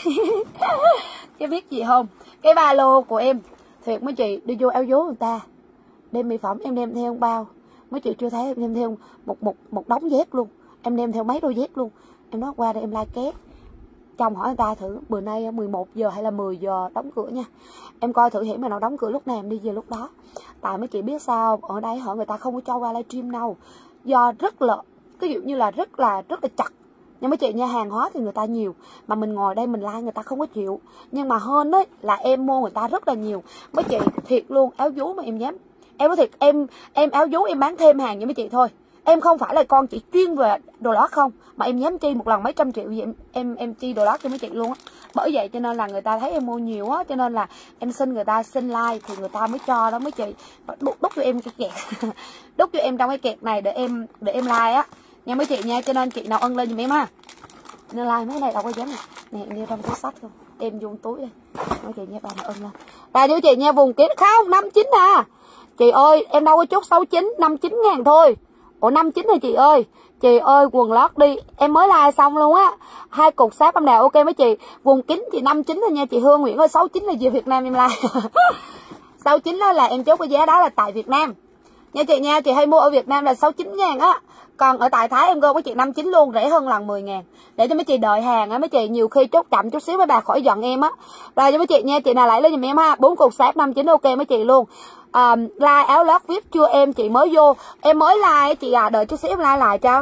Chứ biết gì không, cái ba lô của em thiệt mấy chị, đi vô áo dố người ta đem mỹ phẩm em đem theo bao, mấy chị chưa thấy em đem theo một đống dép luôn, em đem theo mấy đôi dép luôn. Em nói qua đây em like két, chồng hỏi người ta thử bữa nay 11 giờ hay là 10 giờ đóng cửa nha, em coi thử hiểm mà nó đóng cửa lúc nào em đi về lúc đó. Tại mấy chị biết sao, ở đây họ người ta không có cho qua livestream đâu, do rất là cái dụ như là rất là chặt. Nhưng mấy chị nha, hàng hóa thì người ta nhiều mà mình ngồi đây mình like người ta không có chịu. Nhưng mà hơn đấy là em mua người ta rất là nhiều mấy chị, thiệt luôn. Áo vú mà em dám, em nói thiệt, em áo vú em bán thêm hàng cho mấy chị thôi. Em không phải là con chỉ chuyên về đồ lót không, mà em dám chi một lần mấy trăm triệu gì em chi đồ lót cho mấy chị luôn á. Bởi vậy cho nên là người ta thấy em mua nhiều á, cho nên là em xin người ta xin like thì người ta mới cho đó mấy chị. Đút cho em cái kẹt đút cho em trong cái kẹt này để em like á nha mấy chị nha. Cho nên chị nào ân lên giùm em ha, nên like mấy này đâu có dám nè, em đeo trong túi sách không, em vô túi đây mấy chị nha. Bà nào ân lên bà với chị nha, vùng kín không 59 à chị ơi, em đâu có chốt 69, 59.000 thôi. Ủa 59 rồi chị ơi. Chị ơi quần lót đi, em mới like xong luôn á. 2 cục sáp âm đạo ok mấy chị. Vùng kín chị 59 thôi nha chị Hương Nguyễn ơi, 69 là về Việt Nam em like. 69 đó là em chốt cái giá đó là tại Việt Nam. nha chị nha. Chị hay mua ở Việt Nam là 69.000 á, còn ở tại Thái em gom với chị 59 luôn, rẻ hơn lần 10.000. Để cho mấy chị đợi hàng á mấy chị, nhiều khi chốt chậm chút xíu mấy bà khỏi giận em á. Rồi cho mấy chị nha, chị nào lấy lên giùm em ha. 4 cục sáp 59 ok mấy chị luôn. Like áo lót VIP chưa em, chị mới vô, em mới like chị à, đợi chút xíu em like lại cho.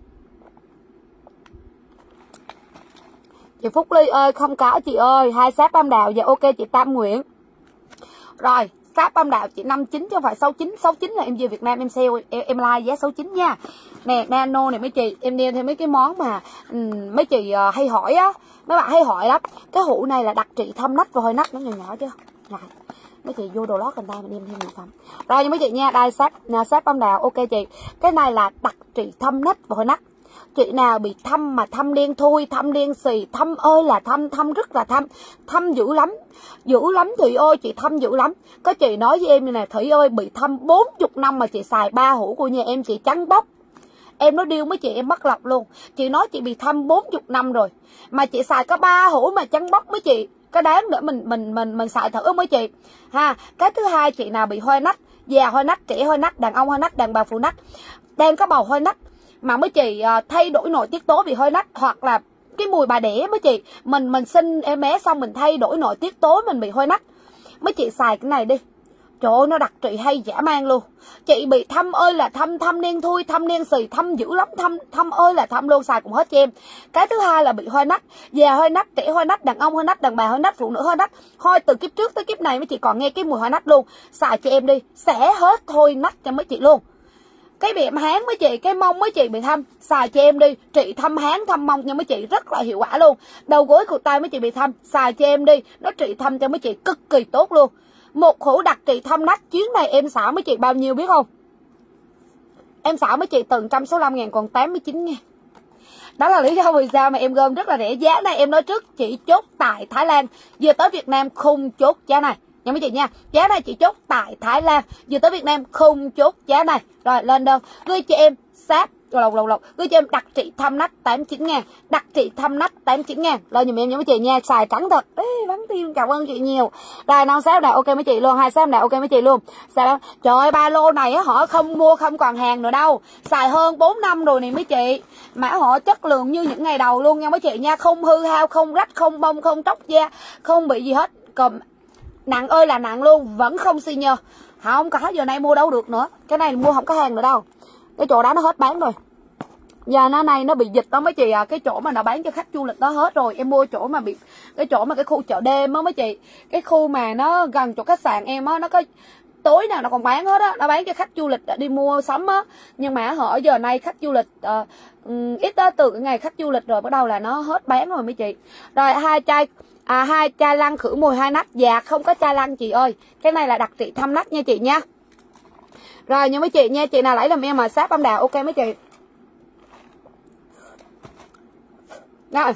Chị Phúc Ly ơi, không có chị ơi, 2 sáp âm đạo. Dạ ok chị Tam Nguyễn. Rồi, sáp âm đạo chị 59 chứ không phải 69. 69 là em về Việt Nam em sale, em like giá 69 nha. Nè, nano này mấy chị, em đeo thêm mấy cái món mà mấy chị hay hỏi á, mấy bạn hay hỏi lắm. Cái hũ này là đặc trị thâm nách và hơi nách, nó nhỏ nhỏ chứ. Rồi, mấy chị vô đồ lót gần tay mình đem thêm sản phẩm. Rồi nha mấy chị nha, đây sáp âm đạo ok chị. Cái này là đặc trị thâm nách và hơi nách. Chị nào bị thâm mà thâm đen thui, thâm đen xì, thâm ơi là thâm, thâm rất là thâm dữ lắm Thủy ơi, chị thâm dữ lắm. Có chị nói với em như này, Thủy ơi bị thâm 40 năm mà chị xài 3 hũ của nhà em chị trắng bóc. Em nói điêu mấy chị em mất lọc luôn. Chị nói chị bị thâm 40 năm rồi mà chị xài có 3 hũ mà trắng bóc mấy chị. Có đáng để mình xài thử mấy chị ha. Cái thứ hai, chị nào bị hôi nách, già hôi nách, trẻ hôi nách, đàn ông hôi nách, đàn bà phụ nách, đang có bầu hôi nách mà mấy chị thay đổi nội tiết tố bị hôi nách, hoặc là cái mùi bà đẻ mấy chị, mình sinh em bé xong mình thay đổi nội tiết tố mình bị hôi nách, mấy chị xài cái này đi. Trời ơi, nó đặc trị hay dã man luôn. Chị bị thâm ơi là thâm, thâm đen thui, thâm đen xì, thâm dữ lắm, thâm ơi là thâm luôn, xài cũng hết cho em. Cái thứ hai là bị hôi nách, già hôi nách, trẻ hôi nách, đàn ông hôi nách, đàn bà hôi nách, phụ nữ hôi nách, hôi từ kiếp trước tới kiếp này mấy chị còn nghe cái mùi hôi nách luôn. Xài cho em đi, sẽ hết thôi nách cho mấy chị luôn. Cái bị hán mấy chị, cái mông mấy chị bị thâm, xài cho em đi, trị thâm hán thâm mông nha mấy chị, rất là hiệu quả luôn. Đầu gối cụt tay mấy chị bị thâm, xài cho em đi, nó trị thâm cho mấy chị cực kỳ tốt luôn. Một hũ đặc trị thâm nách, chuyến này em xả mấy chị bao nhiêu biết không? Em xả mấy chị từ 165.000 còn 89.000. Đó là lý do vì sao mà em gom rất là rẻ. Giá này em nói trước chị chốt tại Thái Lan, vừa tới Việt Nam không chốt giá này nha mấy chị nha. Giá này chị chốt tại Thái Lan, vừa tới Việt Nam không chốt giá này. Rồi lên đơn gửi cho em sáp lộc gửi cho em đặc trị thâm nách 89.000, đặc trị thâm nách 89.000. Lên giùm em nha mấy chị nha, xài trắng thật. Ê, bắn tim, cảm ơn chị nhiều. Rồi non sáp này ok mấy chị luôn, 2 sáp này ok mấy chị luôn. Sao trời ơi, ba lô này á họ không mua không còn hàng nữa đâu, xài hơn 4 năm rồi nè mấy chị, mà họ chất lượng như những ngày đầu luôn nha mấy chị nha, không hư hao, không rách, không bông, không tróc da, không bị gì hết. Còn nặng ơi là nặng luôn, vẫn không xi nhơ. Không có, giờ này mua đâu được nữa, cái này mua không có hàng nữa đâu, cái chỗ đó nó hết bán rồi. Giờ nó này nó bị dịch đó mấy chị à, cái chỗ mà nó bán cho khách du lịch đó hết rồi. Em mua chỗ mà bị cái chỗ mà cái khu chợ đêm á mấy chị, cái khu mà nó gần chỗ khách sạn em á, nó có tối nào nó còn bán hết á, nó bán cho khách du lịch đi mua sắm á. Nhưng mà họ giờ này khách du lịch ít đó, từ cái ngày khách du lịch rồi bắt đầu là nó hết bán rồi mấy chị. Rồi 2 chai lăn khử mùi 2 nách. Dạ không có chai lăn chị ơi, cái này là đặc trị thâm nách nha chị nha. Rồi nha mấy chị nha, chị nào lấy làm em mà sáp âm đạo ok mấy chị. Rồi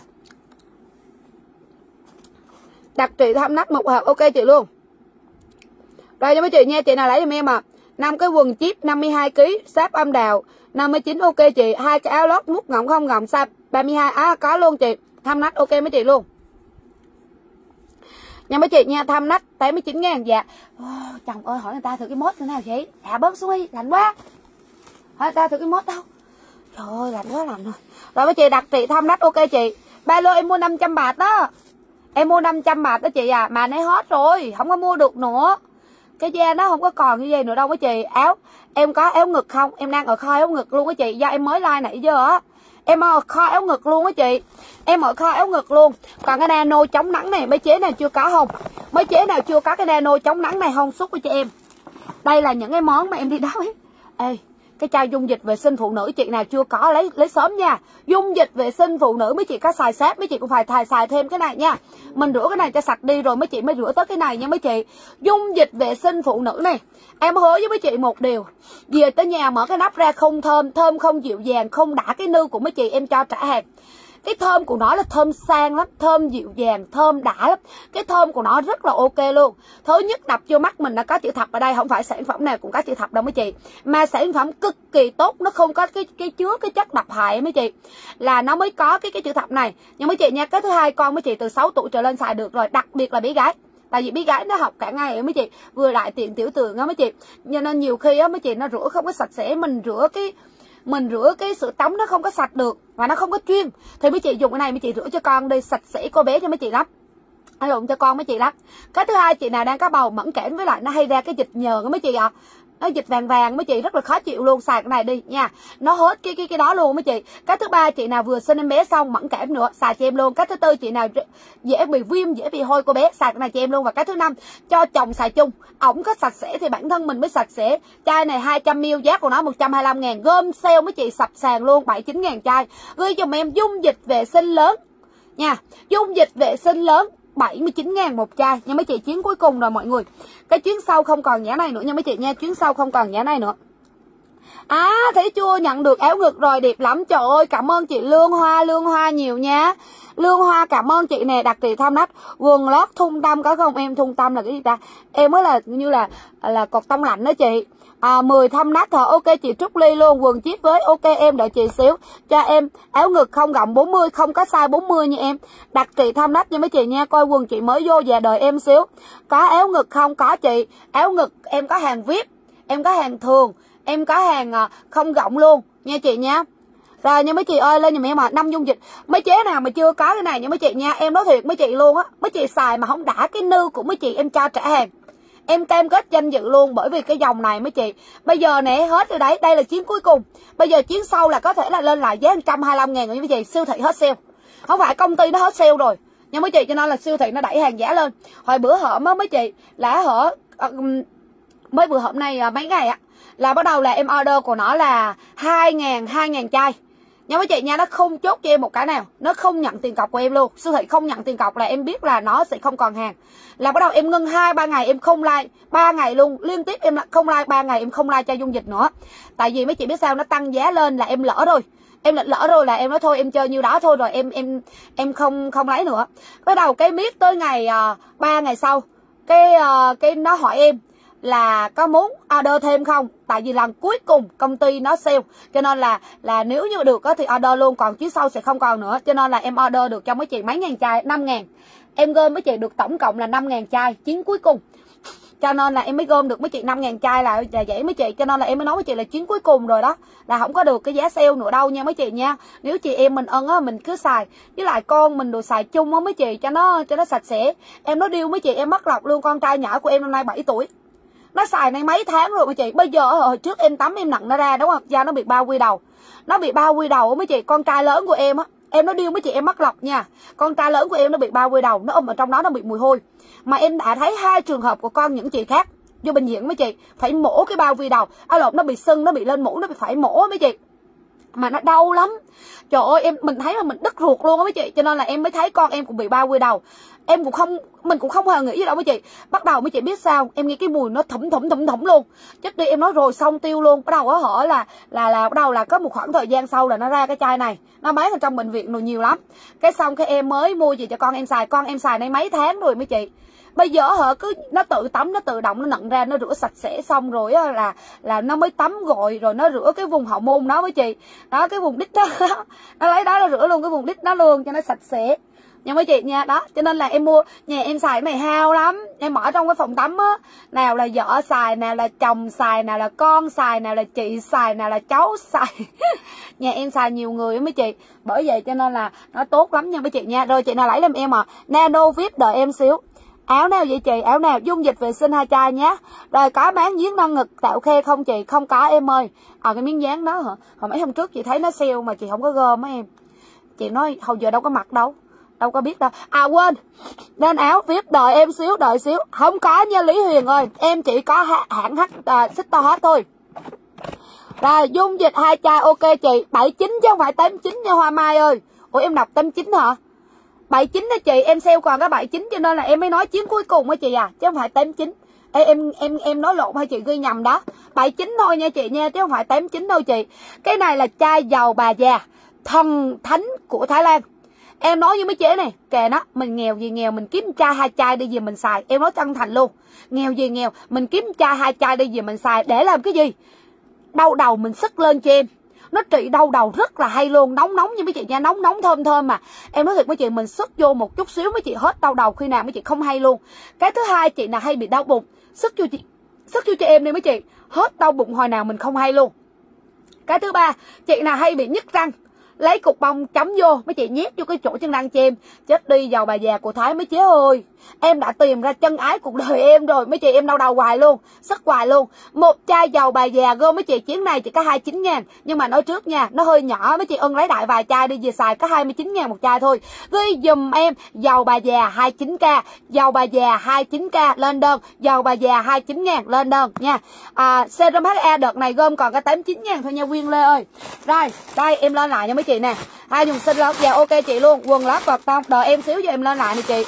đặc trị thâm nách một hộp ok chị luôn. Rồi cho mấy chị nha, chị nào lấy giùm em à 5 cái quần chip 52 kg sáp âm đạo 59 ok chị. 2 cái áo lót mút ngọng không ngọng sáp 32 có luôn chị. Thâm nách ok mấy chị luôn nha mấy chị nha. Thâm nách 89.000. Dạ chồng ơi, hỏi người ta thử cái mốt thế nào chị, thả bớt xuống đi, lạnh quá, hỏi người ta thử cái mốt đâu. Trời ơi lạnh quá lạnh rồi. Rồi mấy chị đặc trị thâm nách ok chị. Ba lô em mua 500 bạc đó, em mua 500 bạc đó chị à, mà nó hết rồi, không có mua được nữa, cái da nó không có còn như vậy nữa đâu mấy chị. Áo em có áo ngực không, em đang ở kho áo ngực luôn á chị, do em mới like nãy giờ á, em ở kho áo ngực luôn á chị, em ở kho áo ngực luôn. Còn cái nano chống nắng này mấy chế nào chưa có không, mấy chế nào chưa có cái nano chống nắng này không xúc với chị em. Đây là những cái món mà em đi đói. Ê, cái chai dung dịch vệ sinh phụ nữ chị nào chưa có lấy sớm nha. Dung dịch vệ sinh phụ nữ mấy chị có xài sáp, mấy chị cũng phải xài thêm cái này nha. Mình rửa cái này cho sạch đi rồi mấy chị mới rửa tới cái này nha mấy chị. Dung dịch vệ sinh phụ nữ này, em hứa với mấy chị một điều, về tới nhà mở cái nắp ra không thơm, thơm không dịu dàng, không đã cái nư của mấy chị em cho trả hàng. Cái thơm của nó là thơm sang lắm, thơm dịu dàng, thơm đã lắm. Cái thơm của nó rất là ok luôn. Thứ nhất đập vô mắt mình nó có chữ thập ở đây, không phải sản phẩm nào cũng có chữ thập đâu mấy chị. Mà sản phẩm cực kỳ tốt, nó không có cái chứa cái chất độc hại mấy chị. Là nó mới có cái chữ thập này. Nhưng mấy chị nha, cái thứ hai con mấy chị từ 6 tuổi trở lên xài được rồi, đặc biệt là bé gái. Tại vì bé gái nó học cả ngày mấy chị, vừa đại tiện tiểu tượng á mấy chị, cho nên nhiều khi á mấy chị nó rửa không có sạch sẽ, mình rửa cái sữa tắm nó không có sạch được và nó không có chuyên, thì mấy chị dùng cái này mấy chị rửa cho con đi, sạch sẽ cô bé cho mấy chị lắm, dùng cho con mấy chị lắm. Cái thứ hai, chị nào đang có bầu mẫn cảm với lại nó hay ra cái dịch nhờn á mấy chị ạ, nó dịch vàng vàng mấy chị rất là khó chịu luôn, xài cái này đi nha, nó hết cái đó luôn mấy chị. Cái thứ ba, chị nào vừa sinh em bé xong mẫn cảm nữa xài cho em luôn. Cái thứ tư, chị nào dễ bị viêm dễ bị hôi cô bé xài cái này cho em luôn. Và cái thứ năm, cho chồng xài chung, ổng có sạch sẽ thì bản thân mình mới sạch sẽ. Chai này 200ml giá của nó 125.000, gom sale mấy chị sập sàn luôn 79.000 chai. Ghi giùm em dung dịch vệ sinh lớn nha, dung dịch vệ sinh lớn 79.000 một chai nha mấy chị. Chuyến cuối cùng rồi mọi người, cái chuyến sau không còn giá này nữa nha mấy chị nha, chuyến sau không còn giá này nữa. Thấy chưa, nhận được áo ngực rồi, đẹp lắm. Trời ơi, cảm ơn chị Lương Hoa nhiều nha. Lương Hoa cảm ơn chị nè. Đặc trị thăm nách, quần lót thun tâm có không em? Thun tâm là cái gì ta? Em mới là như là cột tông lạnh đó chị. 10 thăm nách hả? Ok chị Trúc Ly luôn. Quần chip với, ok em, đợi chị xíu. Cho em áo ngực không rộng 40, không có size 40 nha em. Đặc trị thăm nách nha mấy chị nha. Coi quần chị mới vô và đợi em xíu. Có áo ngực không? Có chị. Áo ngực em có hàng VIP, em có hàng thường, em có hàng không rộng luôn nha chị nha. Rồi nha mấy chị ơi, lên giùm em 5 dung dịch. Mấy chế nào mà chưa có cái này nha mấy chị nha, em nói thiệt mấy chị luôn á, mấy chị xài mà không đã cái nư của mấy chị em cho trả hàng. Em cam kết danh dự luôn, bởi vì cái dòng này mấy chị bây giờ nè hết rồi đấy, đây là chuyến cuối cùng. Bây giờ chuyến sau là có thể là lên lại giá 125.000 rồi mấy chị, siêu thị hết sale. Không phải công ty nó hết sale rồi nha mấy chị, cho nên là siêu thị nó đẩy hàng giá lên. Hồi bữa hổm á mấy chị là mới bữa hổm này mấy ngày á là bắt đầu là em order của nó là 2.000 chai nha mấy chị nha. Nó không chốt cho em một cái nào, nó không nhận tiền cọc của em luôn. Siêu thị không nhận tiền cọc là em biết là nó sẽ không còn hàng, là bắt đầu em ngưng 2-3 ngày em không like, 3 ngày luôn liên tiếp em không like, 3 ngày em không like chai dung dịch nữa. Tại vì mấy chị biết sao, nó tăng giá lên là em lỡ rồi, em lỡ rồi là em nói thôi em chơi nhiêu đó thôi, rồi em không lấy nữa. Bắt đầu cái miết tới ngày 3 ngày sau cái nó hỏi em là có muốn order thêm không, tại vì lần cuối cùng công ty nó sale, cho nên là nếu như được thì order luôn, còn chuyến sau sẽ không còn nữa. Cho nên là em order được cho mấy chị mấy ngàn chai, 5.000 em gom mấy chị được tổng cộng là 5.000 chai chuyến cuối cùng, cho nên là em mới gom được mấy chị 5.000 chai là vậy mấy chị. Cho nên là em mới nói mấy chị là chuyến cuối cùng rồi đó, là không có được cái giá sale nữa đâu nha mấy chị nha. Nếu chị em mình ân á, mình cứ xài, với lại con mình đồ xài chung á mấy chị, cho nó sạch sẽ. Em nói điêu mấy chị, em mất lọc luôn, con trai nhỏ của em năm nay 7 tuổi, nó xài này mấy tháng rồi mấy chị. Bây giờ hồi trước em tắm em nặng nó ra đúng không, da nó bị bao quy đầu, nó bị bao quy đầu mấy chị. Con trai lớn của em á, em nói điêu mấy chị, em mất lọc nha, con trai lớn của em nó bị bao quy đầu, nó ôm ở trong đó, nó bị mùi hôi. Mà em đã thấy 2 trường hợp của con những chị khác vô bệnh viện mấy chị phải mổ cái bao quy đầu, nó bị sưng, nó bị lên mũ, nó bị phải mổ mấy chị, mà nó đau lắm. Trời ơi, mình thấy mà mình đứt ruột luôn á mấy chị. Cho nên là em mới thấy con em cũng bị bao quy đầu, mình cũng không hề nghĩ gì đâu mấy chị. Bắt đầu mấy chị biết sao, em nghe cái mùi nó thủng luôn, chết đi, em nói rồi xong tiêu luôn. Bắt đầu á hỏi là bắt đầu là có một khoảng thời gian sau là nó ra cái chai này, nó bán ở trong bệnh viện rồi nhiều lắm. Cái xong cái em mới mua gì cho con em xài này mấy tháng rồi mấy chị. Bây giờ cứ nó tự tắm, nó tự động nó nặn ra, nó rửa sạch sẽ xong rồi là nó mới tắm gội, rồi nó rửa cái vùng hậu môn đó mấy chị, đó cái vùng đít đó nó lấy đó nó rửa luôn cái vùng đít đó luôn cho nó sạch sẽ nha mấy chị nha. Đó cho nên là em mua nhà em xài cái này hao lắm, em ở trong cái phòng tắm á, nào là vợ xài, nào là chồng xài, nào là con xài, nào là chị xài, nào là cháu xài nhà em xài nhiều người á mấy chị, bởi vậy cho nên là nó tốt lắm nha mấy chị nha. Rồi chị nào lấy làm em Nano VIP, đợi em xíu. Áo nào vậy chị? Áo nào? Dung dịch vệ sinh 2 chai nhé. Rồi có bán giếng nâng ngực tạo khe không chị? Không có em ơi. Cái miếng dán đó hả? Hồi mấy hôm trước chị thấy nó sale mà chị không có gom á em. Chị nói hồi giờ đâu có mặc đâu, đâu có biết đâu. Quên, nên áo VIP, đợi em xíu, đợi xíu. Không có nha Lý Huyền ơi, em chỉ có hãng Sister Hot thôi. Rồi dung dịch 2 chai ok chị, 79 chứ không phải 89 nha Hoa Mai ơi. Ủa em đọc 89 hả? 79 đó chị, em sale còn có 79 cho nên là em mới nói chuyến cuối cùng á chị chứ không phải 89. Ê, em nói lộn hay chị ghi nhầm đó, 79 thôi nha chị nha, chứ không phải 89 đâu chị. Cái này là chai dầu bà già thần thánh của Thái Lan. Em nói với mấy chế này, kệ nó, mình nghèo gì nghèo, mình kiếm chai 2 chai đi về mình xài. Em nói chân thành luôn, nghèo gì nghèo, mình kiếm chai 2 chai đi về mình xài để làm cái gì? Đau đầu mình sức lên cho em, nó trị đau đầu rất là hay luôn, nóng nóng như mấy chị nha, nóng nóng thơm thơm mà em nói thiệt mấy chị, mình sức vô một chút xíu mấy chị hết đau đầu khi nào mấy chị không hay luôn. Cái thứ hai, chị nào hay bị đau bụng, sức vô cho em đi mấy chị, hết đau bụng hồi nào mình không hay luôn. Cái thứ ba, chị nào hay bị nhức răng, lấy cục bông chấm vô mấy chị nhét vô cái chỗ chân răng cho em. Chết đi, dầu bà già của Thái mấy chế ơi, em đã tìm ra chân ái cuộc đời em rồi mấy chị, em đau đầu hoài luôn, sức hoài luôn. Một chai dầu bà già gom mấy chị, chuyến này chỉ có 29.000, nhưng mà nói trước nha, nó hơi nhỏ mấy chị ưng lấy đại vài chai đi về xài, có 29.000 một chai thôi. Ghi dùm em dầu bà già 29k, dầu bà già 29k lên đơn, dầu bà già 29.000 lên đơn nha. Serum HA đợt này gom còn có 89.000 thôi nha Quyên Lê ơi. Rồi đây em lên lại nha mấy chị nè, ai dùng serum già ok chị luôn, quần lót cọt tông, đợi em xíu cho em lên lại nè chị.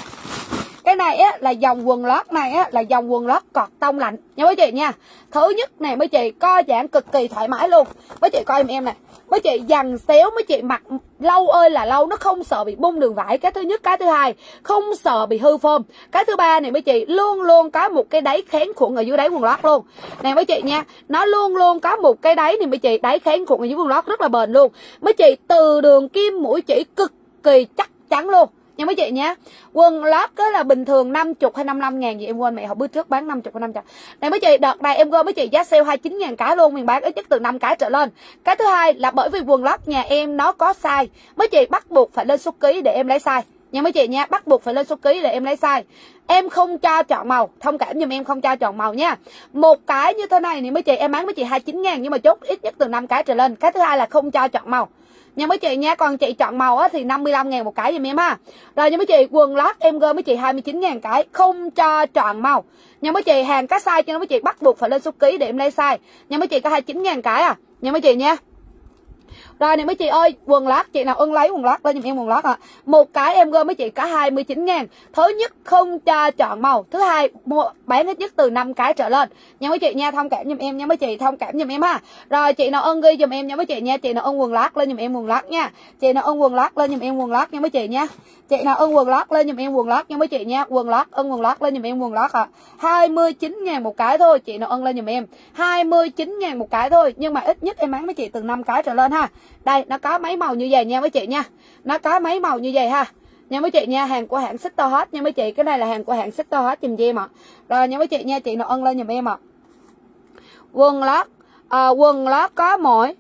Cái này á là dòng quần lót này á là dòng quần lót cọt tông lạnh nha mấy chị nha. Thứ nhất này mấy chị, co giãn cực kỳ thoải mái luôn. Mấy chị coi em nè, mấy chị dằn xéo mấy chị mặc lâu ơi là lâu, nó không sợ bị bung đường vải. Cái thứ nhất, cái thứ hai không sợ bị hư phơm. Cái thứ ba này mấy chị, luôn luôn có một cái đáy kháng khuẩn ở dưới đáy quần lót luôn nè mấy chị nha. Nó luôn luôn có một cái đáy này mấy chị, đáy kháng khuẩn ở dưới quần lót rất là bền luôn mấy chị. Từ đường kim mũi chỉ cực kỳ chắc chắn luôn nha mấy chị nhé. Quần lót đó là bình thường 50 hay 55 ngàn gì em quên mẹ, hồi bữa trước bán 50 hay 500. Này mấy chị, đợt này em gom mấy chị giá sale 29.000 cái luôn, mình bán ít nhất từ 5 cái trở lên. Cái thứ hai là bởi vì quần lót nhà em nó có size, mấy chị bắt buộc phải lên số ký để em lấy size nha mấy chị nha, bắt buộc phải lên số ký để em lấy size. Em không cho chọn màu, thông cảm giùm em, không cho chọn màu nha. Một cái như thế này thì mấy chị em bán mấy chị 29.000, nhưng mà chốt ít nhất từ 5 cái trở lên. Cái thứ hai là không cho chọn màu nha mấy chị nha. Còn chị chọn màu á thì 55.000 một cái giùm em ha. Rồi nha mấy chị, quần lót em gom mấy chị 29.000 cái, không cho chọn màu nha mấy chị. Hàng các size cho nó mấy chị, bắt buộc phải lên số ký để em lấy size nha mấy chị, có 29.000 cái à nha mấy chị nha. Rồi nè mấy chị ơi, quần lót chị nào ưng lấy quần lót lên giùm em quần lót ạ. Một cái em gom mấy chị có 29.000. Thứ nhất không cho chọn màu, thứ hai bán ít nhất từ 5 cái trở lên nha mấy chị nha. Thông cảm giùm em nha mấy chị, thông cảm giùm em ha. Rồi chị nào ưng ghi giùm em nha mấy chị nha. Chị nào ưng quần lót lên giùm em quần lót nha. Chị nào ưng quần lót lên giùm em quần lót nha mấy chị nha. Chị nào ưng quần lót lên giùm em quần lót nha mấy chị nha. Quần lót, ưng quần lót lên giùm em quần lót ạ. 29.000 một cái thôi. Chị nào ưng lên giùm em 29.000 một cái thôi, nhưng mà ít nhất em bán mấy chị từ 5 cái trở lên ha. Đây nó có mấy màu như vậy nha mấy chị nha, nó có mấy màu như vậy ha nha mấy chị nha. Hàng của hãng Sister Hot nha mấy chị, cái này là hàng của hãng Sister Hot giùm em ạ. Rồi nha mấy chị nha, chị nào ân lên giùm em ạ. Quần lót quần lót có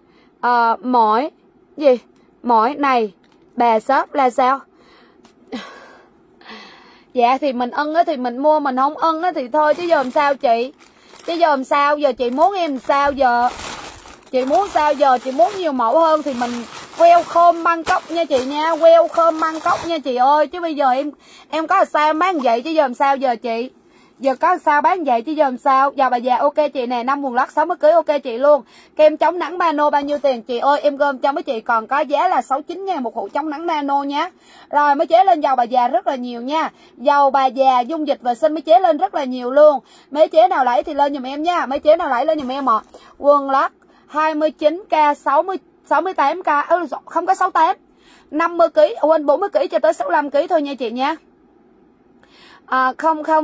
mỗi này bà shop là sao? Dạ thì mình ân á thì mình mua, mình không ân á thì thôi chứ giờ làm sao chị, chứ giờ làm sao giờ chị muốn em sao giờ, chị muốn sao giờ, chị muốn nhiều mẫu hơn thì mình welcome Bangkok nha chị nha, welcome Bangkok nha chị ơi. Chứ bây giờ em có sao em bán vậy chứ giờ làm sao giờ chị, giờ có sao bán vậy chứ giờ làm sao. Giờ bà già ok chị nè, 5 quần lót 60 kg ok chị luôn. Kem chống nắng nano bao nhiêu tiền chị ơi, em gom cho mấy chị còn có giá là 69.000 một hũ chống nắng nano nha. Rồi mới chế lên dầu bà già rất là nhiều nha, dầu bà già dung dịch vệ sinh mới chế lên rất là nhiều luôn. Mấy chế nào lấy thì lên giùm em nha, mấy chế nào lấy lên giùm em ạ. Quần lót 29k 68k không có 68, 50 kg quên 40 kg cho tới 65 kg thôi nha chị nha. Không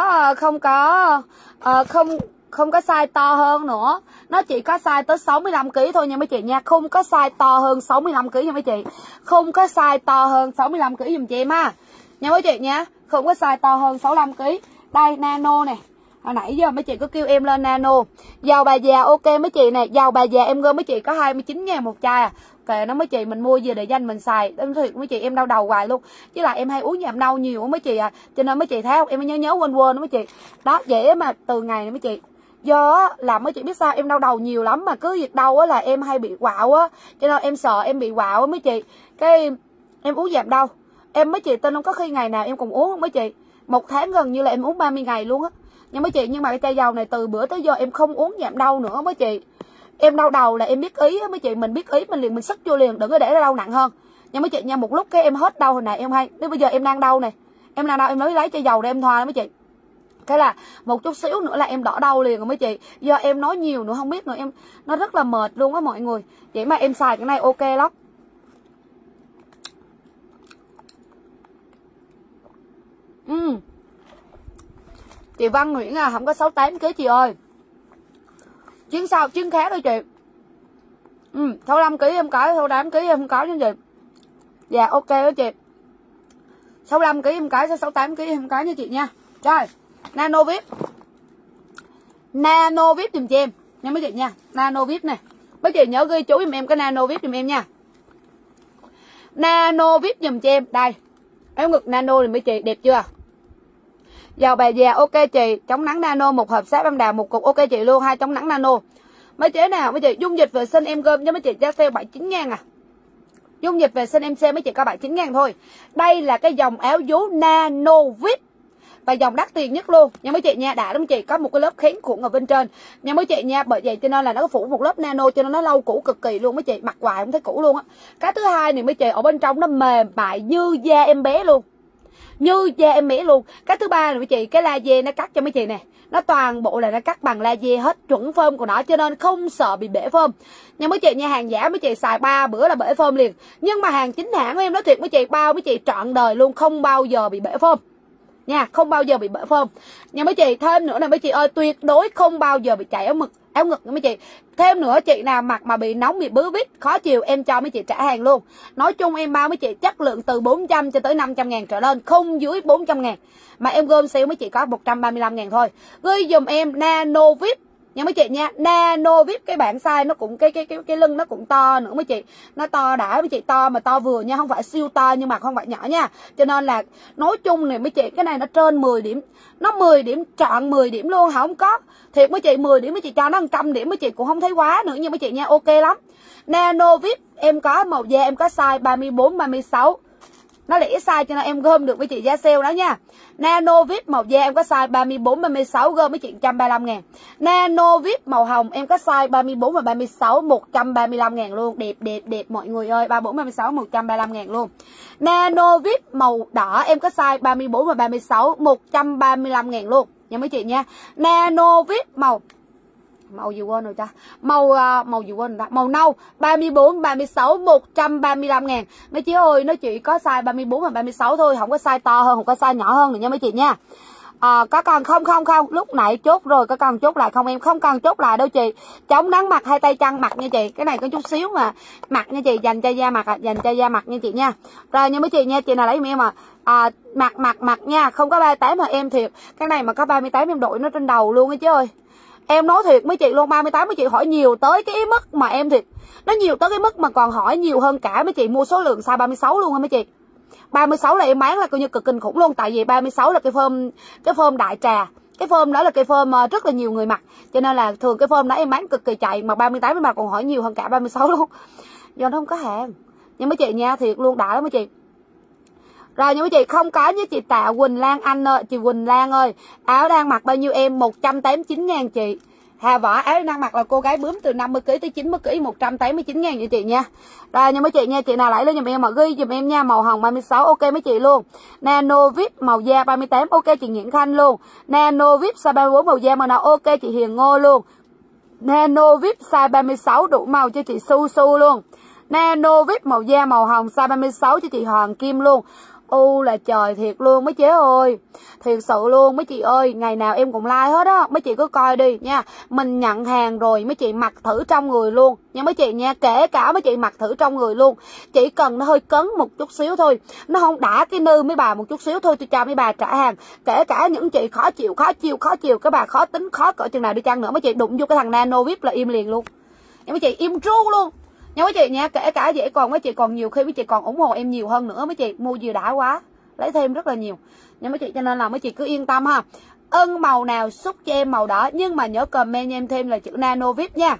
có size to hơn nữa, nó chỉ có size tới 65 kg thôi nha mấy chị nha, không có size to hơn 65 kg nha mấy chị, không có size to hơn 65 kg giùm chị em ha nha mấy chị nha, không có size to hơn 65 kg. Đây nano nè, hồi nãy giờ mấy chị có kêu em lên nano. Dầu bà già ok mấy chị nè, dầu bà già em gom mấy chị có 29.000 một chai à. Kệ nó mấy chị, mình mua về để danh mình xài. Em thiệt mấy chị, em đau đầu hoài luôn. Chứ là em hay uống giảm đau nhiều quá mấy chị à. Cho nên mấy chị thấy không, em nhớ quên đó mấy chị. Đó, vậy mà từ ngày này mấy chị, do là mấy chị biết sao, em đau đầu nhiều lắm mà cứ việc đau á là em hay bị quạo á. Cho nên em sợ em bị quạo á mấy chị. Cái em uống giảm đau. Em mấy chị tin không, có khi ngày nào em còn uống không mấy chị. Một tháng gần như là em uống 30 ngày luôn á. Nhưng mấy chị, nhưng mà cái chai dầu này từ bữa tới giờ em không uống giảm đau nữa mấy chị. Em đau đầu là em biết ý á mấy chị, mình biết ý mình liền mình sức vô liền, đừng có để nó đau nặng hơn nha mấy chị nha. Một lúc cái em hết đau hồi nãy em hay, nếu bây giờ em đang đau này, em đang đau em mới lấy chai dầu để em thoa mấy chị, cái là một chút xíu nữa là em đỡ đau liền rồi mấy chị. Do em nói nhiều nữa không biết nữa, em nó rất là mệt luôn á mọi người. Vậy mà em xài cái này ok lắm. Chị Văn Nguyễn à, không có 68 kg chị ơi. Chuyến sau chuyến khác thôi chị. 65 kg em có, 68 kg em không có nha chị. Dạ ok đó chị. 65 kg em có, 68 kg em có nha chị nha. Rồi, Nano VIP. Nano VIP dùm cho em nha mấy chị nha. Nano VIP nè. Mấy chị nhớ ghi chú giùm em cái Nano VIP dùm em nha. Nano VIP dùm cho em. Đây. Áo ngực Nano này mấy chị, đẹp chưa? Dầu bà già ok chị, chống nắng Nano, một hộp sáp băng đào một cục ok chị luôn, 2 chống nắng Nano. Mấy chế nào mấy chị, dung dịch vệ sinh em gom cho mấy chị giá sale 79 ngàn à. Dung dịch vệ sinh em xem mấy chị có 79 ngàn thôi. Đây là cái dòng áo vú Nano VIP và dòng đắt tiền nhất luôn nha mấy chị nha. Đã đúng chị, có một cái lớp kháng khuẩn ở bên trên nha mấy chị nha. Bởi vậy cho nên là nó phủ một lớp nano cho nên nó lâu cũ cực kỳ luôn mấy chị, mặc hoài không thấy cũ luôn á. Cái thứ hai này mấy chị, ở bên trong nó mềm mại như da em bé luôn, như da em bé luôn. Cái thứ ba này mấy chị, cái laser nó cắt cho mấy chị nè, nó toàn bộ là nó cắt bằng laser hết, chuẩn phơm của nó cho nên không sợ bị bể phơm nha mấy chị nha. Hàng giả mấy chị xài 3 bữa là bể phơm liền, nhưng mà hàng chính hãng của em nói thiệt mấy chị, bao mấy chị trọn đời luôn, không bao giờ bị bể phơm nha, không bao giờ bị bể phơm nha mấy chị. Thêm nữa là mấy chị ơi, tuyệt đối không bao giờ bị chảy áo ngực nha mấy chị. Thêm nữa, chị nào mặc mà bị nóng, bị bứ vít khó chịu, em cho mấy chị trả hàng luôn. Nói chung em bao mấy chị chất lượng từ 400 cho tới 500 ngàn trở lên, không dưới 400 ngàn. Mà em gom sale mấy chị có 135 ngàn thôi. Ghi dùm em Nano VIP nha mấy chị nha. Nano VIP cái bản size nó cũng cái lưng nó cũng to nữa mấy chị. Nó to đã mấy chị, to mà to vừa nha, không phải siêu to nhưng mà không phải nhỏ nha. Cho nên là nói chung này mấy chị, cái này nó trên 10 điểm. Nó 10 điểm, trọn 10 điểm luôn, không có. Thiệt mấy chị, 10 điểm mấy chị cho nó 100 điểm mấy chị cũng không thấy quá nữa nha mấy chị nha, ok lắm. Nano VIP em có màu da em có size 34 36. Nó lẻ size cho nên em gom được với chị giá sale đó nha. Nano VIP màu da em có size 34 36 gom với chị 135 ngàn. Nano VIP màu hồng em có size 34 và 36 135 ngàn luôn. Đẹp mọi người ơi, 34 36 135 ngàn luôn. Nano VIP màu đỏ em có size 34 và 36 135 ngàn luôn nha mấy chị nha. Nano VIP màu gì quên rồi ta, màu gì quên rồi ta, màu nâu 34 36 135 ngàn mấy chị ơi. Nó chỉ có size 34 và 36 thôi, không có size to hơn, không có size nhỏ hơn nữa nha mấy chị nha. Có cần không lúc nãy chốt rồi, có cần chốt lại không em? Không cần chốt lại đâu chị. Chống nắng mặt hai tay chân mặt nha chị, cái này có chút xíu mà mặt nha chị, dành cho da mặt, dành cho da mặt nha chị nha. Rồi nha mấy chị nha, chị nào lấy em mặt nha, không có 38 mà em thiệt, cái này mà có 38 em đội nó trên đầu luôn á chứ ơi. Em nói thiệt mấy chị luôn, 38 mấy chị hỏi nhiều tới cái mức mà em thiệt, nó nhiều tới cái mức mà còn hỏi nhiều hơn cả mấy chị mua số lượng size 36 luôn á mấy chị. 36 là em bán là coi như cực kinh khủng luôn, tại vì 36 là cái phơm đại trà. Cái phơm đó là cái phơm rất là nhiều người mặc, cho nên là thường cái phơm đó em bán cực kỳ chạy, mà 38 mà còn hỏi nhiều hơn cả 36 luôn. Do nó không có hàng. Nhưng mấy chị nha, thiệt luôn, đã lắm mấy chị. Rồi nha mấy chị, không có với chị Tạ Quỳnh Lan Anh ơi, chị Quỳnh Lan ơi, áo đang mặc bao nhiêu em? 189 ngàn chị. Hà vỏ áo đang mặc là cô gái bướm từ 50 kg tới 90 kg 189 ngàn nha chị nha. Rồi nha mấy chị nha, chị nào lấy lên giùm em mà ghi giùm em nha, màu hồng 36 ok mấy chị luôn. Nano VIP màu da 38 ok chị Nguyễn Khanh luôn. Nano VIP size 34 màu da màu nào ok chị Hiền Ngô luôn. Nano VIP size 36 đủ màu cho chị Su Su luôn. Nano VIP màu da màu hồng size 36 cho chị Hoàng Kim luôn. Là trời thiệt luôn mấy chế ơi, thiệt sự luôn mấy chị ơi, ngày nào em cũng like hết á, mấy chị cứ coi đi nha. Mình nhận hàng rồi mấy chị mặc thử trong người luôn nha mấy chị nha, kể cả mấy chị mặc thử trong người luôn, chỉ cần nó hơi cấn một chút xíu thôi, nó không đã cái nư mấy bà một chút xíu thôi, tôi cho mấy bà trả hàng. Kể cả những chị khó chịu các bà khó tính khó cỡ chừng nào đi chăng nữa, mấy chị đụng vô cái thằng Nano VIP là im liền luôn nha mấy chị, im ru luôn nha mấy chị nha. Kể cả vậy còn mấy chị còn nhiều khi mấy chị còn ủng hộ em nhiều hơn nữa, mấy chị mua vừa đã quá lấy thêm rất là nhiều nha mấy chị, cho nên là mấy chị cứ yên tâm ha. Ưng màu nào xúc cho em màu đỏ, nhưng mà nhớ comment cho em thêm là chữ Nano VIP nha.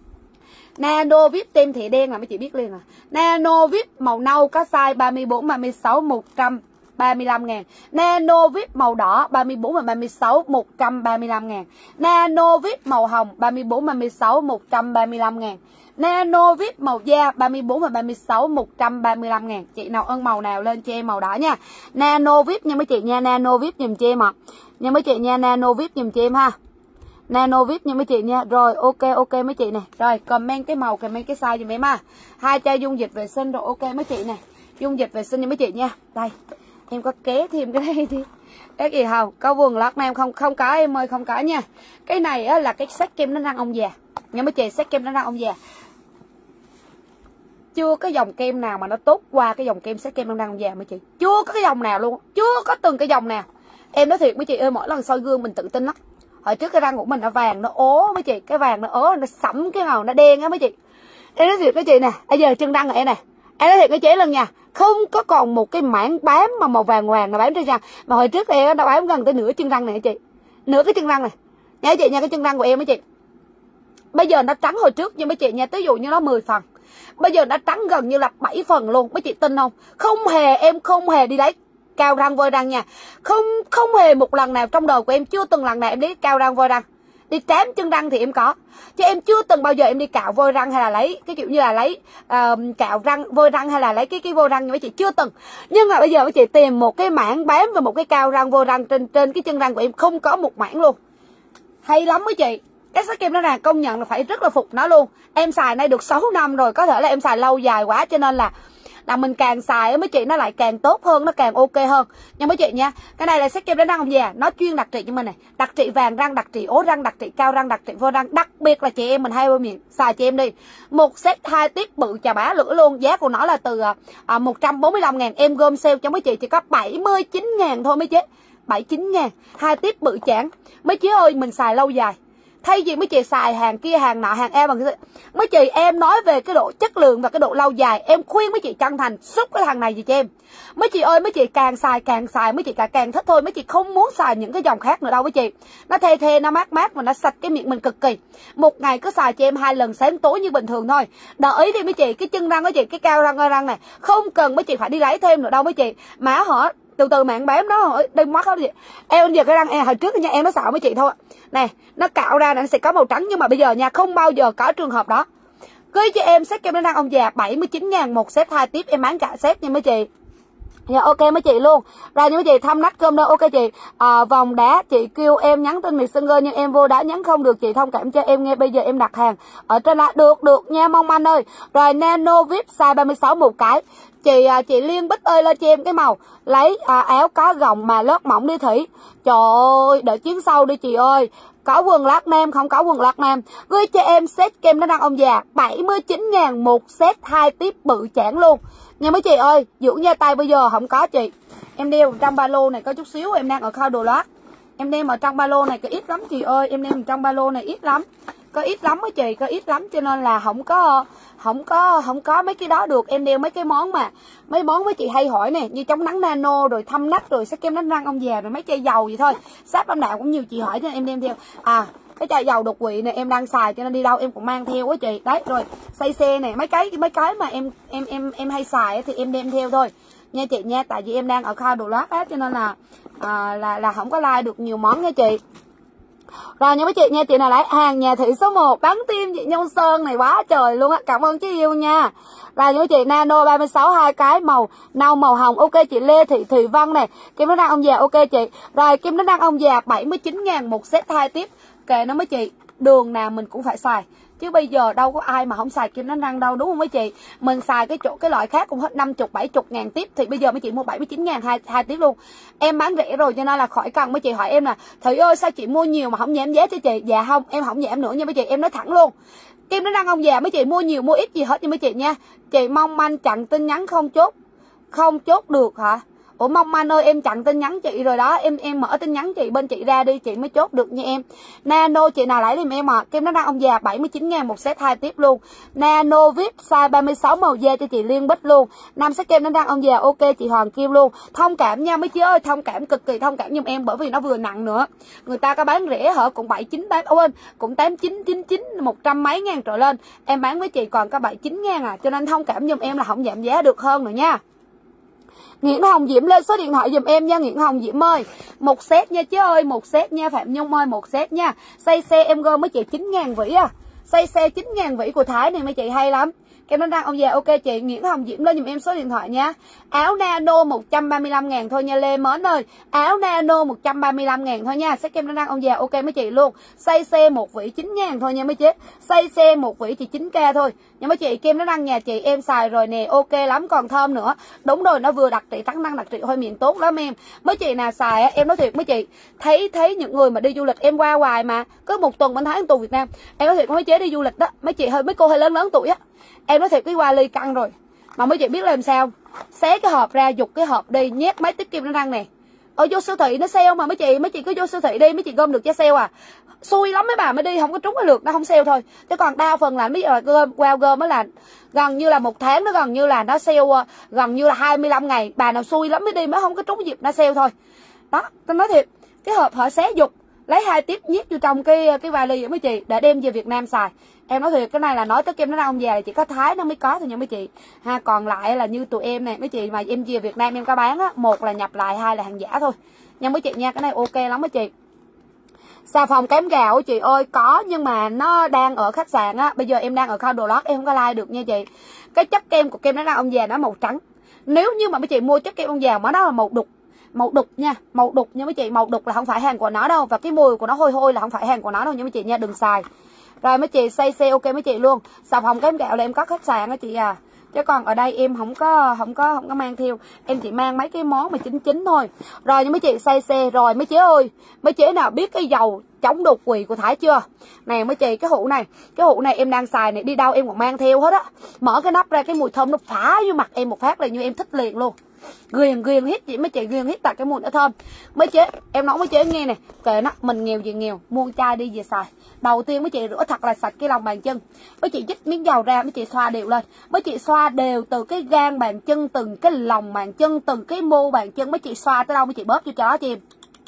Nano VIP tem thị đen là mấy chị biết liền à. Nano VIP màu nâu có size 34 36 135 ngàn. Nano VIP màu đỏ 34 và 36 135 ngàn. Nano VIP màu hồng 34 36 135 ngàn. Nano VIP màu da 34 và 36 135 ngàn. Chị nào ưng màu nào lên cho em màu đỏ nha. Nano VIP nha mấy chị nha, Nano VIP dùm cho em ạ. Nha mấy chị nha, Nano VIP dùm cho em ha. Nano VIP nha mấy chị nha. Rồi ok mấy chị nè. Rồi comment cái màu, comment cái size dùm em ha. 2 chai dung dịch vệ sinh rồi ok mấy chị nè. Dung dịch vệ sinh nha mấy chị nha. Đây, em có ké thêm cái đây đi. Cái gì không? Có quần lót nam không có em ơi, không có nha. Cái này á là cái set kem đánh răng ông già. Nha mấy chị, set kem đánh răng ông già. chưa có dòng kem nào mà nó tốt qua cái dòng kem set kem đang ông già mấy chị. Chưa có cái dòng nào luôn, chưa có từng cái dòng nào. Em nói thiệt mấy chị ơi, mỗi lần soi gương mình tự tin lắm. Hồi trước cái răng của mình nó vàng, nó ố mấy chị, cái vàng nó ố, nó sẫm cái màu nó đen á mấy chị. Em nói thiệt mấy chị nè, bây giờ chân răng của em nè, em nói thiệt mấy chị lần nha, không có còn một cái mảng bám mà màu vàng hoàng nó bám trên răng. Mà hồi trước em nó bám gần tới nửa chân răng này mấy chị, nửa cái chân răng này nha chị nha, cái chân răng của em mấy chị. Bây giờ nó trắng hồi trước như mấy chị nha, ví dụ như nó 10 phần, bây giờ nó trắng gần như là 7 phần luôn, mấy chị tin không? Không hề, em không hề đi lấy cao răng vôi răng nha, không hề một lần nào trong đời của em, chưa từng lần nào em đi cao răng vôi răng. Đi trám chân răng thì em có, chứ em chưa từng bao giờ em đi cạo vôi răng hay là lấy cái kiểu như là lấy cạo răng vôi răng hay là lấy cái vôi răng như mấy chị chưa từng. Nhưng mà bây giờ mấy chị tìm một cái mảng bám và một cái cao răng vôi răng trên cái chân răng của em không có một mảng luôn. Hay lắm mấy chị. Cái set kem đó là công nhận là phải rất là phục nó luôn. Em xài nay được 6 năm rồi, có thể là em xài lâu dài quá cho nên là mình càng xài mấy chị nó lại càng tốt hơn, nó càng ok hơn nha mấy chị nha. Cái này là set kem đánh răng ông già, nó chuyên đặc trị cho mình này, đặc trị vàng răng, đặc trị ố răng, đặc trị cao răng, đặc trị vô răng, đặc biệt là chị em mình hay ôm miệng xài chị em đi. Một set 2 tiếp bự chà bá lửa luôn, giá của nó là từ 145.000, em gom sale cho mấy chị chỉ có 79.000 thôi mấy chị. 79.000, 2 tiếp bự chản. Mấy chị ơi, mình xài lâu dài. Thay vì mấy chị xài hàng kia, hàng nọ, hàng E bằng cái... Mấy chị em nói về cái độ chất lượng và cái độ lâu dài, em khuyên mấy chị chân thành xúc cái thằng này gì cho em. Mấy chị ơi, mấy chị càng xài, mấy chị càng thích thôi. Mấy chị không muốn xài những cái dòng khác nữa đâu mấy chị. Nó thê, nó mát và nó sạch cái miệng mình cực kỳ. Một ngày cứ xài cho em 2 lần sáng tối như bình thường thôi. Đợi đi mấy chị, cái chân răng mấy chị, cái cao răng này không cần mấy chị phải đi lấy thêm nữa đâu mấy chị. Mà hỏi từ từ mạng bám đó đây mắt đó gì em giờ cái răng em hồi trước nha em nó xạo mấy chị thôi nè, nó cạo ra nó sẽ có màu trắng, nhưng mà bây giờ nha không bao giờ có trường hợp đó. Cưới cho em set kem đánh răng ông già 79.000 một set 2 tiếp, em bán cả set nha mấy chị. Dạ ok mấy chị luôn. Rồi nha mấy chị, thăm nách cơm đâu ok chị. Vòng đá chị kêu em nhắn tin Messenger nhưng em vô đá nhắn không được, chị thông cảm cho em nghe, bây giờ em đặt hàng ở trên là được nha mong anh ơi. Rồi Nano VIP size 36 một cái. Chị Liên Bích ơi lên cho em cái màu lấy áo có gồng mà lớp mỏng đi Thủy. Trời ơi, đợi chuyến sau đi chị ơi. Có quần lát nam không có quần lát nam. Gửi cho em set kem đánh răng ông già 79.000 một set 2 tiếp bự chản luôn. Nha mấy chị ơi, dưỡng da tay bây giờ không có chị. Em đeo trong ba lô này có chút xíu, em đang ở kho đồ lót. Em đem ở trong ba lô này có ít lắm chị ơi, em đem trong ba lô này ít lắm. Có ít lắm á chị, có ít lắm cho nên là không có mấy cái đó được. Em đeo mấy cái món mà mấy món mấy chị hay hỏi nè, như chống nắng nano rồi thâm nách rồi set kem đánh răng ông già rồi mấy chai dầu vậy thôi. Sáp năm nào cũng nhiều chị hỏi cho nên em đem theo. Cái chai dầu đột quỵ này em đang xài cho nên đi đâu em cũng mang theo á chị. Đấy rồi, xay xe này mấy cái mà em hay xài thì em đem theo thôi. Nha chị nha, tại vì em đang ở kho đồ lót á cho nên là không có like được nhiều món nha chị. Rồi nha mấy chị nha, chị nào lấy hàng nhà thị số 1 bán tim chị Nhung Sơn này quá trời luôn á, cảm ơn chị yêu nha. Rồi nha mấy chị, Nano 36 2 cái màu nâu màu hồng ok chị Lê Thị Thùy Văn này, kem đánh răng ông già ok chị. Rồi kem đánh răng ông già 79.000 một set 2 tiếp. Kệ nó mấy chị, đường nào mình cũng phải xài. Chứ bây giờ đâu có ai mà không xài kem đánh răng đâu đúng không mấy chị. Mình xài cái loại khác cũng hết 50 70 ngàn tiếp. Thì bây giờ mấy chị mua 79.000 2 tiếp luôn. Em bán rẻ rồi cho nên là khỏi cần mấy chị hỏi em là Thủy ơi sao chị mua nhiều mà không giảm giá cho chị. Dạ không, em không giảm nữa nha mấy chị, em nói thẳng luôn. Kem đánh răng ông già mấy chị mua nhiều mua ít gì hết nha mấy chị nha. Chị mong manh chặn tin nhắn không chốt được hả? Ủa mong anh ơi, em chặn tin nhắn chị rồi đó, em mở tin nhắn chị bên chị ra đi chị mới chốt được nha em. Nano chị nào lấy giùm em kem đánh răng ông già 79.000 một set 2 tiếp luôn. Nano VIP size 36 màu da cho chị Liên Bích luôn. 5 set kem đánh răng ông già ok chị Hoàng Kim luôn. Thông cảm nha mấy chị ơi, thông cảm cực kỳ thông cảm giùm em bởi vì nó vừa nặng nữa. Người ta có bán rẻ hả cũng 79 cũng 8999 100 mấy ngàn trở lên. Em bán với chị còn có 79.000 cho nên thông cảm giùm em là không giảm giá được hơn nữa nha. Nguyễn Hồng Diễm lên số điện thoại giùm em nha Nguyễn Hồng Diễm ơi. Một set nha chứ ơi, một set nha Phạm Nhung ơi, một set nha. Xây xe em gom mấy chị 9.000 vỉ Xây xe 9.000 vỉ của Thái này mấy chị hay lắm. Kem đánh răng ông già ok chị Nguyễn Hồng Diễm lên giùm em số điện thoại nha. Áo Nano 135.000 thôi nha Lê Mến ơi. Áo Nano 135.000 thôi nha. Set kem đánh răng ông già ok mấy chị luôn. Xây xe một vỉ 9.000 thôi nha mấy chị. Xây xe một vỉ chỉ 9k thôi. Nhưng mấy chị kem đánh răng nhà chị em xài rồi nè, ok lắm còn thơm nữa. Đúng rồi, nó vừa đặc trị trắng năng đặc trị hơi miệng tốt lắm em. Mấy chị nào xài em nói thiệt mấy chị, thấy những người mà đi du lịch em qua hoài mà cứ một tuần mình thấy tuần Việt Nam. Em nói thiệt mấy chế đi du lịch đó, mấy chị mấy cô hơi lớn tuổi á. Em Em nói thiệt cái vali căng rồi. Mà mấy chị biết làm sao? Xé cái hộp ra, dục cái hộp đi, nhét mấy tiết kim đánh răng nè. Ở vô siêu thị nó sale mà mấy chị cứ vô siêu thị đi, mấy chị gom được cho sale à. Xui lắm mấy bà mới đi không có trúng cái lượt nó không sale thôi. Chứ còn đa phần là bây giờ gom mới là gần như là 1 tháng, nó gần như là nó sale gần như là 25 ngày. Bà nào xui lắm mới đi mới không có trúng dịp nó sale thôi. Đó, tôi nói thiệt, cái hộp họ xé dục, lấy 2 tiếp nhét vô trong cái vali của mấy chị để đem về Việt Nam xài. Em nói thiệt, cái này là nói tới kem đánh răng ông già là chỉ có Thái nó mới có thôi nha mấy chị ha. Còn lại là như tụi em này mấy chị mà em về Việt Nam em có bán á, 1 là nhập lại, 2 là hàng giả thôi nha mấy chị nha. Cái này ok lắm mấy chị. Xà phòng kém gạo chị ơi có, nhưng mà nó đang ở khách sạn á, bây giờ em đang ở kho đồ lót em không có like được nha chị. Cái chất kem của kem đánh răng ông già nó màu trắng. Nếu như mà mấy chị mua chất kem ông già mà nó là màu đục nha, màu đục nha mấy chị, màu đục là không phải hàng của nó đâu, và cái mùi của nó hôi hôi là không phải hàng của nó đâu nha mấy chị nha, đừng xài. Rồi mấy chị say ok mấy chị luôn. Xà phòng kém gạo là em có khách sạn á chị à, chứ còn ở đây em không có mang theo, em chỉ mang mấy cái món mà chính thôi. Rồi nhưng mấy chị say xe rồi mấy chế ơi, mấy chế nào biết cái dầu chống đột quỵ của Thái chưa? Này mấy chị, cái hũ này em đang xài này, đi đâu em còn mang theo hết á. Mở cái nắp ra cái mùi thơm nó phá vô mặt em một phát là như em thích liền luôn. Ghiền hít chị mấy chị, ghiền hít tại cái mùi nó thơm. Mấy chế em nói mấy chế nghe nè, kệ nó, mình nghèo gì nghèo, mua chai đi về xài. Đầu tiên mấy chị rửa thật là sạch cái lòng bàn chân, mấy chị dứt miếng dầu ra, mấy chị xoa đều lên, mấy chị xoa đều từ cái gan bàn chân, từng cái lòng bàn chân, từng cái mô bàn chân, mấy chị xoa tới đâu mấy chị bóp cho chó cho em.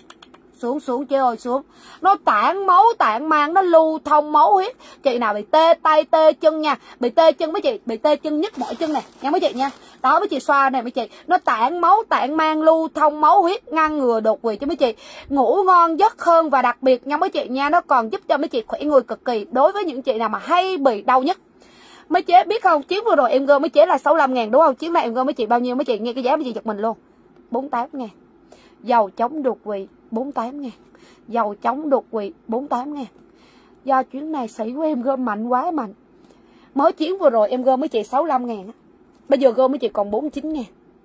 Xuống chơi ơi, xuống. Nó tản máu tản mang, nó lưu thông máu huyết. Chị nào bị tê tay tê chân nha, bị tê chân mấy chị, bị tê chân nhức mỏi chân này nha mấy chị nha. Đó mấy chị xoa này mấy chị, nó tản máu tản mang, lưu thông máu huyết, ngăn ngừa đột quỵ cho mấy chị, ngủ ngon giấc hơn. Và đặc biệt nha mấy chị nha, nó còn giúp cho mấy chị khỏe người cực kỳ. Đối với những chị nào mà hay bị đau nhức. Mấy chế biết không, chuyến vừa rồi em gom mấy chế là 65.000 đúng không? Chuyến này em gom mấy chị bao nhiêu mấy chị, nghe cái giá mấy chị giật mình luôn, 48.000. Dầu chống đột quỵ 48.000. Dầu chống đột quỵ 48.000. Do chuyến này sỉ của em gom mạnh quá mạnh. Mới chuyến vừa rồi em gom mấy chị 65.000. Bây giờ gom mấy chị còn 49.000.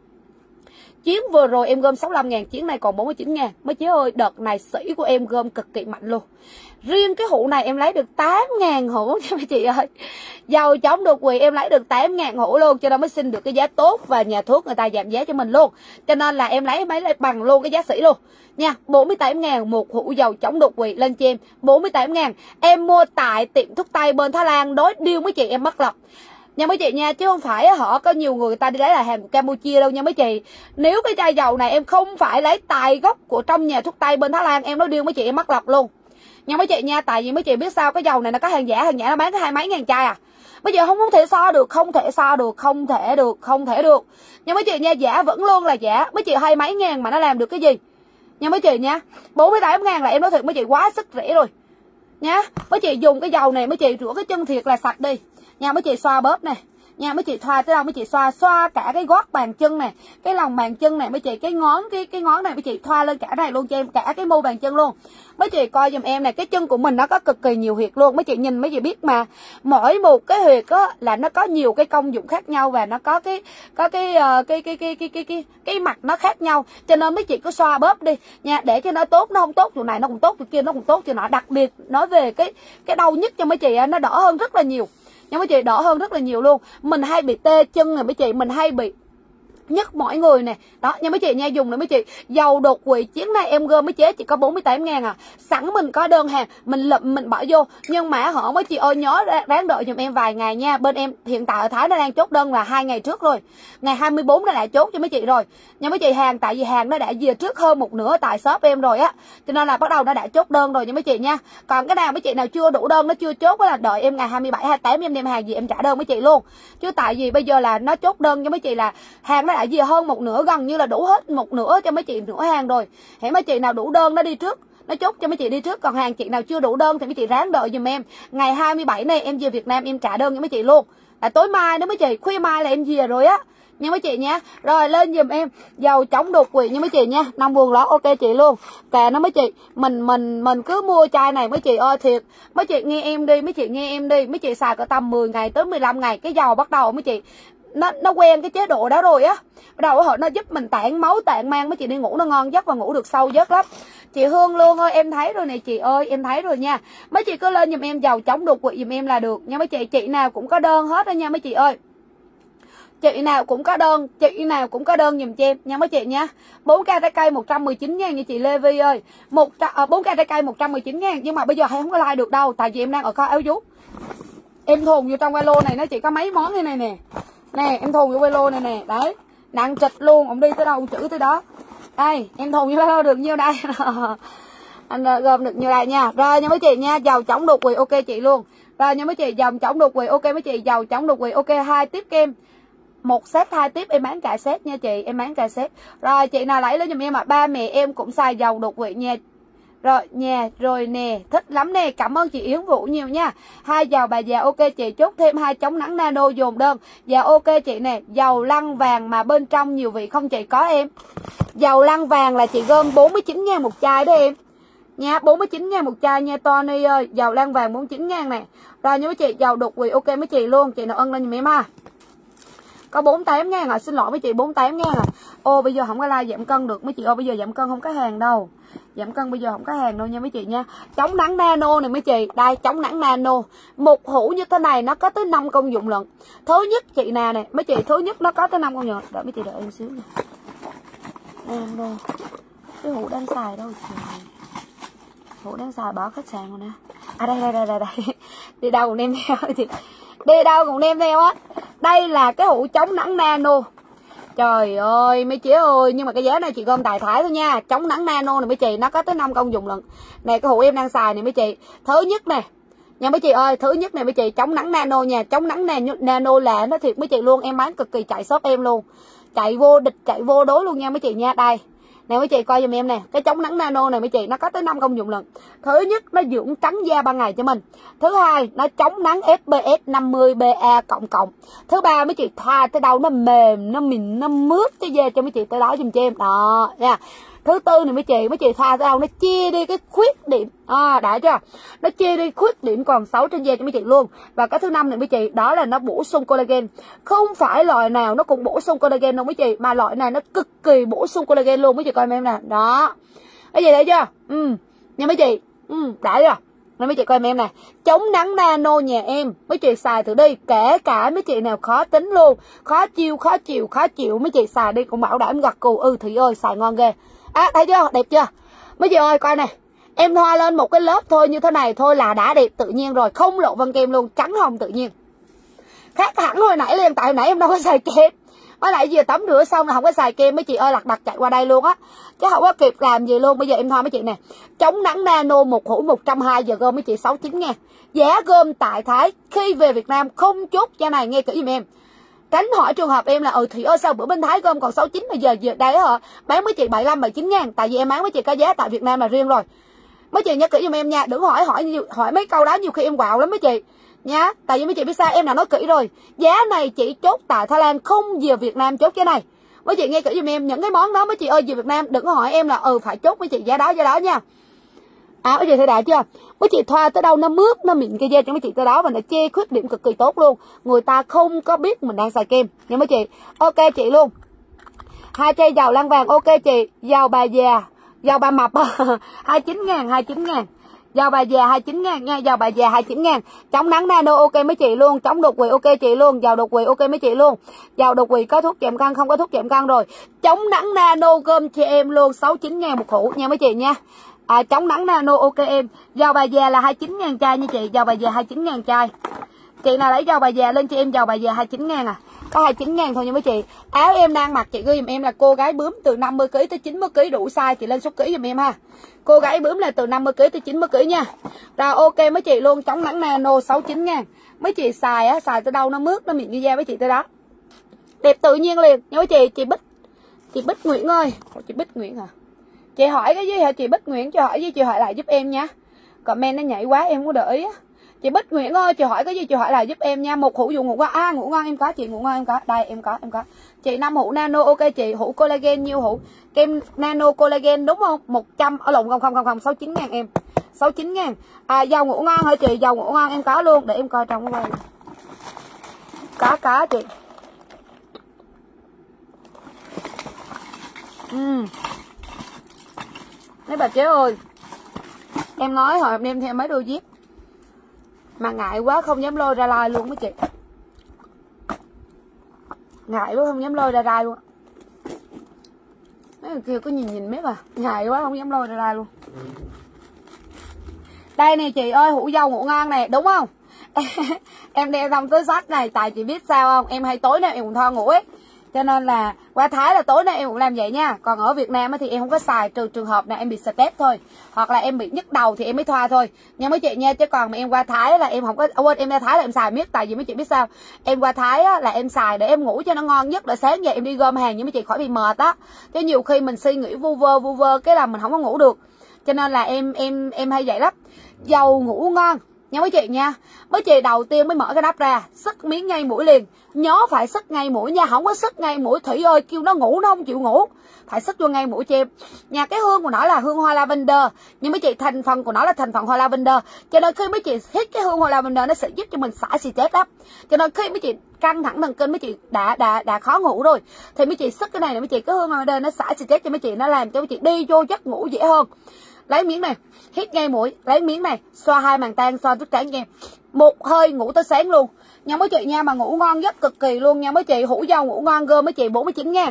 Chuyến vừa rồi em gom 65.000, chuyến này còn 49.000. Mấy chị ơi, đợt này sỉ của em gom cực kỳ mạnh luôn. Riêng cái hũ này em lấy được 8.000 hũ nha mấy chị ơi. Dầu chống đột quỵ em lấy được 8.000 hũ luôn, cho nên mới xin được cái giá tốt và nhà thuốc người ta giảm giá cho mình luôn. Cho nên là em lấy bằng luôn cái giá sỉ luôn nha. 48.000 một hũ dầu chống đột quỵ lên cho em. 48.000 em mua tại tiệm thuốc tây bên Thái Lan, đối deal mấy chị em mất lọc nha mấy chị nha, chứ không phải họ có nhiều người ta đi lấy là hàng của Campuchia đâu nha mấy chị. Nếu cái chai dầu này em không phải lấy tài gốc của trong nhà thuốc tây bên Thái Lan, em nói điêu mấy chị em mất lọc luôn nha mấy chị nha. Tại vì mấy chị biết sao, cái dầu này nó có hàng giả nó bán có 20 mấy ngàn chai à. Bây giờ không thể so được, không thể được nha mấy chị nha. Giả vẫn luôn là giả, mấy chị 20 mấy ngàn mà nó làm được cái gì nha mấy chị nha. 48.000 là em nói thật mấy chị quá sức rẻ rồi nha. Mấy chị dùng cái dầu này mấy chị rửa cái chân thiệt là sạch đi nha. Mấy chị xoa bóp này nha, mấy chị thoa tới đâu mấy chị xoa cả cái gót bàn chân này, cái lòng bàn chân này mấy chị, cái ngón này mấy chị thoa lên cả này luôn cho em, cả cái mu bàn chân luôn. Mấy chị coi giùm em này, cái chân của mình nó có cực kỳ nhiều huyệt luôn, mấy chị nhìn mấy chị biết mà. Mỗi một cái huyệt á là nó có nhiều cái công dụng khác nhau, và nó có cái mặt nó khác nhau, cho nên mấy chị cứ xoa bóp đi nha, để cho nó tốt. Nó không tốt chỗ này nó cũng tốt chỗ kia, nó cũng tốt chỗ nọ. Đặc biệt nói về cái đau nhức cho mấy chị nó đỡ hơn rất là nhiều nha mấy chị, đỡ hơn rất là nhiều luôn. Mình hay bị tê chân này mấy chị, mình hay bị nhức mỏi người nè. Đó nha mấy chị nha, dùng này mấy chị. Dầu đột quỵ chuyến này em gom mấy chế chỉ có 48.000 à. Sẵn mình có đơn hàng, mình lụm mình bỏ vô. Nhưng mà họ mấy chị ơi nhớ ráng đợi giùm em vài ngày nha. Bên em hiện tại ở Thái nó đang chốt đơn là 2 ngày trước rồi. Ngày 24 nó đã chốt cho mấy chị rồi nha mấy chị. Hàng tại vì hàng nó đã về trước hơn một nửa tại shop em rồi á, cho nên là bắt đầu nó đã chốt đơn rồi nha mấy chị nha. Còn cái nào mấy chị nào chưa đủ đơn, nó chưa chốt là đợi em ngày 27 28 em đem hàng gì em trả đơn mấy chị luôn. Chứ tại vì bây giờ là nó chốt đơn cho mấy chị là hàng nó đã về hơn một nửa, gần như là đủ hết một nửa cho mấy chị nửa hàng rồi. Hãy mấy chị nào đủ đơn nó đi trước, nó chốt cho mấy chị đi trước. Còn hàng chị nào chưa đủ đơn thì mấy chị ráng đợi giùm em. Ngày 27 này em về Việt Nam em trả đơn cho mấy chị luôn. Là tối mai đó mấy chị, khuya mai là em về rồi á nha mấy chị nha. Rồi lên giùm em dầu chống đột quỵ nha mấy chị nha. 5 buồng lót ok chị luôn. Kệ nó mấy chị, mình cứ mua chai này mấy chị ơi, thiệt. Mấy chị nghe em đi, mấy chị nghe em đi. Mấy chị xài cỡ tầm 10 ngày tới 15 ngày cái dầu bắt đầu mấy chị nó quen cái chế độ đó rồi á, bắt đầu họ nó giúp mình tản máu tản mang, mấy chị đi ngủ nó ngon giấc và ngủ được sâu giấc lắm. Chị Hương Lương ơi, em thấy rồi nè chị ơi, em thấy rồi nha. Mấy chị cứ lên giùm em dầu chống đột quỵ giùm em là được nha mấy chị. Chị nào cũng có đơn hết đó nha mấy chị ơi. Chị nào cũng có đơn, chị nào cũng có đơn giùm cho em nha mấy chị nha. 4k trái cây 119 ngàn nha chị Lê Vi ơi. 4k trái cây 119 ngàn. Nhưng mà bây giờ hay không có like được đâu, tại vì em đang ở kho áo vú. Em thùng vô trong ba lô này nó chỉ có mấy món như này nè. Nè em thùng vô ba lô này nè. Đấy, nặng trịch luôn, ông đi tới đâu chữ tới đó. Đây, em thùng vô ba lô được nhiêu đây. Anh gom được nhiêu đây nha. Rồi nha mấy chị nha, dầu chống đột quỵ ok chị luôn. Rồi nha mấy chị, dầu chống đột quỵ ok mấy chị, dầu chống đột quỵ ok. 2 tiếp kem, một set 2 tiếp, em bán cả set nha chị, em bán cả set. Rồi chị nào lấy lên giùm em ạ. Ba mẹ em cũng xài dầu đột quỵ nha. Rồi nha, rồi nè, thích lắm nè, cảm ơn chị Yến Vũ nhiều nha. 2 dầu bà già ok chị, chốt thêm 2 chống nắng nano dồn đơn. Dạ ok chị nè, dầu lăng vàng mà bên trong nhiều vị không chị? Có em. Dầu lăng vàng là chị gom 49 ngàn một chai đó em. Nha, 49 ngàn một chai nha Tony ơi, dầu lăng vàng 49 ngàn nè. Rồi nha mấy chị, dầu đột quỵ ok mấy chị luôn, chị nào ân lên giùm em ha. Có 48 ngàn à, xin lỗi mấy chị, 48 ngàn à. Ô bây giờ không có like giảm cân được mấy chị ơi, bây giờ giảm cân không có hàng đâu. Giảm cân bây giờ không có hàng đâu nha mấy chị nha. Chống nắng nano này mấy chị, đây chống nắng nano. Một hũ như thế này nó có tới 5 công dụng lận. Thứ nhất chị nào nè, mấy chị, thứ nhất nó có tới 5 công dụng. Đợi mấy chị đợi em xíu nè. Em đâu. Cái hũ đang xài đâu chị. Hũ đang xài bỏ khách sạn rồi nè. À đây. Đi đâu còn đem theo chị. Đi đâu cũng đem theo á. Đây là cái hũ chống nắng nano. Trời ơi mấy chị ơi, nhưng mà cái giá này chị gom tài thái thôi nha. Chống nắng nano này mấy chị, nó có tới 5 công dụng lận. Này cái hũ em đang xài này mấy chị. Thứ nhất nè nha mấy chị ơi, thứ nhất này mấy chị, chống nắng nano nha. Chống nắng nano là nó thiệt mấy chị luôn, em bán cực kỳ chạy shop em luôn. Chạy vô địch, chạy vô đối luôn nha mấy chị nha. Đây nè mấy chị coi giùm em nè, cái chống nắng nano này mấy chị, nó có tới 5 công dụng lận. Thứ nhất nó dưỡng trắng da ban ngày cho mình. Thứ hai nó chống nắng SPF 50 BA cộng cộng. Thứ ba mấy chị, thoa tới đâu nó mềm, nó mịn, nó mướt cái da cho mấy chị tới đó giùm cho em đó nha. Thứ tư này mấy chị thoa tới đâu nó chia đi cái khuyết điểm, đã chưa, nó chia đi khuyết điểm còn xấu trên da cho mấy chị luôn. Và cái thứ năm này mấy chị, đó là nó bổ sung collagen. Không phải loại nào nó cũng bổ sung collagen đâu mấy chị, mà loại này nó cực kỳ bổ sung collagen luôn mấy chị coi em nè. Đó, cái gì đấy chưa, nha mấy chị, đã chưa. Nên mấy chị coi em nè, chống nắng nano nhà em, mấy chị xài thử đi, kể cả mấy chị nào khó tính luôn, khó chịu, mấy chị xài đi cũng bảo đảm gật cù, Thủy ơi xài ngon ghê. Thấy chưa, đẹp chưa mấy chị ơi, coi nè, em thoa lên một cái lớp thôi như thế này thôi là đã đẹp tự nhiên rồi, không lộ vân kem luôn, trắng hồng tự nhiên, khác hẳn hồi nãy liền. Tại hồi nãy em đâu có xài kem, mới lại vừa tắm rửa xong là không có xài kem mấy chị ơi, lặt đặt chạy qua đây luôn á, chứ không có kịp làm gì luôn. Bây giờ em thoa mấy chị nè, chống nắng nano một hũ 120, giờ gom mấy chị 69 ngàn. Giá gom tại Thái, khi về Việt Nam không chốt giá này, nghe kỹ giùm em. Tránh hỏi trường hợp em là Thủy ơi sao bữa bên Thái gom còn 69 mà giờ đây hả bán mấy chị 75 79 ngàn. Tại vì em bán mấy chị có giá tại Việt Nam là riêng rồi. Mấy chị nhớ kỹ giùm em nha, đừng hỏi mấy câu đó nhiều khi em quạo lắm mấy chị nha. Tại vì mấy chị biết sao, em đã nói kỹ rồi, giá này chỉ chốt tại Thái Lan, không về Việt Nam chốt cái này. Mấy chị nghe kỹ giùm em, những cái món đó mấy chị ơi về Việt Nam đừng có hỏi em là phải chốt mấy chị giá đó nha. Mấy chị thấy đã chưa, mấy chị thoa tới đâu nó mướt, nó mịn cái da cho mấy chị tới đó, và nó che khuyết điểm cực kỳ tốt luôn, người ta không có biết mình đang xài kem nha mấy chị. Ok chị luôn, 2 chai dầu lăng vàng ok chị. Dầu bà già, dầu bà mập 29 ngàn. Dầu bà già 29 ngàn nha, dầu bà già 29 ngàn. Chống nắng nano ok mấy chị luôn, chống đột quỵ ok chị luôn, dầu đột quỵ ok mấy chị luôn. Dầu đột quỵ có thuốc giảm cân, không có thuốc giảm cân rồi. Chống nắng nano gom cho em luôn, 69 ngàn một hũ nha mấy chị nha. Chống nắng nano ok em. Dầu bà già là 29 ngàn chai nha chị, dầu bà già 29 ngàn chai. Chị nào lấy dầu bà già lên cho em, dầu bà già 29 ngàn à. Có 29 ngàn thôi nha mấy chị. Áo em đang mặc chị ghi giùm em là cô gái bướm từ 50kg tới 90kg đủ size, chị lên số ký giùm em ha. Cô gái bướm là từ 50kg tới 90kg nha. Rồi ok mấy chị luôn, chống nắng nano 69 ngàn. Mấy chị xài xài tới đâu nó mướt, nó mịn như da mấy chị tới đó. Đẹp tự nhiên liền nha mấy chị. Chị Bích Nguyễn ơi. Chị Bích Nguyễn hả? Chị hỏi cái gì hả chị Bích Nguyễn? Chị hỏi gì chị hỏi lại giúp em nha. Comment nó nhảy quá em không có để ý á. Chị Bích Nguyễn ơi, chị hỏi cái gì chị hỏi lại giúp em nha. Một hũ dùng ngủ ngon, ngủ ngon em có chị, ngủ ngon em có. Đây em có. Chị 5 hũ nano ok chị, hũ collagen nhiêu hũ? Kem nano collagen đúng không? 100 ở lộn không 69 ngàn em. 69 ngàn. Dầu ngủ ngon hả chị? Dầu ngủ ngon em có luôn, để em coi trong cái quay. Có chị. Mấy bà chế ơi, em nói hồi em đem theo mấy đôi dép mà ngại quá không dám lôi ra live luôn mấy chị. Ngại quá không dám lôi ra live luôn. Mấy người kia có nhìn mấy bà, ngại quá không dám lôi ra live luôn. Đây nè chị ơi, hũ dâu ngủ ngon nè, đúng không? Em đeo trong túi xách này, tại chị biết sao không? Em hay tối nào em cũng thoa ngủ ấy. Cho nên là qua Thái là tối nay em cũng làm vậy nha. Còn ở Việt Nam thì em không có xài, trừ trường hợp nào em bị stress thôi, hoặc là em bị nhức đầu thì em mới thoa thôi nha mấy chị nha. Chứ còn mà em qua Thái là em không có, quên, em ra Thái là em xài miết. Tại vì mấy chị biết sao, em qua Thái á, là em xài để em ngủ cho nó ngon nhất, để sáng dậy em đi gom hàng, nhưng mấy chị khỏi bị mệt á. Chứ nhiều khi mình suy nghĩ vu vơ cái là mình không có ngủ được. Cho nên là em hay vậy lắm. Dầu ngủ ngon nha mấy chị nha. Mấy chị đầu tiên mới mở cái nắp ra, sức miếng ngay mũi liền. Nhớ phải sức ngay mũi nha, không có sức ngay mũi Thủy ơi kêu nó ngủ nó không chịu ngủ. Phải sức vô ngay mũi cho em nha. Cái hương của nó là hương hoa lavender, nhưng mấy chị thành phần của nó là thành phần hoa lavender, cho nên khi mấy chị hít cái hương hoa lavender nó sẽ giúp cho mình xả stress lắm. Cho nên khi mấy chị căng thẳng thần kinh, mấy chị đã khó ngủ rồi, thì mấy chị sức cái này là mấy chị cái hương lavender nó xả stress cho mấy chị, nó làm cho mấy chị đi vô giấc ngủ dễ hơn. Lấy miếng này hít ngay mũi, lấy miếng này xoa hai màng tan, xoa trước trán cho em, một hơi ngủ tới sáng luôn nha mấy chị nha. Mà ngủ ngon giấc cực kỳ luôn nha mấy chị. Hũ dâu ngủ ngon gơ mấy chị 49 nha.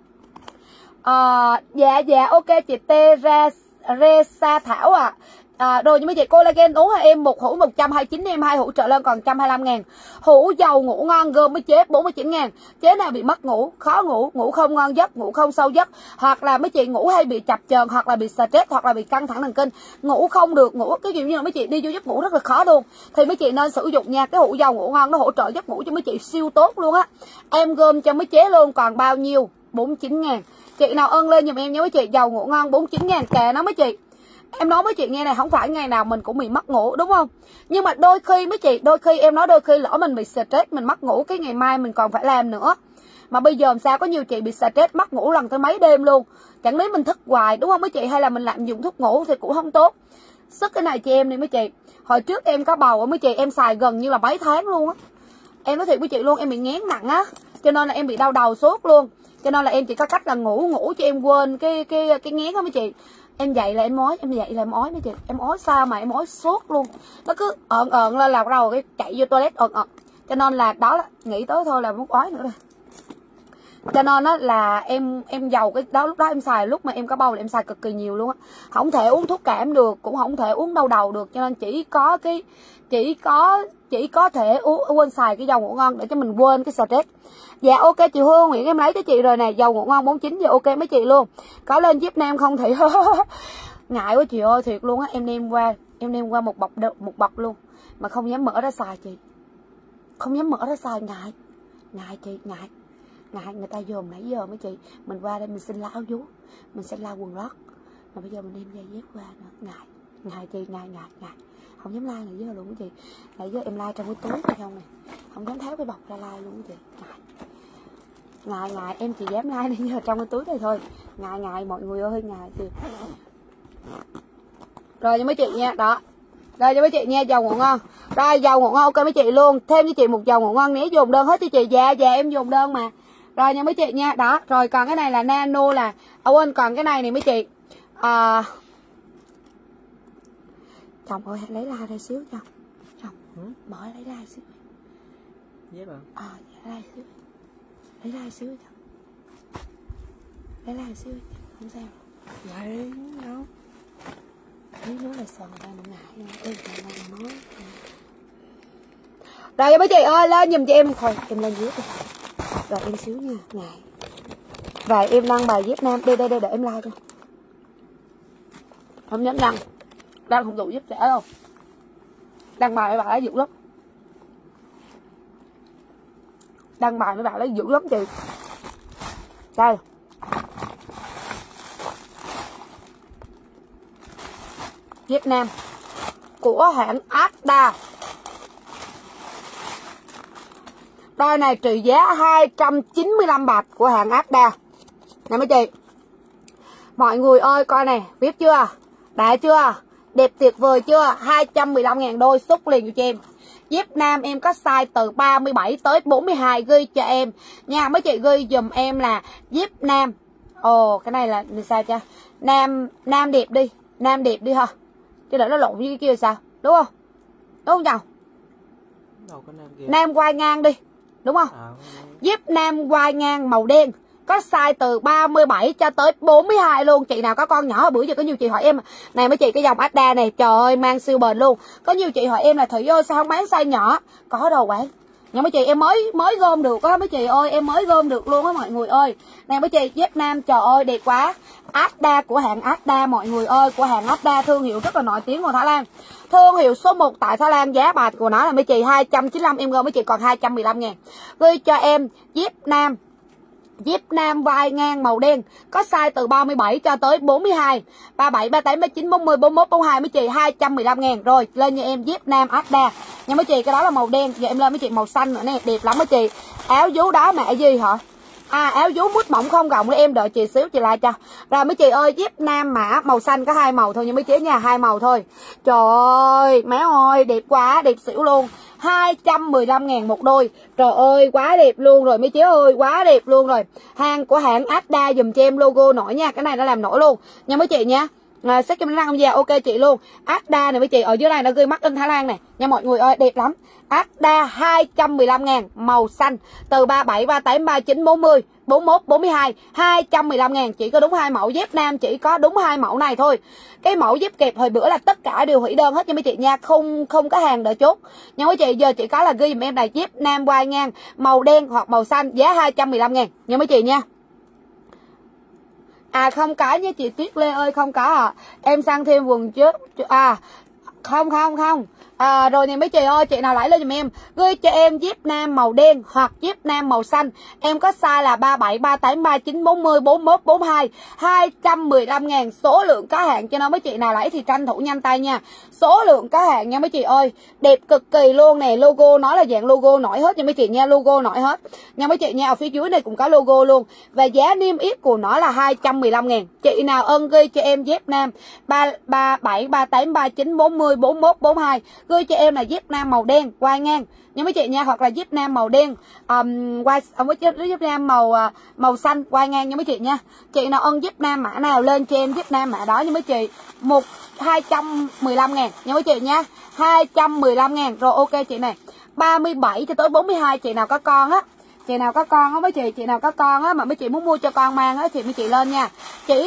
Dạ ok chị Teresa Thảo ạ. Rồi như mấy chị, collagen uống hả em? Một hũ 129 em, 2 hũ trở lên còn 125.000. Hũ dầu ngủ ngon gom mới chế 49.000. Chế nào bị mất ngủ, khó ngủ, ngủ không ngon giấc, ngủ không sâu giấc, hoặc là mấy chị ngủ hay bị chập chờn, hoặc là bị stress, hoặc là bị căng thẳng thần kinh, ngủ không được, ngủ cái kiểu như là mấy chị đi vô giấc ngủ rất là khó luôn, thì mấy chị nên sử dụng nha. Cái hũ dầu ngủ ngon nó hỗ trợ giấc ngủ cho mấy chị siêu tốt luôn á. Em gom cho mấy chế luôn còn bao nhiêu? 49.000. Chị nào ơn lên giùm em nha mấy chị. Dầu ngủ ngon 49.000 kè nó mấy chị. Em nói mấy chị nghe này, không phải ngày nào mình cũng bị mất ngủ đúng không? Nhưng mà đôi khi mấy chị, đôi khi em nói đôi khi lỡ mình bị stress, mình mất ngủ, cái ngày mai mình còn phải làm nữa. Mà bây giờ làm sao có nhiều chị bị stress mất ngủ lần tới mấy đêm luôn. Chẳng lý mình thức hoài đúng không mấy chị, hay là mình lạm dụng thuốc ngủ thì cũng không tốt. Sức cái này cho em đi mấy chị. Hồi trước em có bầu mấy chị, em xài gần như là mấy tháng luôn á. Em nói thiệt với chị luôn, em bị nghén nặng á, cho nên là em bị đau đầu sốt luôn. Cho nên là em chỉ có cách là ngủ cho em quên cái nghén đó mấy chị. Em dậy là em ói, em dậy là em ói mấy chị. Em ói sao mà em ói sốt luôn. Nó cứ ợn lên là bắt đầu cái chạy vô toilet ợn. Cho nên là đó là nghĩ tới thôi là muốn ói nữa rồi. Cho nên á là em giàu cái đó, lúc đó em xài, lúc mà em có bầu là em xài cực kỳ nhiều luôn á. Không thể uống thuốc cảm được, cũng không thể uống đau đầu được, cho nên chỉ có thể quên xài cái dầu ngủ ngon để cho mình quên cái stress. Dạ ok chị Hương Nguyễn, em lấy cho chị rồi nè. Dầu ngủ ngon 49 giờ ok mấy chị luôn. Có lên Việt Nam không thì ngại quá chị ơi, thiệt luôn á. Em đem qua một bọc luôn mà không dám mở ra xài chị. Không dám mở ra xài, ngại chị, ngại người ta dòm nãy giờ mấy chị. Mình qua đây mình xin la áo vú, mình xin la quần lót, mà bây giờ mình đem giày dép qua nữa. Ngại chị, ngại không dám like này giờ luôn mấy chị. Nãy giờ em like trong cái túi phải không này, không dám tháo cái bọc ra like luôn mấy chị. Ngại em chỉ dám like này giờ trong cái túi này thôi. Ngại mọi người ơi, ngại chị. Rồi cho mấy chị nha, đó. Rồi cho mấy chị nha, dầu ngủ ngon. Rồi dầu ngủ ngon ok mấy chị luôn. Thêm cho chị một dầu ngủ ngon nếu dùng đơn hết cho chị. Dạ em dùng đơn mà. Rồi nha mấy chị nha, đó. Rồi còn cái này là nano là quên, còn cái này này mấy chị. Chồng ơi lấy la ra xíu cho. Chồng mở lấy la xíu. Dép à? Lấy la xíu cho. Lấy la xíu không sao. Vậy đâu. Nếu nói là sợ người ta mình ngại nói. Rồi mấy chị ơi lên giùm cho em. Thôi em lên dưới đi. Rồi em xíu nha, ngại. Rồi em đăng bài Việt Nam. Đây để em like cho. Không dám đăng không đủ giúp trẻ đâu. Đăng bài mấy bạn ấy dữ lắm. Đăng bài mấy bạn ấy dữ lắm chị. Đây. Việt Nam của hãng Asda. Đôi này trị giá 295 bạc của hãng Asda. Nè mấy chị. Mọi người ơi coi này, biết chưa? Đã chưa? Đẹp tuyệt vời chưa? 215.000 đôi, xúc liền cho em. Dép nam em có size từ 37 tới 42 ghi cho em nha. Mấy chị ghi dùm em là dép nam Ồ, cái này là sao cha? Nam đẹp đi, nam đẹp đi ha. Chứ đỡ nó lộn với cái kia sao? Đúng không? Đúng không chồng? Nam quai ngang đi, đúng không? Dép nam quai ngang màu đen, có size từ 37 cho tới 42 luôn. Chị nào có con nhỏ, bữa giờ có nhiều chị hỏi em này mấy chị, cái dòng Asda này trời ơi mang siêu bền luôn. Có nhiều chị hỏi em là Thủy ơi sao không bán size nhỏ? Có đâu bán. Nhưng mấy chị em mới gom được á mấy chị ơi, em mới gom được luôn á mọi người ơi. Nè mấy chị, dép nam trời ơi đẹp quá. Asda của hãng Asda mọi người ơi, của hãng Asda, thương hiệu rất là nổi tiếng của Thái Lan. Thương hiệu số 1 tại Thái Lan, giá bạc của nó là mấy chị 295, em gom mấy chị còn 215 ngàn. Ghi cho em dép nam vai ngang màu đen, có size từ 37 cho tới 42, 37, 38, 39, 40, 41, 42 mấy chị 215 ngàn. Rồi lên cho em dép nam Asda nha mấy chị, cái đó là màu đen. Giờ em lên mấy chị màu xanh nữa nè, đẹp lắm mấy chị. Áo vú đó mẹ gì hả? À áo vú mút mỏng không gọng để em đợi chị xíu chị like cho. Rồi mấy chị ơi, dép nam mã màu xanh có 2 màu thôi nha mấy chị nha, 2 màu thôi. Trời ơi má ơi đẹp quá, đẹp xỉu luôn. 215 ngàn một đôi. Trời ơi quá đẹp luôn rồi mấy chị ơi, quá đẹp luôn rồi. Hàng của hãng Asda dùm cho em logo nổi nha, cái này nó làm nổi luôn nha mấy chị nha. Sách cho năng không già ok chị luôn. Asda này mấy chị, ở dưới này nó ghi Made in Thái Lan này nha mọi người ơi, đẹp lắm. Asda 215 ngàn màu xanh, từ 37, 38, 39, 40, 41, 42, 215 ngàn. Chỉ có đúng 2 mẫu dép nam, chỉ có đúng 2 mẫu này thôi. Cái mẫu dép kẹp hồi bữa là tất cả đều hủy đơn hết nha mấy chị nha, không có hàng đợi chốt nha mấy chị. Giờ chỉ có là ghi dùm em này dép nam quai ngang màu đen hoặc màu xanh, giá 215 ngàn nha mấy chị nha. À không có nha chị Tuyết Lê ơi, không có à. Em sang thêm quần trước. À không. Rồi nè mấy chị ơi, chị nào lấy lên giùm em, gửi cho em dép nam màu đen hoặc dép nam màu xanh. Em có size là 37, 38, 39, 40, 41, 42, 215 ngàn. Số lượng có hạn cho nên mấy chị nào lấy thì tranh thủ nhanh tay nha. Số lượng có hạn nha mấy chị ơi. Đẹp cực kỳ luôn nè, logo nó là dạng logo nổi hết nha mấy chị nha, logo nổi hết nha mấy chị nha. Ở phía dưới này cũng có logo luôn. Và giá niêm yết của nó là 215 ngàn. Chị nào ân ghi cho em dép nam 37, 38, 39, 40, 41, 42, gửi cho em là dép nam màu đen quai ngang nha mấy chị nha, hoặc là dép nam màu đen quai với dép nam màu xanh quai ngang nha mấy chị nha. Chị nào ân dép nam mã nào lên cho em dép nam mã đó nha mấy chị. 215 ngàn nha mấy chị nha, 215 ngàn. Rồi ok chị này, 37 cho tới 42 chị nào có con á, chị nào có con á mấy chị nào có con á mà mấy chị muốn mua cho con mang á thì mấy chị lên nha. Chỉ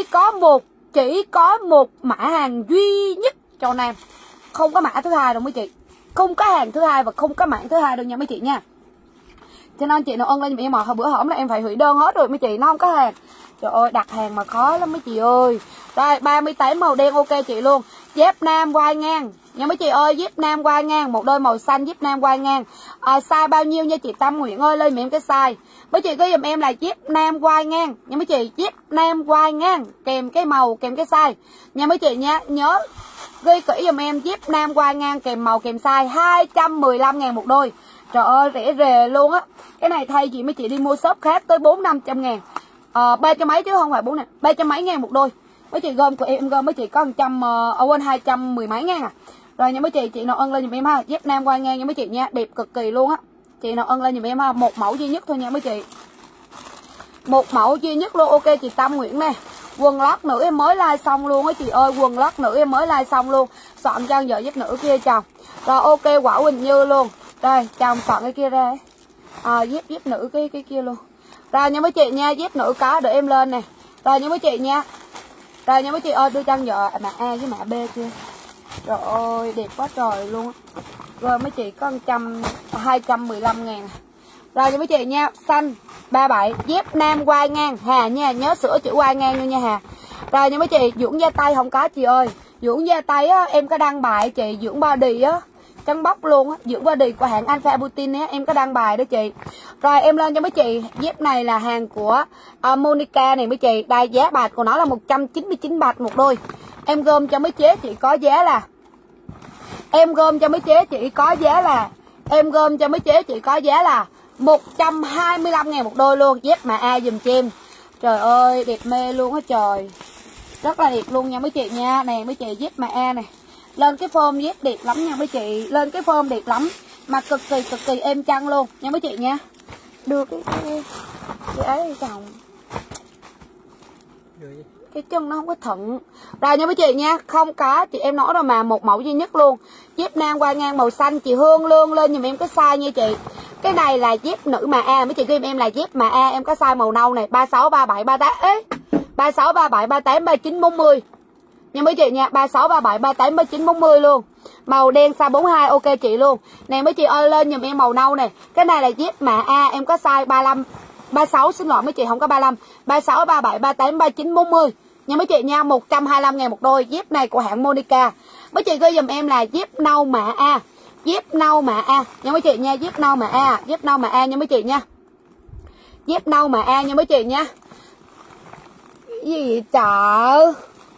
có một mã hàng duy nhất cho nam, không có mã thứ hai đâu mấy chị, không có hàng thứ hai và không có mã thứ hai đâu nha mấy chị nha. Cho nên chị nào ân lên em mà hồi bữa hổm là em phải hủy đơn hết rồi mấy chị, nó không có hàng. Trời ơi đặt hàng mà khó lắm mấy chị ơi. Rồi 38 màu đen ok chị luôn. Dép nam quai ngang nha mấy chị ơi, dép nam quai ngang, một đôi màu xanh dép nam quai ngang. Size bao nhiêu nha chị Tâm Nguyễn ơi, lên em cái size. Mấy chị ghi giùm em là dép nam quai ngang nha mấy chị, dép nam quai ngang kèm cái màu kèm cái size nha mấy chị nha. Nhớ ghi kỹ giùm em dép nam quai ngang kèm màu kèm size, 215 ngàn một đôi. Trời ơi rẻ rề luôn á. Cái này thay chị mấy chị đi mua shop khác tới 400-500 ngàn. 300 mấy chứ không phải 4 nè, 300 mấy ngàn một đôi. Mấy chị gom của em gom mấy chị có 100 quên 210 mấy ngàn à. Rồi nha mấy chị nào ân lên giùm em ha, dép nam quai ngang nha mấy chị nha, đẹp cực kỳ luôn á. Chị nào ân lên giùm em ha, một mẫu duy nhất thôi nha mấy chị. Một mẫu duy nhất luôn. Ok chị Tâm Nguyễn nè. Quần lót nữ em mới like xong luôn á chị ơi, quần lót nữ em mới like xong luôn. Soạn cho vợ dép nữ kia chồng. Rồi ok Quả Quỳnh Như luôn. Rồi chồng soạn cái kia ra. Dép nữ cái kia luôn. Rồi nha mấy chị nha, dép nữ có để em lên nè. Rồi nha mấy chị nha. Rồi nha mấy chị ơi, đưa cho vợ mã A với mã B kia. Trời ơi đẹp quá trời luôn á. Rồi mấy chị có 215 ngàn. Rồi nha mấy chị nha, xanh 37 dép nam quai ngang Hà nha, nhớ sửa chữ quai ngang nha Hà. Rồi nha mấy chị, dưỡng da tay không có chị ơi. Dưỡng da tay á, em có đăng bài chị, dưỡng body á, trắng bóc luôn á, dưỡng body của hãng Alpha Boutique á, em có đăng bài đó chị. Rồi em lên cho mấy chị, dép này là hàng của Monica này mấy chị. Đây giá bạc của nó là 199 bạc một đôi. Em gom cho mấy chế chị có giá là 125 ngàn một đôi luôn. Dép mà A dùm cho em. Trời ơi đẹp mê luôn á trời, rất là đẹp luôn nha mấy chị nha. Nè mấy chị, dép mà A này, lên cái form dép đẹp lắm nha mấy chị, lên cái form đẹp lắm mà cực kỳ êm chân luôn nha mấy chị nha. Đưa cái ấy chồng Cái chân nó không có thuận. Rồi nha mấy chị nha, không có chị em nói rồi mà, một mẫu duy nhất luôn. Dép nam qua ngang màu xanh, chị Hương Lương lên giùm em cái size nha chị. Cái này là dép nữ mà A, mấy chị ghi em là dép mà A, em có size màu nâu này, 36 37 38 ấy. 36 37 38 39 40. Nha mấy chị nha, 36 37 38 39 40 luôn. Màu đen size 42 ok chị luôn. Nè mấy chị ơi lên giùm em màu nâu này. Cái này là dép mà A, em có size 35 36 xin lỗi mấy chị không có 35. 36 37 38 39 40. Nha mấy chị nha, 125.000 một đôi. Dép này của hãng Monica. Mấy chị ghi giùm em là dép nâu mạ A. Dép nâu mạ A nha mấy chị nha, dép nâu mạ A, dép nâu mạ A nha mấy chị nha. Dép nâu mạ A nha mấy chị nha. Cái gì vậy trời?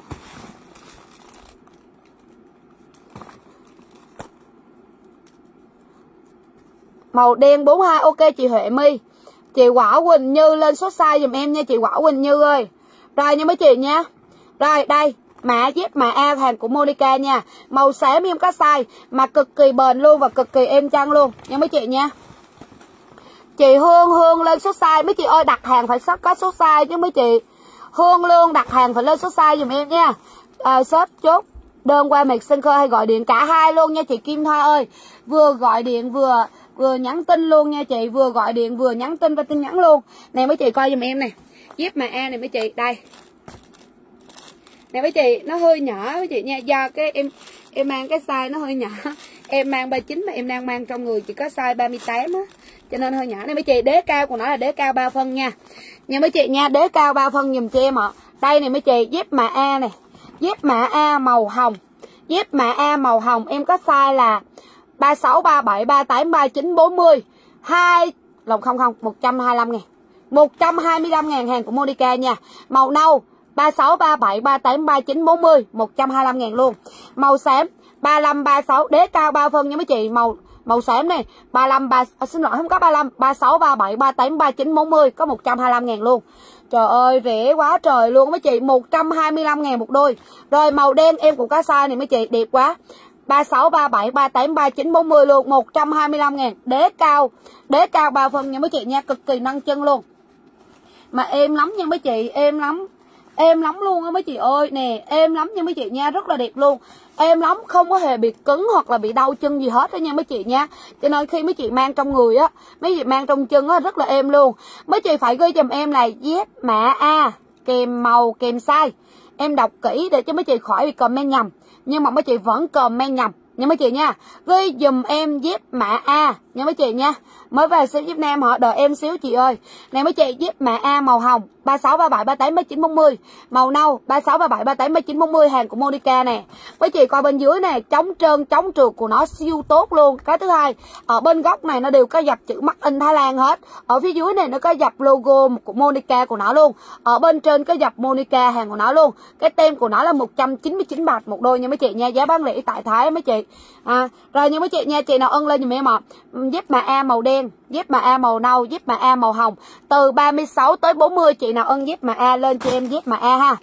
Màu đen 42 ok chị Huệ My. Chị Quả Quỳnh Như lên số size giùm em nha chị Quả Quỳnh Như ơi. Rồi nha mấy chị nha. Rồi đây, mã dép mã A hàng của Monica nha. Màu xám em có size mà cực kỳ bền luôn và cực kỳ êm chân luôn nha mấy chị nha. Chị Hương lên số size, mấy chị ơi đặt hàng phải có số size chứ mấy chị. Hương Lương đặt hàng phải lên số size giùm em nha. Shop chốt đơn qua Messenger hay gọi điện cả hai luôn nha chị Kim Thoa ơi. Vừa gọi điện vừa nhắn tin luôn nha chị, vừa gọi điện vừa nhắn tin và tin nhắn luôn. Nè mấy chị coi giùm em nè. Dép mà A này mấy chị, đây. Nè mấy chị, nó hơi nhỏ mấy chị nha, do cái em mang cái size nó hơi nhỏ. Em mang 39 mà em đang mang trong người chỉ có size 38 á, cho nên hơi nhỏ. Nè mấy chị, đế cao của nó là đế cao 3 phân nha. Nha mấy chị nha, đế cao 3 phân giùm cho em ạ. Đây này mấy chị, dép mã A này. Dép mã A màu hồng. Dép mã A màu hồng em có size là 36 37 38 39 40. 125 ngàn. 125 ngàn hàng của Monica nha. Màu nâu 36 37 38 39 40, 125 ngàn luôn. Màu xám 35 36 đế cao 3 phân nha mấy chị. Màu xám này 35 xin lỗi không có 35, 36 37 38 39 40 có 125 ngàn luôn. Trời ơi rẻ quá trời luôn mấy chị, 125 ngàn một đôi. Rồi màu đen em cũng có size này mấy chị, đẹp quá. 36 37 38 39 40 luôn, 125 ngàn. Đế cao 3 phân nha mấy chị nha, cực kỳ nâng chân luôn. Mà êm lắm nha mấy chị, êm lắm luôn á mấy chị ơi. Nè êm lắm nha mấy chị nha, rất là đẹp luôn. Êm lắm, không có hề bị cứng hoặc là bị đau chân gì hết đó nha mấy chị nha. Cho nên khi mấy chị mang trong người á, mấy chị mang trong chân á rất là êm luôn. Mấy chị phải ghi giùm em là dép mã A kèm màu kèm size. Em đọc kỹ để cho mấy chị khỏi bị comment nhầm, nhưng mà mấy chị vẫn comment nhầm nha mấy chị nha. Ghi dùm em dép mã A nha mấy chị nha. Mới về xem dép nam họ đợi em xíu chị ơi. Này mấy chị, dép mã A màu hồng 36 37 38 39 40, màu nâu 36 37 38 39 40 hàng của Monica nè. Mấy chị coi bên dưới nè, chống trơn chống trượt của nó siêu tốt luôn. Cái thứ hai, ở bên góc này nó đều có dập chữ Made in Thái Lan hết. Ở phía dưới này nó có dập logo của Monica của nó luôn. Ở bên trên có dập Monica hàng của nó luôn. Cái tem của nó là 199 bạc một đôi nha mấy chị nha, giá bán lẻ tại Thái mấy chị. Rồi nha mấy chị nha, chị nào ưng lên giùm em ạ. Dép mã A màu đen, dép mã A màu nâu, dép mã A màu hồng. Từ 36 tới 40 chị nào ưng dép mã A lên cho em dép mã A ha.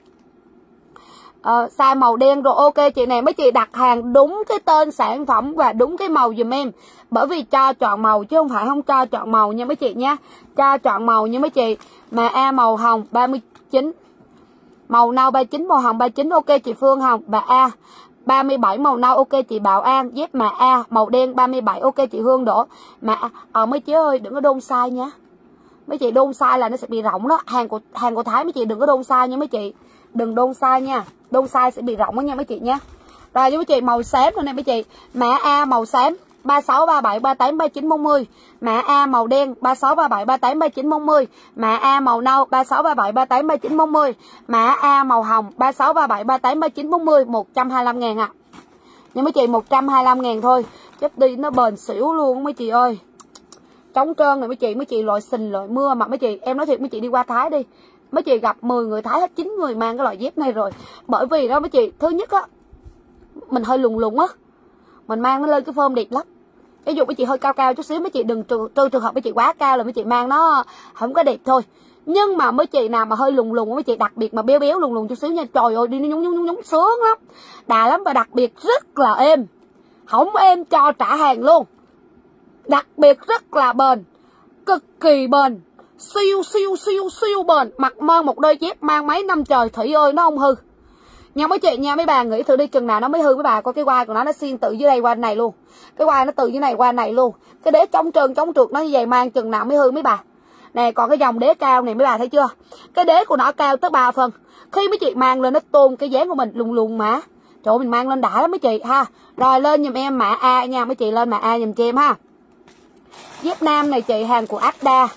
Size màu đen rồi ok chị này. Mấy chị đặt hàng đúng cái tên sản phẩm và đúng cái màu giùm em. Bởi vì cho chọn màu chứ không phải không cho chọn màu nha mấy chị nha. Cho chọn màu nha mấy chị. Mã A màu hồng 39, màu nâu 39, màu hồng 39 ok chị Phương Hồng. Bà A 37 màu nâu ok chị Bảo An. Dép mã A màu đen 37 ok chị Hương Đỗ. Mà mấy chị ơi đừng có đôn size nha. Mấy chị đôn size là nó sẽ bị rộng đó. Hàng của Thái mấy chị đừng có đôn size nha mấy chị. Đừng đôn size nha. Đôn size sẽ bị rộng đó nha mấy chị nha. Rồi với mấy chị màu xám rồi nè mấy chị. Mã A màu xám 36 37 38 39 40. Mã A màu đen 36 37 38 39 40. Mã A màu nâu 36 37 38 39 40. Mã A màu hồng 36 37 38 39 40, 125 ngàn ạ. Nhưng mấy chị 125 ngàn thôi. Chất đi nó bền xỉu luôn mấy chị ơi. Trống trơn này mấy chị loại sình loại mưa mà mấy chị, em nói thiệt mấy chị đi qua Thái đi. Mấy chị gặp 10 người Thái hết 9 người mang cái loại dép này rồi. Bởi vì đó mấy chị, thứ nhất á, mình hơi lùng lùng á, mình mang nó lên cái form đẹp lắm. Ví dụ mấy chị hơi cao cao chút xíu, mấy chị đừng trừ trường hợp mấy chị quá cao là mấy chị mang nó không có đẹp thôi. Nhưng mà mấy chị nào mà hơi lùng lùng, mấy chị đặc biệt mà béo béo lùng lùng chút xíu nha, trời ơi đi nó nhúng sướng lắm, đà lắm. Và đặc biệt rất là êm, không êm cho trả hàng luôn. Đặc biệt rất là bền, cực kỳ bền, siêu bền. Mặc mơn một đôi dép mang mấy năm trời Thủy ơi nó không hư nha mấy chị nha. Mấy bà nghĩ thử đi, chừng nào nó mới hư mấy bà. Coi cái quai của nó xiên từ dưới đây qua này luôn, cái quai nó từ dưới này qua này luôn, cái đế chống trơn chống trượt nó như vậy, mang chừng nào mới hư mấy bà. Nè còn cái dòng đế cao này mấy bà thấy chưa, cái đế của nó cao tới 3 phân. Khi mấy chị mang lên nó tôn cái dáng của mình lùng lùng mà trời ơi, mình mang lên đã lắm mấy chị ha. Rồi lên giùm em mã A nha mấy chị, lên mã A giùm cho em ha. Dép nam này chị, hàng của Asda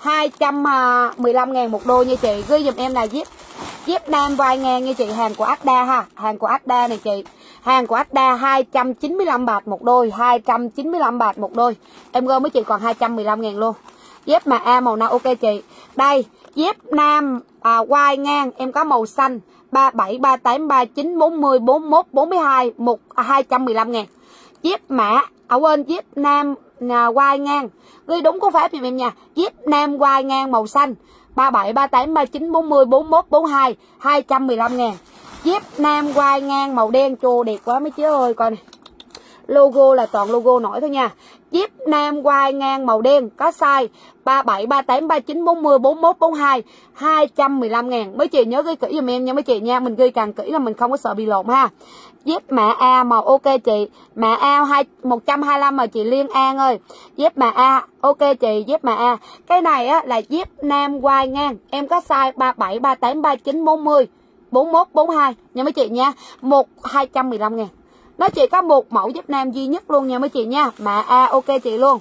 215.000 một đôi nha chị. Ghi giùm em là dép nam vai ngang nha chị, hàng của Asda ha. Hàng của Asda này chị, hàng của Asda 295 bạc một đôi, 295 bạc một đôi. Em gom mấy chị còn 215.000 luôn. Dép mà A màu nào ok chị. Đây dép nam vai ngang em có màu xanh 37, 38, 39, 40, 41, 42 215.000. Dép mã quên, dép nam vai ngang ghi đúng có pháp giùm em nha. Dép nam vai ngang màu xanh 37, 38, 39, 40, 41, 42 215.000. Dép nam vai ngang màu đen chô đẹp quá mấy chứ ơi. Coi này, logo là toàn logo nổi thôi nha. Dép nam vai ngang màu đen có size 37, 38, 39, 40, 41, 42 215.000. Mấy chị nhớ ghi kỹ giùm em nha mấy chị nha. Mình ghi càng kỹ là mình không có sợ bị lộn ha. Dép mã A màu ok chị. Mã A 125 mà chị Liên An ơi. Dép mã A ok chị, dép mã A. Cái này á là dép nam vai ngang. Em có size 37, 38, 39, 40, 41, 42 nha mấy chị nha. 215.000. Nó chỉ có một mẫu dép nam duy nhất luôn nha mấy chị nha. Mã A ok chị luôn.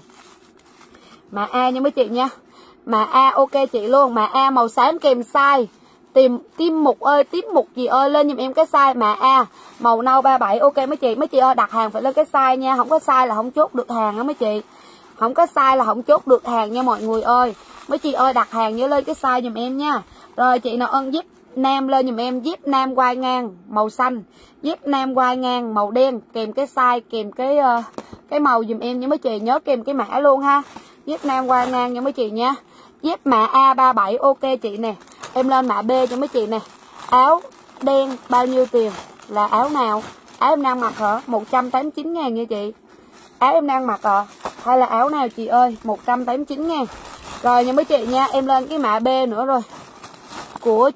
Mã A nha mấy chị nha. Mã A ok chị luôn. Mã A màu xám kèm size. Tim mục ơi, tím mục gì ơi, lên giùm em cái size mã A màu nâu 37 ok mấy chị. Mấy chị ơi đặt hàng phải lên cái size nha, không có size là không chốt được hàng đó mấy chị. Không có size là không chốt được hàng nha mọi người ơi. Mấy chị ơi đặt hàng nhớ lên cái size giùm em nha. Rồi chị nào ơn dép nam lên giùm em dép nam quai ngang màu xanh, dép nam quai ngang màu đen kèm cái size kèm cái màu giùm em nha mấy chị, nhớ kèm cái mã luôn ha. Dép nam quai ngang nha mấy chị nha. Dép mã A37 ok chị nè. Em lên mã B cho mấy chị nè. Áo đen bao nhiêu tiền? Là áo nào? Áo em đang mặc hả? 189.000 nha chị. Áo em đang mặc hả? Hay là áo nào chị ơi? 189.000. Rồi nha mấy chị nha. Em lên cái mã B nữa rồi. Của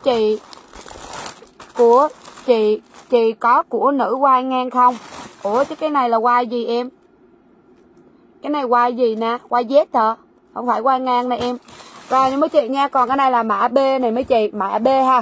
chị có của nữ quai ngang không? Ủa chứ cái này là quai gì em? Cái này quai gì nè? Quai Z hả? Không phải quai ngang này em. Rồi nha mấy chị nha. Còn cái này là mã B này mấy chị. Mã B ha.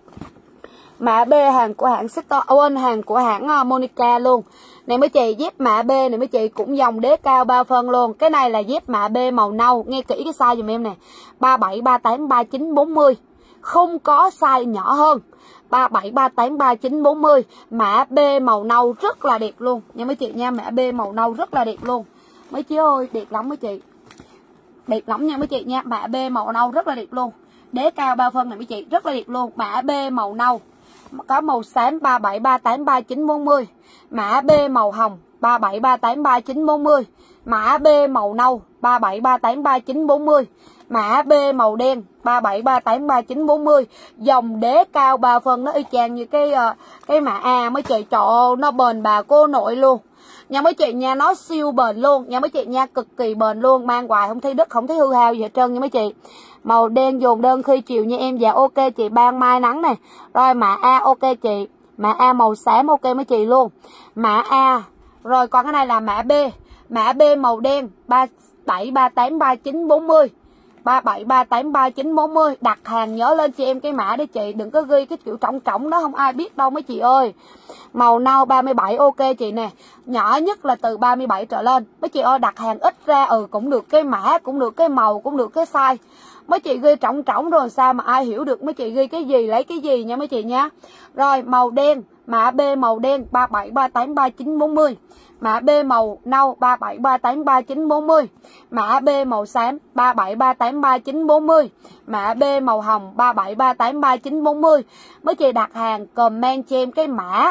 Mã B hàng của hãng hàng của hãng Monica luôn. Này mấy chị, dép mã B này mấy chị cũng dòng đế cao 3 phân luôn. Cái này là dép mã B màu nâu. Nghe kỹ cái size dùm em nè. 37, 38, 39, 40. Không có size nhỏ hơn. 37, 38, 39, 40. Mã B màu nâu rất là đẹp luôn nha mấy chị nha. Mã B màu nâu rất là đẹp luôn. Mấy chị ơi, đẹp lắm mấy chị. Đẹp lắm nha mấy chị nha. Mã B màu nâu rất là đẹp luôn. Đế cao 3 phân này mấy chị, rất là đẹp luôn. Mã B màu nâu. Có màu xám 37, 38, 39, 40. Mã B màu hồng 37, 38, 39, 40. Mã B màu nâu 37, 38, 39, 40. Mã B màu đen 37, 38, 39, 40. Dòng đế cao 3 phân nó y chang như cái mã A mấy chị. Trời ơi, nó bền bà cô nội luôn nha mấy chị nha. Nó siêu bền luôn nha mấy chị nha. Cực kỳ bền luôn. Mang hoài không thấy đứt, không thấy hư hao gì hết trơn nha mấy chị. Màu đen dồn đơn khi chiều nha em. Dạ ok chị, ban mai nắng nè. Rồi mã A ok chị. Mã A màu xám ok mấy chị luôn. Mã A. Rồi còn cái này là mã B. Mã B màu đen 37, 38, 39, 40. 37, 38, 39, 40. Đặt hàng nhớ lên cho em cái mã để chị. Đừng có ghi cái kiểu trọng trọng đó, không ai biết đâu mấy chị ơi. Màu nâu 37 ok chị nè. Nhỏ nhất là từ 37 trở lên. Mấy chị ơi đặt hàng ít ra cũng được cái mã, cũng được cái màu, cũng được cái size. Mấy chị ghi trọng trọng rồi sao mà ai hiểu được mấy chị ghi cái gì lấy cái gì nha mấy chị nha. Rồi màu đen, mã B màu đen 37, 38, 39, 40. Mã B màu nâu 37, 38, 39, 40. Mã B màu xám 37, 38, 39, 40. Mã B màu hồng 37, 38, 39, 40. Mấy chị đặt hàng comment cho em cái mã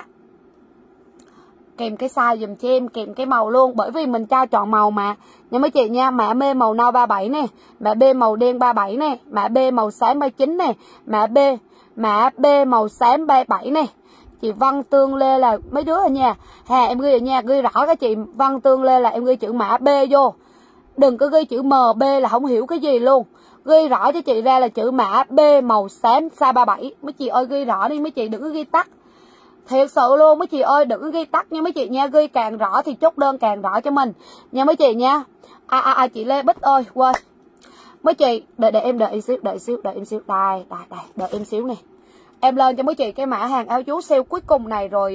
kèm cái size dùm cho em, kèm cái màu luôn, bởi vì mình cho chọn màu mà nha mấy chị nha. Mã B màu nâu 37 nè, mã B màu đen 37 nè, mã B màu xám 39 nè, mã B màu xám 37 nè. Chị Văn Tương Lê là mấy đứa ở nhà hà em ghi ở nhà, ghi rõ cái chị Văn Tương Lê là em ghi chữ mã B vô, đừng có ghi chữ MB là không hiểu cái gì luôn. Ghi rõ cho chị ra là chữ mã B màu xám size 37. Mấy chị ơi ghi rõ đi mấy chị, đừng có ghi tắt. Thiệt sự luôn mấy chị ơi, đừng có ghi tắt nha mấy chị nha. Ghi càng rõ thì chốt đơn càng rõ cho mình nha mấy chị nha. Chị Lê Bích ơi, quên. Mấy chị, đợi em đợi em xíu. Đây, đợi em xíu nè. Em lên cho mấy chị cái mã hàng áo chú sale cuối cùng này rồi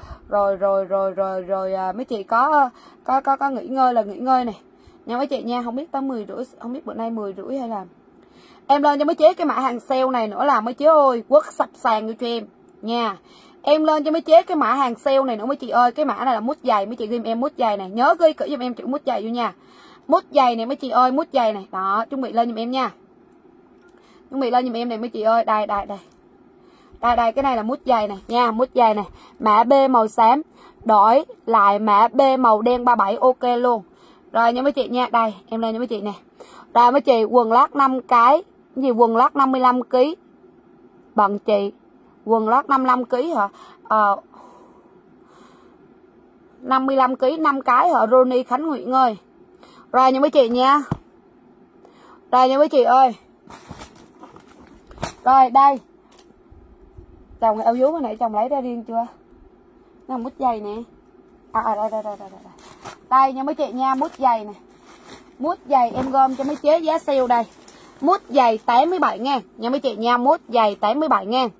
mấy chị có nghỉ ngơi là nghỉ ngơi này. Nha mấy chị nha, không biết tới 10:30, không biết bữa nay 10:30 hay là em lên cho mấy chế cái mã hàng sale này nữa là mấy chế ơi, quất sập sàn cho em nha. Em lên cho mấy chế cái mã hàng sale này nữa mấy chị ơi, cái mã này là mút giày, mấy chị ghi em mút giày này, nhớ ghi kỹ giùm em chữ mút giày vô nha. Mút giày này mấy chị ơi, mút giày này, đó, chuẩn bị lên giùm em nha. Chuẩn bị lên giùm em này mấy chị ơi, đây, cái này là mút giày này nha, mút giày này, mã B màu xám, đổi lại mã B màu đen 37 ok luôn. Rồi nha mấy chị nha, đây, em lên cho mấy chị nè. Rồi mấy chị, quần lót 5 cái, gì quần lót 55 kg. Bằng chị, quần lót 55 kg hả? 55 kg 5 cái hả Ronnie Khánh Nguyễn ơi. Rồi nha mấy chị nha. Rồi nha mấy chị ơi. Rồi đây. Chồng áo vú cái này chồng lấy ra riêng chưa? Nó mút giày nè. Đây. Đây nha mấy chị nha, mút giày nè. Mút giày em gom cho mấy chế giá sale đây. Mút giày 87 ngàn nha mấy chị nha, mút giày 87 ngàn.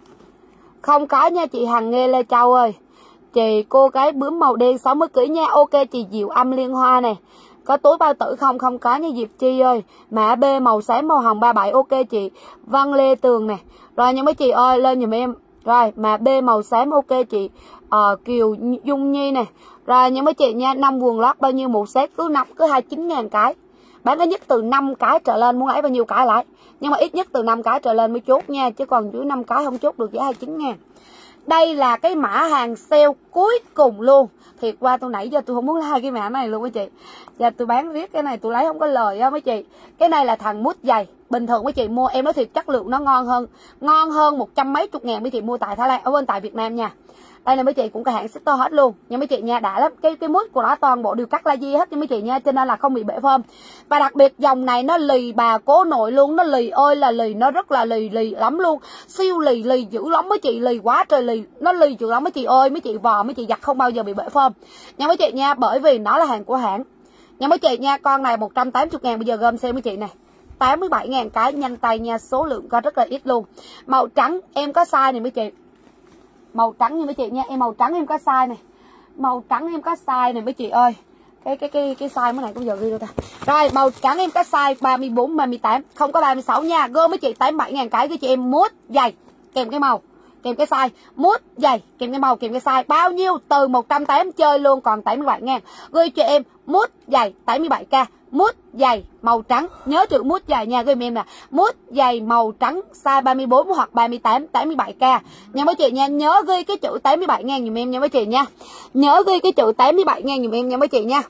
Không có nha chị Hằng Nghê Lê Châu ơi. Chị cô gái bướm màu đen 60 kg nha. Ok chị Diệu Âm Liên Hoa này. Có túi bao tử không? Không có nha Diệp Chi ơi. Mã B màu xám màu hồng 37 ok chị Văn Lê Tường nè. Rồi nha mấy chị ơi, lên giùm em. Rồi mã B màu xám ok chị Kiều Dung Nhi nè. Rồi nha mấy chị nha, 5 quần lót bao nhiêu một set, cứ 29 ngàn cái. Bán ít nhất từ 5 cái trở lên, muốn lấy bao nhiêu cái lại. Nhưng mà ít nhất từ 5 cái trở lên mới chốt nha, chứ còn dưới 5 cái không chốt được giá 29 ngàn. Đây là cái mã hàng sale cuối cùng luôn. Thiệt qua tôi nãy giờ tôi không muốn like cái mã này luôn mấy chị. Giờ tôi bán riết cái này tôi lấy không có lời á mấy chị. Cái này là thằng mút giày. Bình thường mấy chị mua em nói thiệt chất lượng nó ngon hơn. Ngon hơn 100 mấy chục ngàn mấy chị mua tại Thái Lan, ở bên tại Việt Nam nha. Đây là mấy chị cũng cả hãng Sister hết luôn nha mấy chị nha, đã lắm. Cái mút của nó toàn bộ đều cắt la di hết nha mấy chị nha, cho nên là không bị bể phơm. Và đặc biệt dòng này nó lì bà cố nội luôn, nó lì ơi là lì, nó rất là lì lắm luôn. Siêu lì dữ lắm mấy chị, lì quá trời lì, nó lì dữ lắm mấy chị ơi, mấy chị vò mấy chị giặt không bao giờ bị bể phơm nha mấy chị nha, bởi vì nó là hàng của hãng nha mấy chị nha. Con này 180 ngàn, bây giờ gom xem mấy chị này, 87 ngàn cái, nhanh tay nha, số lượng có rất là ít luôn. Màu trắng em có size này mấy chị, màu trắng nha mấy chị nha, em màu trắng em có size này, màu trắng em có size này mấy chị ơi. Cái size mới này cũng giờ ghi đâu ta. Rồi màu trắng em có size 34 38, không có 36 nha. Gom mấy chị 87 ngàn cái, cái chị em mút giày kèm cái màu kèm cái size, mút giày kèm cái màu kèm cái size, bao nhiêu từ 180 chơi luôn còn 87 ngàn. Ghi cho em mút giày 87k, mút giày màu trắng, nhớ chữ mút giày nha, ghi em là mút giày màu trắng size 34 hoặc 38 87k nha mấy chị nha. Nhớ ghi cái chữ 87 ngàn dùm em nha mấy chị nha, nhớ ghi cái chữ 87 ngàn dùm em nha mấy chị nha,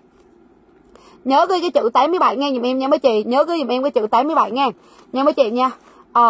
nhớ ghi cái chữ 87 ngàn dùm em nha mấy chị, nhớ ghi dùm em cái chữ 87 ngàn nha mấy chị nha.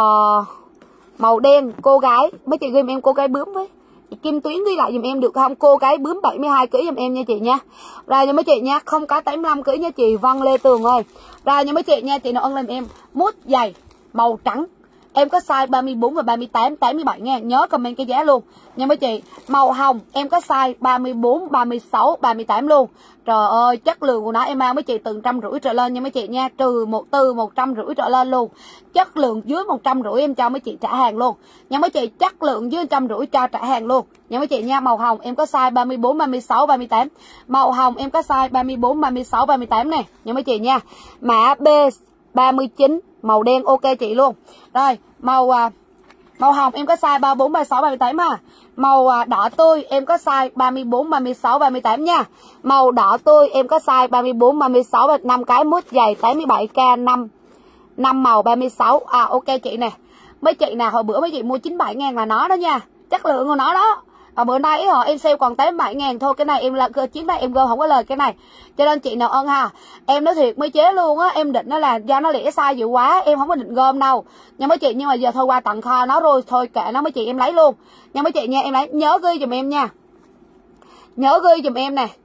Màu đen cô gái, mấy chị ghi dùm em cô gái bướm với chị Kim Tuyến ghi lại dùm em được không, cô gái bướm 72 kg dùm em nha chị nha. Rồi nha mấy chị nha, không có 85 kg nha chị Văn Lê Tường ơi. Rồi nha mấy chị nha, chị nào ân lên em mút giày màu trắng em có size 34 và 38 87 ngàn, nhớ comment cái giá luôn nha mấy chị. Màu hồng em có size 34 36 38 luôn. Trời ơi chất lượng của nó em mang mấy chị từ 150 trở lên nha mấy chị nha, từ 150 trở lên luôn. Chất lượng dưới 150 em cho mấy chị trả hàng luôn nha mấy chị, chất lượng dưới 150 cho trả hàng luôn nha mấy chị nha. Màu hồng em có size 34 36 38, màu hồng em có size 34 36 38 này nha mấy chị nha. Mã B 39 màu đen ok chị luôn. Rồi màu hồng em có size 34 36 38 mà. Màu đỏ tươi em có size 34 36 38 nha. Màu đỏ tươi em có size 34 36 5 cái, mút giày 87k 5 màu 36. Ok chị nè. Mấy chị nào hồi bữa mấy chị mua 97 ngàn là nó đó nha. Chất lượng của nó đó. Bữa nay em sale còn 87 ngàn thôi. Cái này em là chuyến này em gom không có lời cái này. Cho nên chị nào ơn ha. Em nói thiệt mấy chế luôn á. Em định nó là do nó lẻ size dữ quá, em không có định gom đâu nha mấy chị. Nhưng mà giờ thôi qua tặng kho nó rồi, thôi kệ nó mấy chị, em lấy luôn nha mấy chị nha. Em lấy, nhớ ghi dùm em nha, nhớ ghi dùm em nè,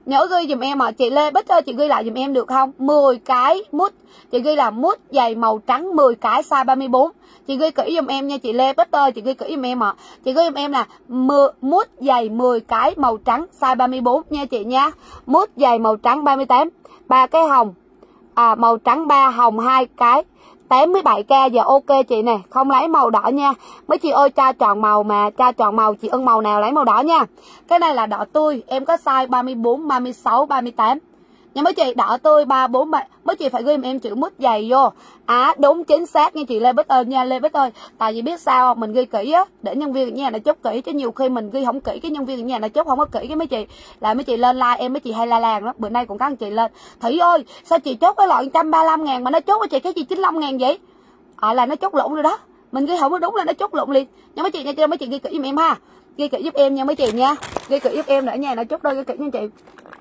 Nhớ ghi dùm em ạ. Chị Lê Bích ơi, chị ghi lại dùm em được không? 10 cái mút. Chị ghi là mút giày màu trắng 10 cái size 34. Chị ghi kỹ dùm em nha chị Lê Bích ơi, chị ghi kỹ dùm em ạ. Chị ghi dùm em là mút giày 10 cái màu trắng size 34 nha chị nha. Mút giày màu trắng 38. 3 cái hồng. Màu trắng 3, hồng 2 cái. 87k. Giờ ok chị nè, không lấy màu đỏ nha. Mấy chị ơi tra chọn màu mà, tra chọn màu, chị ưng màu nào lấy màu đỏ nha. Cái này là đỏ tươi, em có size 34, 36, 38. Nhưng mấy chị đỏ tươi 34, mấy chị phải ghi em chữ mút giày vô. Đúng chính xác nha chị Lê Bích ơi nha, Lê Bích ơi. Tại vì biết sao không? Mình ghi kỹ á, để nhân viên nhà nó chốt kỹ, chứ nhiều khi mình ghi không kỹ, cái nhân viên nhà nó chốt không có kỹ, cái mấy chị là mấy chị lên like em, mấy chị hay la làng đó. Bữa nay cũng có anh chị lên, Thủy ơi sao chị chốt cái loại 135.000 mà nó chốt với chị cái gì 95.000 vậy? Là nó chốt lộn rồi đó. Mình ghi không có đúng là nó chốt lộn liền. Nhưng mấy chị nha, cho mấy chị ghi kỹ giùm em ha. Ghi kỹ giúp em nha mấy chị nha. Ghi kỹ giúp em nữa nha, nó chốt đôi ghi kỹ nha chị.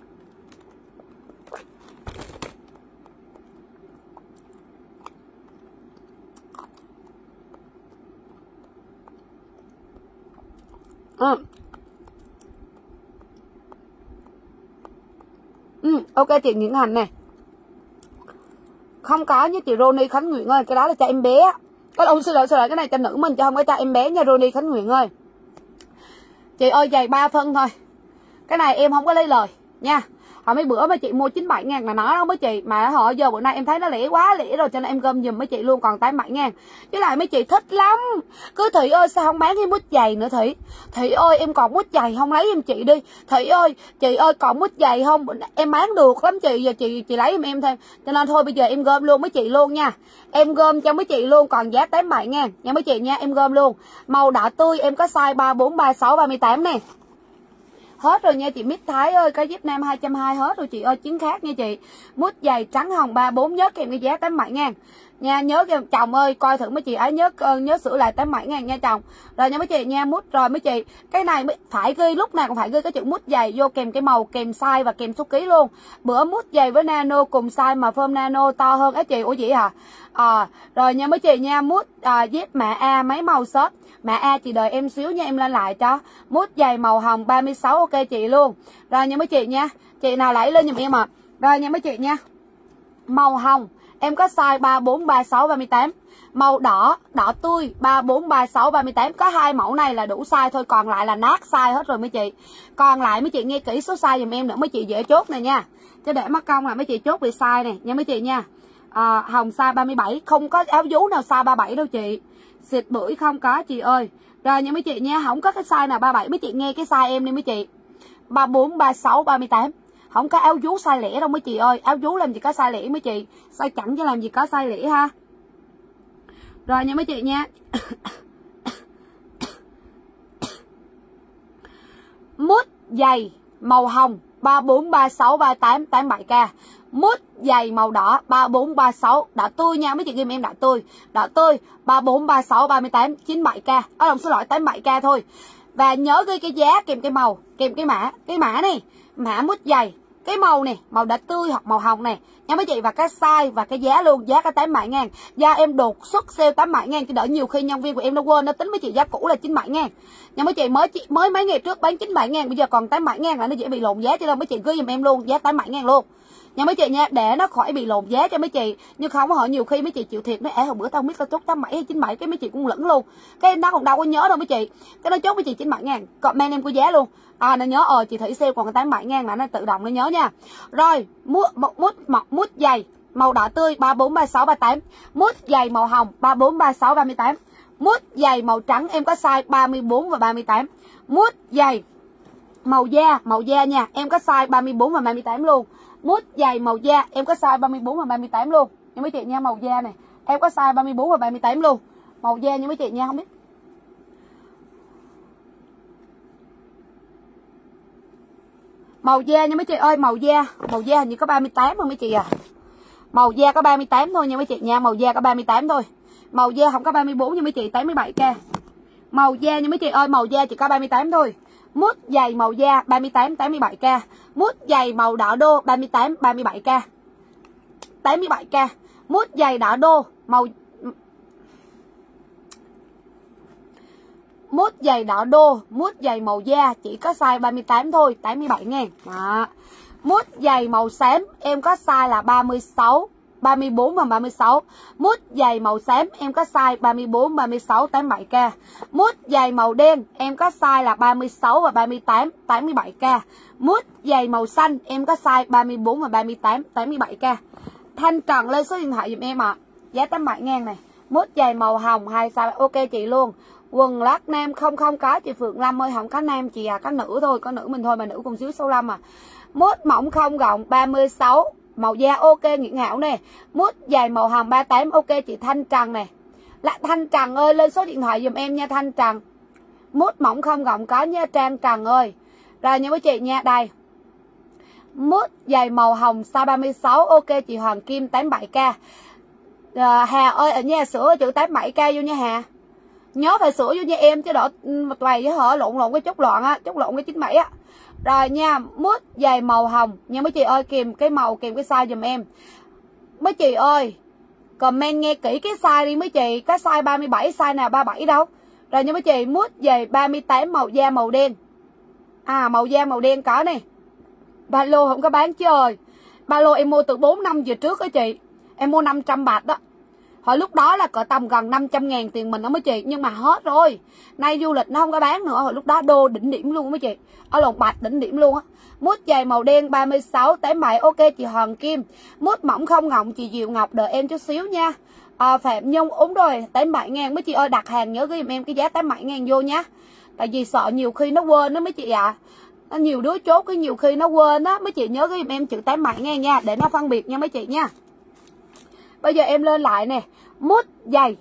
Ok chị Nguyễn Hành nè. Không có với chị Ronnie Khánh Nguyễn ơi, cái đó là cho em bé. Xin lỗi, cái này cho nữ mình chứ không có cho em bé nha Ronnie Khánh Nguyễn ơi. Chị ơi giày 3 phân thôi. Cái này em không có lấy lời nha. Mấy bữa mấy chị mua 97.000 là nói đó mấy chị. Mà họ giờ bữa nay em thấy nó lẻ quá lẻ rồi, cho nên em gom giùm mấy chị luôn, còn 87.000. Với lại mấy chị thích lắm. Cứ Thủy ơi sao không bán cái mút giày nữa Thủy? Thủy ơi em còn mút giày không lấy em chị đi. Thủy ơi chị ơi còn mút giày không? Em bán được lắm chị, giờ chị lấy em thêm. Cho nên thôi bây giờ em gom luôn mấy chị luôn nha. Em gom cho mấy chị luôn, còn giá 87.000 nha mấy chị nha, em gom luôn. Màu đỏ tươi em có size 34, 36, 38 nè. Hết rồi nha chị Mít Thái ơi, cái dép nam 220 hết rồi chị ơi, chiến khác nha chị. Mút giày trắng hồng 34 nhớ kèm cái giá 87.000 nha. Nhớ kèm chồng ơi, coi thử mấy chị ấy nhớ sửa lại 87.000 nha chồng. Rồi nha mấy chị nha, mút rồi mấy chị. Cái này phải ghi, lúc nào cũng phải ghi cái chữ mút giày vô kèm cái màu, kèm size và kèm số ký luôn. Bữa mút giày với nano cùng size mà form nano to hơn á chị. Ủa vậy hả? Rồi nha mấy chị nha, mút dép mã A mấy màu shop. Mã A chị đợi em xíu nha, em lên lại cho. Mút giày màu hồng 36 ok chị luôn. Rồi nha mấy chị nha. Chị nào lấy lên giùm em ạ. Rồi nha mấy chị nha. Màu hồng em có size 34, 36, 38. Màu đỏ, đỏ tươi 34, 36, 38. Có 2 mẫu này là đủ size thôi, còn lại là nát size hết rồi mấy chị. Còn lại mấy chị nghe kỹ số size giùm em nữa, mấy chị dễ chốt này nha. Chứ để mất công là mấy chị chốt vì size này nha mấy chị nha. Hồng size 37, không có áo vú nào size 37 đâu chị. Xịt bưởi không có chị ơi. Rồi nha mấy chị nha, không có cái size nào 37, mấy chị nghe cái size em đi mấy chị. 34, 36, 38. Không có áo vú size lẻ đâu mấy chị ơi. Áo vú làm gì có size lẻ mấy chị. Size chẵn chứ làm gì có size lẻ ha. Rồi nha mấy chị nha. Mút giày màu hồng 34, 36, 38, 87k. Mút giày màu đỏ 34, 36 đỏ tươi nha mấy chị, ghi em đỏ tươi. Đỏ tươi 34, 36, 38, 97k. Ở đồng số loại 87k thôi. Và nhớ ghi cái giá kèm cái màu, kèm cái mã. Cái mã này, mã mút giày. Cái màu này, màu đỏ tươi hoặc màu hồng này nha mấy chị, và cái size và cái giá luôn, giá có 87.000. Giá em đột xuất sale 87.000 chứ đỡ nhiều khi nhân viên của em nó quên, nó tính mấy chị giá cũ là 97.000. nha mấy chị, mới mấy ngày trước bán 97.000, bây giờ còn 87.000 là nó dễ bị lộn giá, cho nên mấy chị ghi giùm em luôn giá 87.000 luôn. nha mấy chị nha, để nó khỏi bị lộn giá cho mấy chị. Nhưng không có hỏi nhiều khi mấy chị chịu thiệt, nói hồi bữa tao không biết tao chốt 87 hay 97, cái mấy chị cũng lẫn luôn. Cái nó còn đâu có nhớ đâu mấy chị. Cái nó chốt mấy chị 97.000, comment em của giá luôn. Nó nhớ chị Thủy sale còn 87.000 là nó tự động nó nhớ nha. Rồi, mút giày màu đỏ tươi 34, 36, 38. Mút giày màu hồng 34, 36, 38. Mút giày màu trắng em có size 34 và 38. Mút giày màu da nha, em có size 34 và 38 luôn. Mút giày màu da em có size 34 và 38 luôn. Nha mấy chị nha, màu da này em có size 34 và 38 luôn. Màu da nha mấy chị nha, không biết. Màu da nha mấy chị ơi, màu da hình như có 38 thôi mấy chị à. Màu da có 38 thôi nha mấy chị nha, màu da có 38 thôi. Màu da không có 34 nha mấy chị, 87k. Màu da nha mấy chị ơi, màu da chỉ có 38 thôi. Mút giày màu da 38, 87k. Mút giày màu đỏ đô 38, 37k. 87k. Mút giày đỏ đô Mút giày đỏ đô, mút giày màu da chỉ có size 38 thôi, 87.000. Đó. Mút giày màu xám em có size là 36, 34 và 36. Mút giày màu xám em có size 34, 36, 87k. Mút giày màu đen em có size là 36 và 38, 87k. Mút giày màu xanh em có size 34 và 38, 87k. Thanh Trần lên số điện thoại dùm em ạ. Giá 87.000 này. Mút giày màu hồng 2 size ok chị luôn. Quần lót nam không có chị Phượng Lâm ơi, không có nam chị à, có nữ thôi, có nữ mình thôi mà nữ còn dưới 65 à. Mút mỏng không gọng 36 màu da ok Nguyễn Hảo nè. Mút giày màu hồng 38 ok chị Thanh Trần nè. Là Thanh Trần ơi lên số điện thoại dùm em nha Thanh Trần. Mút mỏng không gọng có nha Trang Trần ơi. Rồi nha mấy chị nha, đây. Mút giày màu hồng size 36 ok chị Hoàng Kim 87k. Hà ơi ở nhà sửa chữ 87k vô nha Hà. Nhớ phải sửa vô nha em chứ đỡ toàn với hở lộn cái chốt loạn á, chốt lộn cái 97 á. Rồi nha, mút giày màu hồng nha mấy chị ơi, kèm cái màu kèm cái size dùm em. Mấy chị ơi, comment nghe kỹ cái size đi mấy chị, cái size 37 size nào 37 đâu. Rồi nha mấy chị, mút giày 38 màu da màu đen. À màu da màu đen có nè. Ba lô không có bán chứ ơi. Ba lô em mua từ 4 năm giờ trước đó chị. Em mua 500 bạc đó. Hồi lúc đó là cỡ tầm gần 500.000 tiền mình đó mấy chị. Nhưng mà hết rồi. Nay du lịch nó không có bán nữa. Hồi lúc đó đô đỉnh điểm luôn mấy chị. Ở lộn bạch đỉnh điểm luôn á. Mút giày màu đen 36 87 ok chị Hoàng Kim. Mút mỏng không ngọng chị Diệu Ngọc đợi em chút xíu nha. Phạm Nhung đúng rồi 87.000 mấy chị ơi, đặt hàng nhớ ghi giùm em cái giá 87.000 vô nha. Tại vì sợ nhiều khi nó quên đó mấy chị ạ. Nhiều đứa chốt cái nhiều khi nó quên á. Mấy chị nhớ ghi giùm em chữ 87.000 nha. Để nó phân biệt nha mấy chị nha. Bây giờ em lên lại nè. Mút giày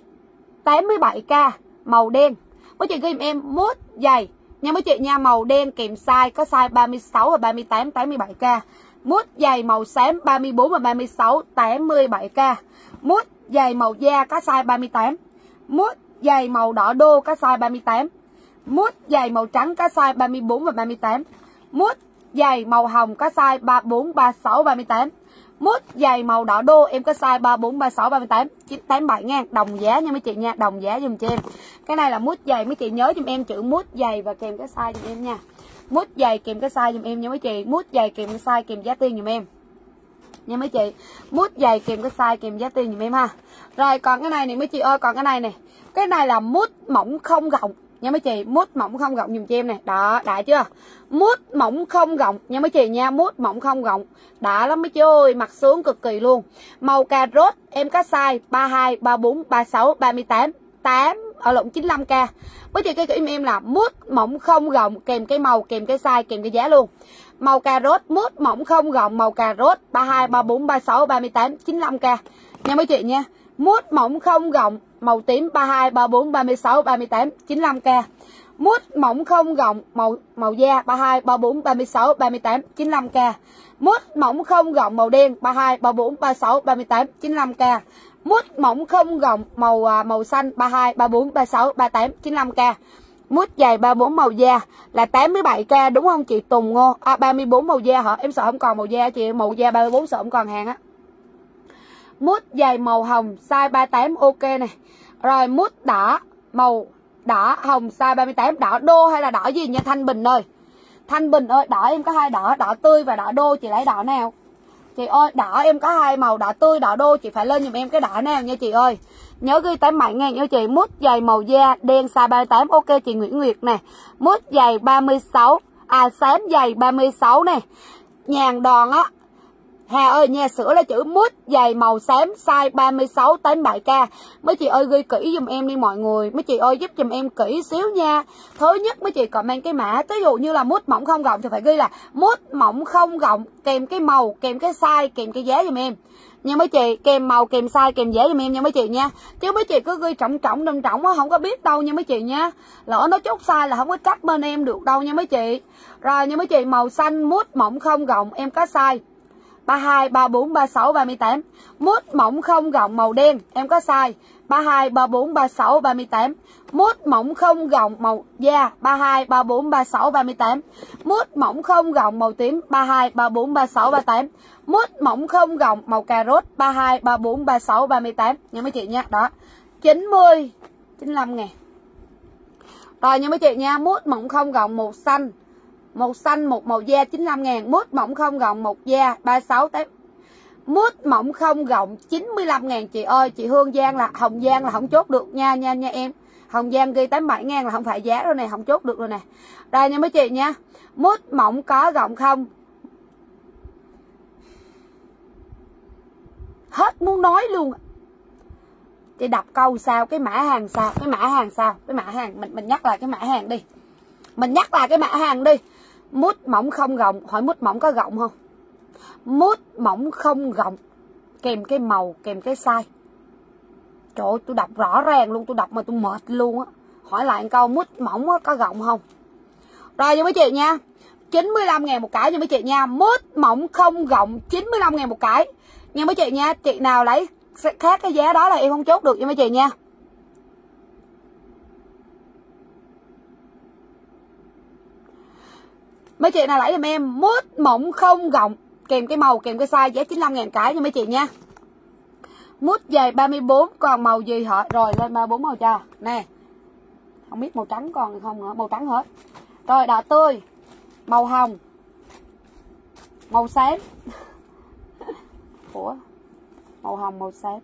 87k màu đen. Mấy chị ghi giùm em mút giày nha mấy chị nha, màu đen kèm size có size 36 và 38 87k. Mút giày màu xám 34 và 36 87k. Mút giày màu da có size 38. Mút giày màu đỏ đô có size 38. Mút giày màu trắng có size 34 và 38. Mút giày màu hồng có size 34 36 38. Mút giày màu đỏ đô em có size 34 36 38 87.000 đồng giá nha mấy chị nha, đồng giá dùm cho em. Cái này là mút giày mấy chị nhớ giùm em chữ mút giày và kèm cái size giùm em nha. Mút giày kèm cái size giùm em nha mấy chị. Mút giày kèm cái size kèm giá tiền giùm em nha mấy chị. Mút giày kèm cái size kèm giá tiền giùm em ha. Rồi còn cái này này mấy chị ơi, còn cái này nè. Cái này là mút mỏng không gọng nha mấy chị, mút mỏng không gọng dùm cho em này. Đó, đã chưa? Mút mỏng không gọng nha mấy chị nha, mút mỏng không gọng. Đã lắm mấy chị ơi, mặt sướng cực kỳ luôn. Màu cà rốt em có size 32, 34, 36, 38, 95k. Mấy chị cái em là mút mỏng không gọng kèm cái màu kèm cái size kèm cái giá luôn. Màu cà rốt mút mỏng không gọng màu cà rốt 32, 34, 36, 38, 95k nha mấy chị nha. Mút mỏng không gọng màu tím 32, 34, 36, 38, 95k. Mút mỏng không gọng màu da 32, 34, 36, 38, 95k. Mút mỏng không gọng màu đen 32, 34, 36, 38, 95k. Mút mỏng không gọng màu xanh 32, 34, 36, 38, 95k. Mút giày 34 màu da là 87k đúng không chị Tùng Ngô? 34 màu da hả? Em sợ không còn màu da chị, màu da 34 sợ không còn hàng á. Mút giày màu hồng size 38 ok này. Rồi mút đỏ màu đỏ hồng size 38, đỏ đô hay là đỏ gì nha Thanh Bình ơi. Thanh Bình ơi, đỏ em có hai đỏ, đỏ tươi và đỏ đô, chị lấy đỏ nào? Chị ơi, đỏ em có hai màu, đỏ tươi, đỏ đô, chị phải lên giùm em cái đỏ nào nha chị ơi. Nhớ ghi 87.000 nha chị. Mút giày màu da đen size 38 ok chị Nguyễn Nguyệt nè. Mút giày 36, xám giày 36 nè. Nhàn đòn á. Hà ơi, nhà sữa là chữ mút giày màu xám size 36 87k. Mấy chị ơi ghi kỹ giùm em đi mọi người. Mấy chị ơi giúp giùm em kỹ xíu nha. Thứ nhất mấy chị comment cái mã, ví dụ như là mút mỏng không gọng thì phải ghi là mút mỏng không gọng kèm cái màu, kèm cái size, kèm cái giá giùm em. Nha mấy chị, kèm màu, kèm size, kèm giá giùm em nha mấy chị nha. Chứ mấy chị cứ ghi trọng trọng không có biết đâu nha mấy chị nha. Lỡ nó chốt size là không có trách bên em được đâu nha mấy chị. Rồi nha mấy chị, màu xanh mút mỏng không gọng em có size 32, 34, 36, 38. Mút mỏng không gọng màu đen em có size 32, 34, 36, 38. Mút mỏng không gọng màu da 32, 34, 36, 38. Mút mỏng không gọng màu tím 32, 34, 36, 38. Mút mỏng không gọng màu cà rốt 32, 34, 36, 38 nha mấy chị nha. Đó 90, 95 ngàn. Rồi nha mấy chị nha, mút mỏng không gọng màu xanh. Màu xanh một màu da 95.000, mút mỏng không gọng một da 36 tới. Mút mỏng không gọng 95.000 chị ơi. Chị Hương Giang là Hồng Giang là không chốt được nha nha em. Hồng Giang ghi 87.000 là không phải giá rồi nè, không chốt được rồi nè. Rồi nha mấy chị nha. Mút mỏng có gọng không. Hết muốn nói luôn. Chị đọc câu sao, cái mã hàng sao, cái mã hàng sao, cái mã hàng mình nhắc lại cái mã hàng đi. Mình nhắc lại cái mã hàng đi. Mút mỏng không gọng, hỏi mút mỏng có gọng không? Mút mỏng không gọng kèm cái màu, kèm cái size. Trời ơi, tôi đọc rõ ràng luôn, tôi đọc mà tôi mệt luôn á. Hỏi lại một câu, mút mỏng có gọng không? Rồi nha mấy chị nha, 95.000 một cái nha mấy chị nha. Mút mỏng không gọng 95.000 một cái nha mấy chị nha. Chị nào lấy khác cái giá đó là em không chốt được nha mấy chị nha. Mấy chị nào lấy giùm em mút mỏng không gọng kèm cái màu, kèm cái size, giá 95.000 cái nha mấy chị nha. Mút dày 34 còn màu gì hả? Rồi lên 34 màu cho nè. Không biết màu trắng còn không nữa, màu trắng hết. Rồi đỏ tươi, màu hồng, màu xám. Ủa, màu hồng, màu xám.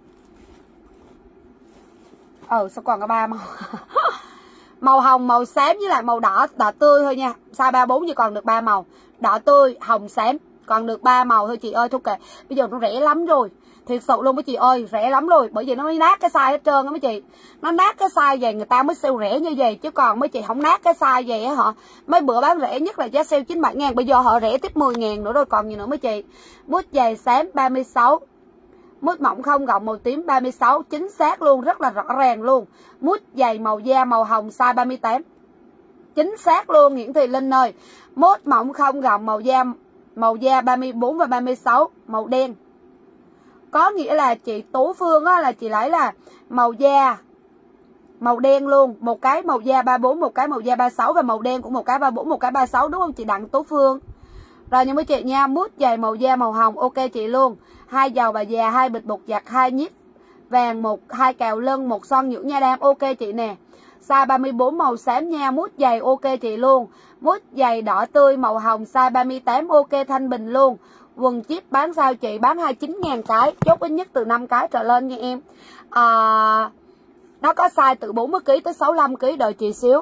Sao còn có 3 màu. Màu hồng, màu xám với lại màu đỏ, đỏ tươi thôi nha. Size 34 chỉ còn được 3 màu. Đỏ tươi, hồng, xám còn được 3 màu thôi chị ơi. Thôi kệ, bây giờ nó rẻ lắm rồi. Thiệt sự luôn mấy chị ơi, rẻ lắm rồi. Bởi vì nó mới nát cái size hết trơn á mấy chị. Nó nát cái size vậy người ta mới sale rẻ như vậy. Chứ còn mấy chị không nát cái size vậy á họ. Mấy bữa bán rẻ nhất là giá sale 97.000. Bây giờ họ rẻ tiếp 10.000 nữa rồi còn gì nữa mấy chị. Mút dày xám 36. Mút mỏng không gọng màu tím 36. Chính xác luôn, rất là rõ ràng luôn. Mút dày màu da màu hồng size 38. Chính xác luôn Nguyễn Thị Linh ơi. Mút mỏng không gọng màu da 34 và 36 màu đen. Có nghĩa là chị Tú Phương á, là chị lấy là màu da màu đen luôn. Một cái màu da 34, một cái màu da 36 và màu đen cũng một cái 34, một cái 36 đúng không chị Đặng Tú Phương? Rồi nha mấy chị nha, mút dày màu da màu hồng ok chị luôn. 2 dầu bà già, 2 bịch bột giặt, 2 nhíp vàng, 2 cào lân, 1 son dưỡng nha đam ok chị nè. Size 34 màu xám nha, mút dày ok chị luôn. Mút dày đỏ tươi màu hồng size 38 ok Thanh Bình luôn. Quần chip bán sao chị? Bán 29.000 cái, chốt ít nhất từ 5 cái trở lên nha em. Nó có size từ 40kg tới 65kg, đợi chị xíu.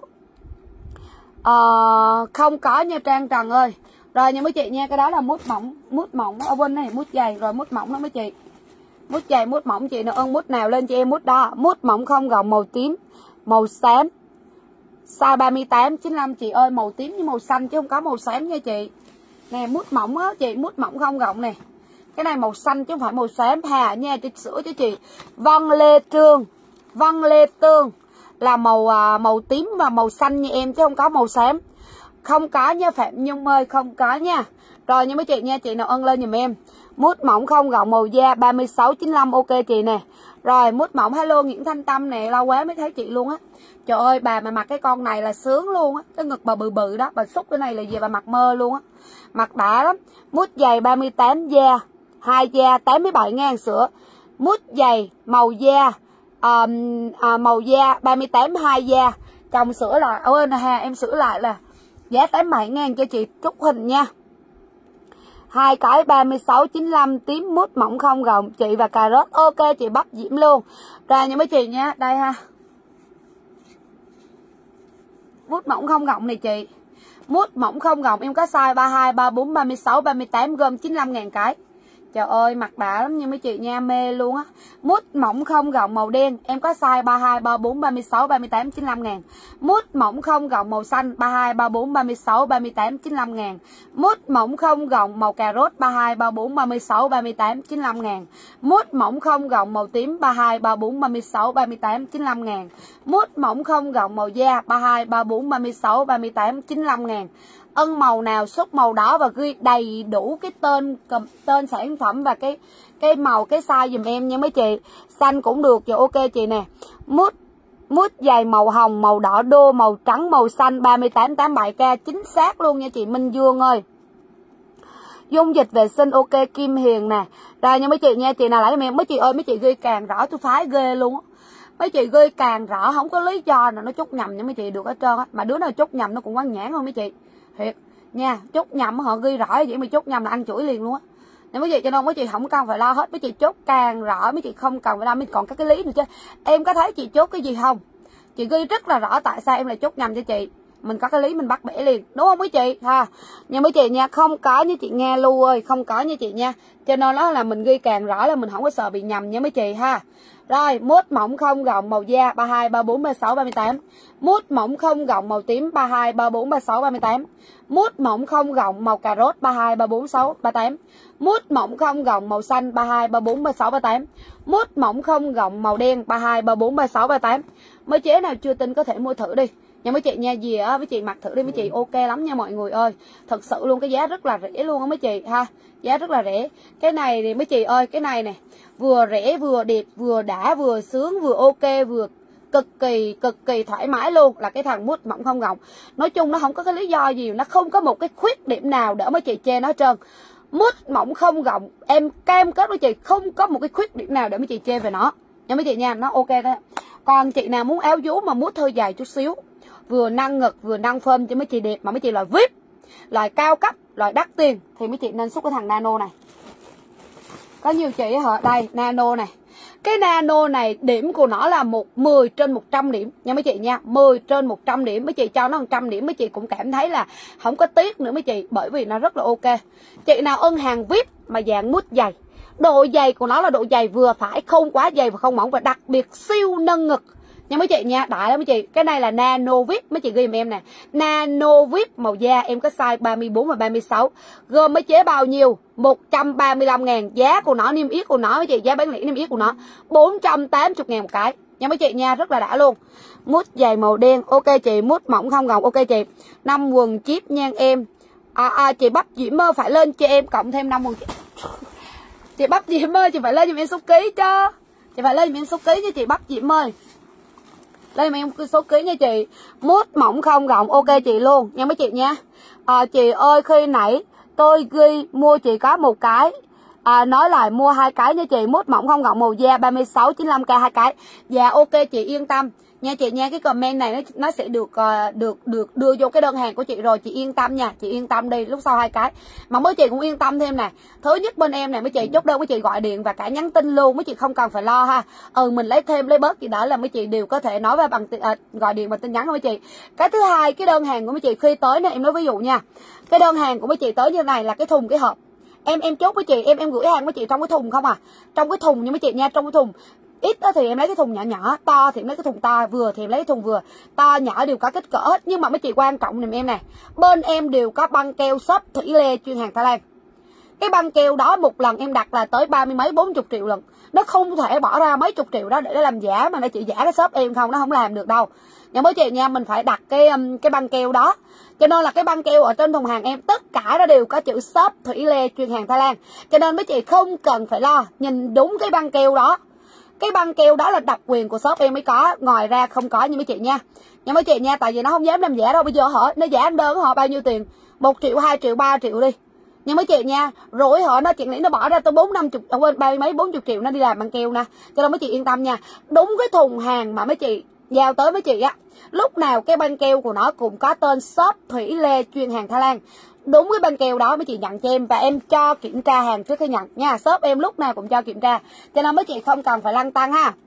Không có nha Trang Trần ơi. Rồi nha mấy chị nha, cái đó là mút mỏng ở bên này, mút dày rồi mút mỏng đó mấy chị. Mút dày, mút mỏng chị nào ơn mút nào lên cho em mút đó. Mút mỏng không gọng màu tím, màu xám. Size 38, 95 chị ơi, màu tím với màu xanh chứ không có màu xám nha chị. Nè mút mỏng á chị, mút mỏng không gọng nè. Cái này màu xanh chứ không phải màu xám hà nha, chị sửa cho chị. Vân Lê Tương là màu tím và màu xanh nha em chứ không có màu xám. Không có nha Phạm Nhung ơi, không có nha. Rồi nha mấy chị nha, chị nào ân lên giùm em. Mút mỏng không gọng màu da 36.95 ok chị nè. Rồi mút mỏng hello Nguyễn Thanh Tâm nè, lâu quá mới thấy chị luôn á. Trời ơi bà mà mặc cái con này là sướng luôn á. Cái ngực bà bự bự đó, bà xúc cái này là gì bà mặc mơ luôn á. Mặc đã lắm. Mút dày 38 da, 2 da 87.000 sữa. Mút dày màu da màu da 38 2 da. Chồng sửa lại, em sửa lại là giá 87.000 cho chị Trúc Hình nha. 2 cái 36.95 tím mút mỏng không gọng chị và cà rốt ok chị Bắp Diễm luôn. Rồi nha mấy chị nha, đây ha. Mút mỏng không gọng này chị. Mút mỏng không gọng em có size 32, 34, 36, 38 gom 95.000 cái. Trời ơi mặc đã lắm nha mấy chị nha, mê luôn á. Mút mỏng không gọng màu đen em có size 32, 34, 36, 38 95.000. Mút mỏng không gọng màu xanh 32, 34, 36, 38 95.000. Mút mỏng không gọng màu cà rốt 32, 34, 36, 38 95.000. Mút mỏng không gọng màu tím 32, 34, 36, 38 95.000. Mút mỏng không gọng màu da 32, 34, 36, 38 95.000. Ân màu nào xuất màu đỏ và ghi đầy đủ cái tên sản phẩm và cái màu cái size dùm em nha mấy chị. Xanh cũng được rồi ok chị nè. Mút dày màu hồng, màu đỏ đô, màu trắng, màu xanh 38 87k chính xác luôn nha chị Minh Dương ơi. Dung dịch vệ sinh ok Kim Hiền nè. Rồi nha mấy chị nha, chị nào lấy em mấy chị ơi, mấy chị ghi càng rõ tôi phái ghê luôn á. Mấy chị ghi càng rõ, không có lý do nào nó chốt nhầm nha mấy chị được hết trơn á. Mà đứa nào chốt nhầm nó cũng quăng nhãn không mấy chị. Thiệt nha, chốt nhầm họ ghi rõ vậy mà chốt nhầm là ăn chửi liền luôn á. Nên mấy chị cho nên mấy chị không cần phải lo hết, mấy chị chốt càng rõ mấy chị không cần phải lo, mấy còn các cái lý nữa chứ. Em có thấy chị chốt cái gì không? Chị ghi rất là rõ tại sao em lại chốt nhầm cho chị. Mình có cái lý mình bắt bẻ liền, đúng không mấy chị ha? Nhưng mấy chị nha, không có như chị Nga Lu ơi, không có như chị nha. Cho nên đó là mình ghi càng rõ là mình không có sợ bị nhầm nha mấy chị ha. Rồi, mút mỏng không gọng màu da 32, 34, 36, 38. Mút mỏng không gọng màu tím 32, 34, 36, 38. Mút mỏng không gọng màu cà rốt 32, 34, 6, 38. Mút mỏng không gọng màu xanh 32, 34, 36, 38. Mút mỏng không gọng màu đen 32, 34, 36, 38. Mấy chế nào chưa tin có thể mua thử đi. Nha mấy chị nha, gì á mấy chị mặc thử đi mấy chị, ok lắm nha mọi người ơi. Thật sự luôn, cái giá rất là rẻ luôn á mấy chị ha. Giá rất là rẻ. Cái này thì mấy chị ơi, cái này nè, vừa rẻ vừa đẹp, vừa đã, vừa sướng, vừa ok, vừa cực kỳ thoải mái luôn, là cái thằng mút mỏng không gọng. Nói chung nó không có cái lý do gì, nó không có một cái khuyết điểm nào để mấy chị chê nó hết trơn. Mút mỏng không gọng, em cam kết với chị không có một cái khuyết điểm nào để mấy chị chê về nó nha mấy chị nha, nó ok đó. Còn chị nào muốn áo vú mà mút hơi dài chút xíu, vừa nâng ngực vừa nâng phơm cho mấy chị đẹp, mà mấy chị là VIP, loại cao cấp, loại đắt tiền, thì mấy chị nên xúc cái thằng nano này. Có nhiều chị hả, đây nano này. Cái nano này điểm của nó là 10 trên 100 điểm nha mấy chị nha, 10 trên 100 điểm. Mấy chị cho nó 100 điểm mấy chị cũng cảm thấy là không có tiếc nữa mấy chị, bởi vì nó rất là ok. Chị nào ưng hàng VIP mà dạng mút dày, độ dày của nó là độ dày vừa phải, không quá dày và không mỏng, và đặc biệt siêu nâng ngực nha mấy chị nha, đại lắm mấy chị. Cái này là nano VIP, mấy chị ghi giùm em nè, nano VIP màu da, em có size 34 và 36, gồm mấy chế bao nhiêu? 135.000. Giá của nó, niêm yết của nó mấy chị, giá bán lẻ niêm yết của nó 480.000 một cái nha mấy chị nha, rất là đã luôn. Mút dày màu đen, ok chị. Mút mỏng không gọng, ok chị. 5 quần chip nha em. Chị Bắp Diễm ơi phải lên cho em cộng thêm 5 quần chip. Chị Bắp Diễm ơi, chị phải lên giùm em số ký cho. Chị phải lên giùm em số ký nha chị Bắp Diễm ơi. Lên giùm em số ký nha chị. Mút mỏng không gọng, ok chị luôn nha mấy chị nha. Chị ơi khi nãy tôi ghi mua chị có một cái, nói lại mua 2 cái nha chị. Mút mỏng không gọng màu da 36, 95k 2 cái. Dạ ok chị yên tâm nha chị nha. Cái comment này nó sẽ được đưa vô cái đơn hàng của chị rồi, chị yên tâm nha, chị yên tâm đi. Lúc sau 2 cái mà mấy chị cũng yên tâm thêm nè. Thứ nhất bên em này mấy chị chốt đơn mấy chị gọi điện và cả nhắn tin luôn, mấy chị không cần phải lo ha. Mình lấy thêm lấy bớt gì đó là mấy chị đều có thể nói với bằng gọi điện bằng tin nhắn của mấy chị. Cái thứ hai, cái đơn hàng của mấy chị khi tới nè, em nói ví dụ nha, cái đơn hàng của mấy chị tới như này là cái thùng cái hộp, em chốt với chị, em gửi hàng với chị trong cái thùng không trong cái thùng nha mấy chị nha, trong cái thùng. Ít thì em lấy cái thùng nhỏ nhỏ, to thì em lấy cái thùng to, vừa thì em lấy cái thùng vừa, to nhỏ đều có kích cỡ hết. Nhưng mà mấy chị quan trọng giùm em nè, bên em đều có băng keo shop Thủy Lê chuyên hàng Thái Lan. Cái băng keo đó một lần em đặt là tới 30 mấy 40 triệu lần. Nó không thể bỏ ra mấy chục triệu đó để làm giả, mà nó chỉ giả cái shop em không, nó không làm được đâu nha mấy chị nha. Mình phải đặt cái băng keo đó. Cho nên là cái băng keo ở trên thùng hàng em tất cả nó đều có chữ shop Thủy Lê chuyên hàng Thái Lan. Cho nên mấy chị không cần phải lo, nhìn đúng cái băng keo đó. Cái băng keo đó là độc quyền của shop em mới có, ngoài ra không có như mấy chị nha. Nhưng mấy chị nha, tại vì nó không dám làm giả đâu. Bây giờ họ nó giả đơn họ bao nhiêu tiền, 1 triệu 2 triệu 3 triệu đi. Nhưng mấy chị nha, rồi họ nó chuyện lý nó bỏ ra tới 40-50, quên 30 mấy 40 triệu nó đi làm băng keo nè. Cho nên mấy chị yên tâm nha, đúng cái thùng hàng mà mấy chị giao tới mấy chị á, lúc nào cái băng keo của nó cũng có tên shop Thủy Lê chuyên hàng Thái Lan. Đúng cái băng keo đó mấy chị nhận cho em, và em cho kiểm tra hàng trước khi nhận nha. Shop em lúc nào cũng cho kiểm tra, cho nên mấy chị không cần phải lăn tăng ha.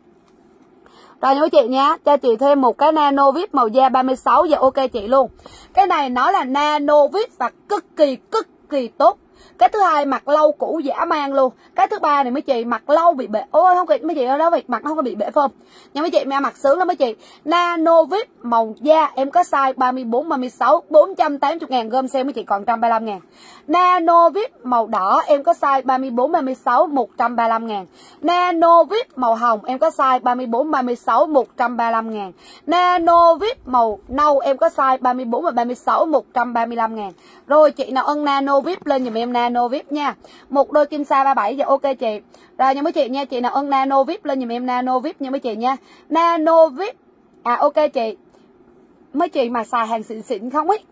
Rồi mấy chị nha, cho chị thêm một cái nano VIP màu da 36 giờ ok chị luôn. Cái này nó là nano VIP và cực kỳ tốt. Cái thứ hai mặc lâu cũ dã man luôn. Cái thứ ba này mấy chị mặc lâu bị bể, ôi không kịp mấy chị ở đó việc mặc nó không có bị bể phơm nha mấy chị, mẹ mặc sướng lắm mấy chị. Nano VIP màu da em có size 34 36, 480.000, gom sale mấy chị còn 135.000. Nano VIP màu đỏ em có size 34 36, 135.000. Nano VIP màu hồng em có size 34 36, 135.000. Nano VIP màu nâu em có size 34 và 36, 135.000. Rồi chị nào ưng nano VIP lên giùm em nano VIP nha. Một đôi kim sa 37 giờ ok chị. Rồi nha mấy chị nha, chị nào ưng nano VIP lên giùm em nano VIP nha mấy chị nha. Nano VIP ok chị. Mấy chị mà xài hàng xịn xịn không ấy.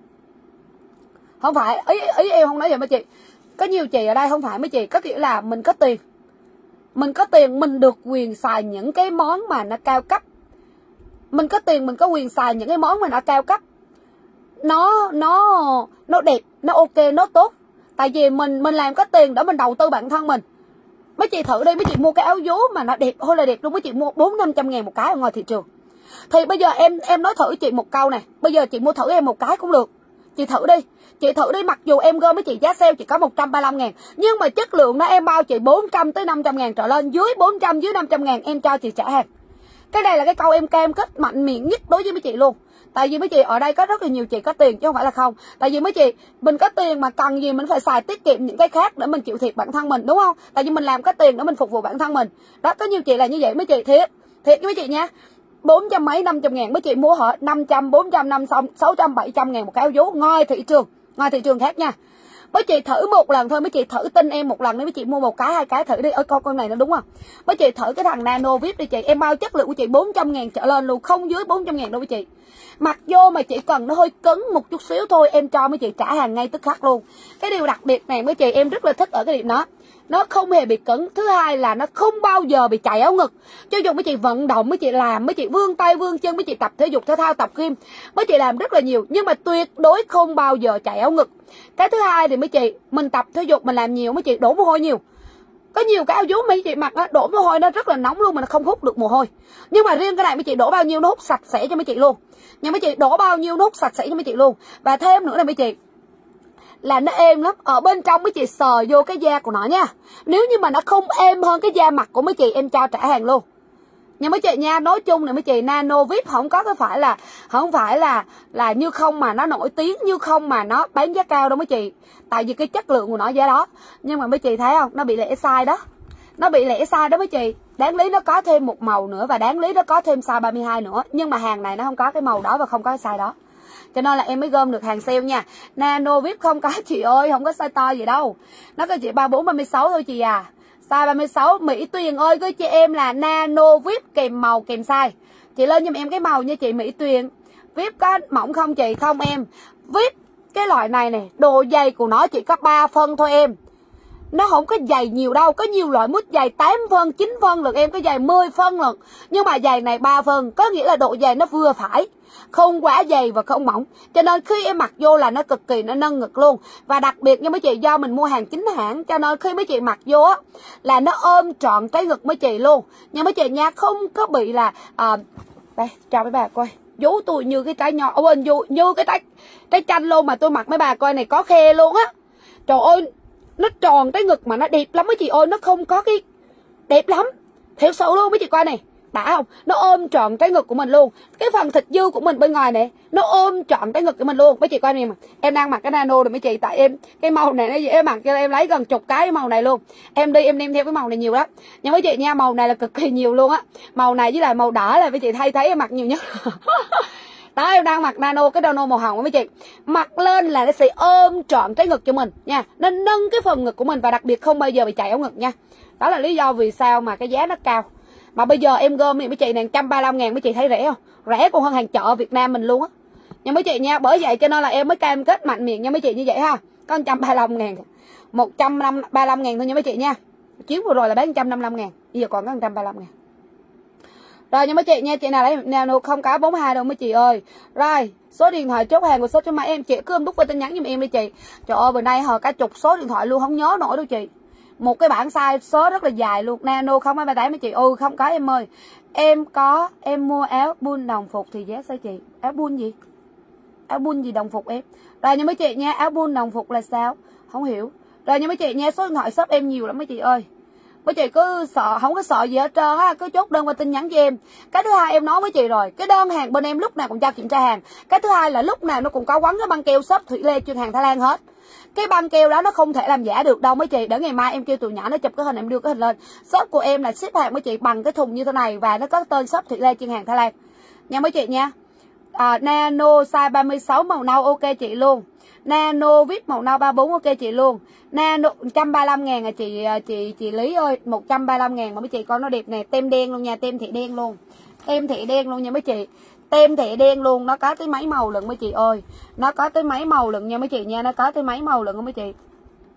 Không phải ý em không nói vậy mấy chị. Có nhiều chị ở đây không phải mấy chị, có kiểu là mình có tiền. Mình có tiền mình được quyền xài những cái món mà nó cao cấp, Mình có tiền, mình có quyền xài những cái món mà nó cao cấp, nó đẹp, nó ok, nó tốt. Tại vì mình làm có tiền để mình đầu tư bản thân mình. Mấy chị thử đi, mấy chị mua cái áo vú mà nó đẹp hơi là đẹp luôn, mấy chị mua 400-500 ngàn một cái ở ngoài thị trường. Thì bây giờ em nói thử chị một câu này, bây giờ chị mua thử em một cái cũng được. Chị thử đi, mặc dù em gom với chị giá sale chỉ có 135 ngàn, nhưng mà chất lượng đó em bao chị 400 tới 500 ngàn trở lên, dưới 400, dưới 500 ngàn em cho chị trả hàng. Cái này là cái câu em cam kết mạnh miệng nhất đối với mấy chị luôn. Tại vì mấy chị ở đây có rất là nhiều chị có tiền chứ không phải là không. Tại vì mấy chị, mình có tiền mà cần gì mình phải xài tiết kiệm những cái khác để mình chịu thiệt bản thân mình, đúng không? Tại vì mình làm có tiền để mình phục vụ bản thân mình. Đó, có nhiều chị là như vậy mấy chị, thiệt với mấy chị nha. 400 mấy 500 ngàn mấy chị mua họ 500, 400, 500, 600, 700 ngàn một cái áo vú ngoài thị trường khác nha. Mấy chị thử một lần thôi, mấy chị thử tin em một lần đi, mấy chị mua một cái 2 cái thử đi. Ôi con này nó đúng không? Mấy chị thử cái thằng Nano VIP đi chị, em bao chất lượng của chị 400 ngàn trở lên luôn, không dưới 400 ngàn đâu mấy chị. Mặc vô mà chỉ cần nó hơi cứng một chút xíu thôi, em cho mấy chị trả hàng ngay tức khắc luôn. Cái điều đặc biệt này mấy chị em rất là thích ở cái điểm đó, nó không hề bị cứng. Thứ hai là nó không bao giờ bị chảy áo ngực. Cho dù mấy chị vận động, mấy chị làm, mấy chị vươn tay vươn chân, mấy chị tập thể dục thể thao, tập gym, mấy chị làm rất là nhiều, nhưng mà tuyệt đối không bao giờ chảy áo ngực. Cái thứ hai thì mấy chị, mình tập thể dục, mình làm nhiều, mấy chị đổ mồ hôi nhiều. Có nhiều cái áo vú mấy chị mặc á, đổ mồ hôi nó rất là nóng luôn mà nó không hút được mồ hôi. Nhưng mà riêng cái này mấy chị đổ bao nhiêu nó hút sạch sẽ cho mấy chị luôn. Nhưng mấy chị đổ bao nhiêu nó hút sạch sẽ cho mấy chị luôn. Và thêm nữa là mấy chị, là nó êm lắm. Ở bên trong mấy chị sờ vô cái da của nó nha. Nếu như mà nó không êm hơn cái da mặt của mấy chị, em cho trả hàng luôn. Nhưng mấy chị nha, nói chung là mấy chị Nano VIP không phải là như không mà nó nổi tiếng, như không mà nó bán giá cao đâu mấy chị. Tại vì cái chất lượng của nó giá đó. Nhưng mà mấy chị thấy không, nó bị lẻ size đó. Nó bị lẻ size đó mấy chị. Đáng lý nó có thêm một màu nữa, và đáng lý nó có thêm size 32 nữa. Nhưng mà hàng này nó không có cái màu đó và không có cái size đó. Cho nên là em mới gom được hàng sale nha. Nano VIP không có chị ơi, không có size to gì đâu. Nó có chị 34, 36 thôi chị à. Size 36. Mỹ Tuyền ơi, với chị em là Nano VIP kèm màu kèm size. Chị lên giùm em cái màu nha chị Mỹ Tuyền. VIP có mỏng không chị? Không em. VIP cái loại này nè, độ dày của nó chỉ có 3 phân thôi em. Nó không có dày nhiều đâu. Có nhiều loại mút dày 8 phân, 9 phân lận em, có dày 10 phân lận. Nhưng mà dày này 3 phân, có nghĩa là độ dày nó vừa phải, không quá dày và không mỏng. Cho nên khi em mặc vô là nó cực kỳ nó nâng ngực luôn. Và đặc biệt nha mấy chị, do mình mua hàng chính hãng, cho nên khi mấy chị mặc vô á là nó ôm trọn cái ngực mấy chị luôn. Nhưng mấy chị nha, không có bị là đây, chào mấy bà coi. Vú tôi như cái trái nho, như cái trái chanh luôn, mà tôi mặc mấy bà coi này có khe luôn á. Trời ơi, nó tròn cái ngực mà nó đẹp lắm mấy chị ơi, nó không có cái đẹp lắm. Thiệt sự luôn mấy chị coi này, đã không? Nó ôm trọn cái ngực của mình luôn. Cái phần thịt dư của mình bên ngoài này, nó ôm trọn cái ngực của mình luôn. Mấy chị coi này mà, em đang mặc cái Nano rồi mấy chị. Tại em, cái màu này nó dễ mặc cho em lấy gần chục cái màu này luôn. Em đi em đem theo cái màu này nhiều lắm. Nhưng mấy chị nha, màu này là cực kỳ nhiều luôn á. Màu này với lại màu đỏ là mấy chị thấy em mặc nhiều nhất. Đó, em đang mặc Nano, cái Nano màu hồng của mấy chị. Mặc lên là nó sẽ ôm trọn cái ngực cho mình nha. Nó nâng cái phần ngực của mình, và đặc biệt không bao giờ bị chảy áo ngực nha. Đó là lý do vì sao mà cái giá nó cao. Mà bây giờ em gom thì mấy chị này 135 ngàn, mấy chị thấy rẻ không? Rẻ còn hơn hàng chợ Việt Nam mình luôn á. Nhưng mấy chị nha, bởi vậy cho nên là em mới cam kết mạnh miệng nha mấy chị như vậy ha. Có 135 ngàn, 135 ngàn thôi nha mấy chị nha. Chuyến vừa rồi là bán 155 ngàn, bây giờ còn có 135 ngàn. Rồi nha mấy chị nha, chị nào lấy Nano không có 42 đâu mấy chị ơi. Rồi, số điện thoại chốt hàng của shop cho máy em, chị cứ đúc vào tin nhắn giùm em đi chị. Trời ơi, bữa nay hồi cả chục số điện thoại luôn không nhớ nổi đâu chị. Một cái bảng size số rất là dài luôn. Nano không 238 mấy chị. Không có em ơi. Em mua áo bun đồng phục thì giá sao chị? Áo bun gì? Áo bun gì đồng phục em? Rồi nha mấy chị nha, áo bun đồng phục là sao? Không hiểu. Rồi nha mấy chị nha, số điện thoại shop em nhiều lắm mấy chị ơi. Mấy chị cứ sợ, không có sợ gì hết trơn á, cứ chốt đơn qua tin nhắn cho em. Cái thứ hai em nói với chị rồi, cái đơn hàng bên em lúc nào cũng cho kiểm tra hàng. Cái thứ hai là lúc nào nó cũng có quấn cái băng keo shop Thủy Lê chuyên hàng Thái Lan hết. Cái băng keo đó nó không thể làm giả được đâu mấy chị. Để ngày mai em kêu tụi nhỏ nó chụp cái hình, em đưa cái hình lên. Shop của em là ship hàng mấy chị bằng cái thùng như thế này, và nó có tên shop Thủy Lê chuyên hàng Thái Lan nha mấy chị nha. Nano size 36 màu nâu ok chị luôn. Nano VIP màu nâu 34 ok chị luôn. Nano 135 ngàn à chị Lý ơi, 135 ngàn mà mấy chị coi nó đẹp nè, tem đen luôn nha, tem thị đen luôn. Tem thị đen luôn nha mấy chị. Tem thị đen luôn, nó có tới mấy màu lận mấy chị ơi. Nó có tới mấy màu lận nha mấy chị nha, nó có tới mấy màu lận mấy chị.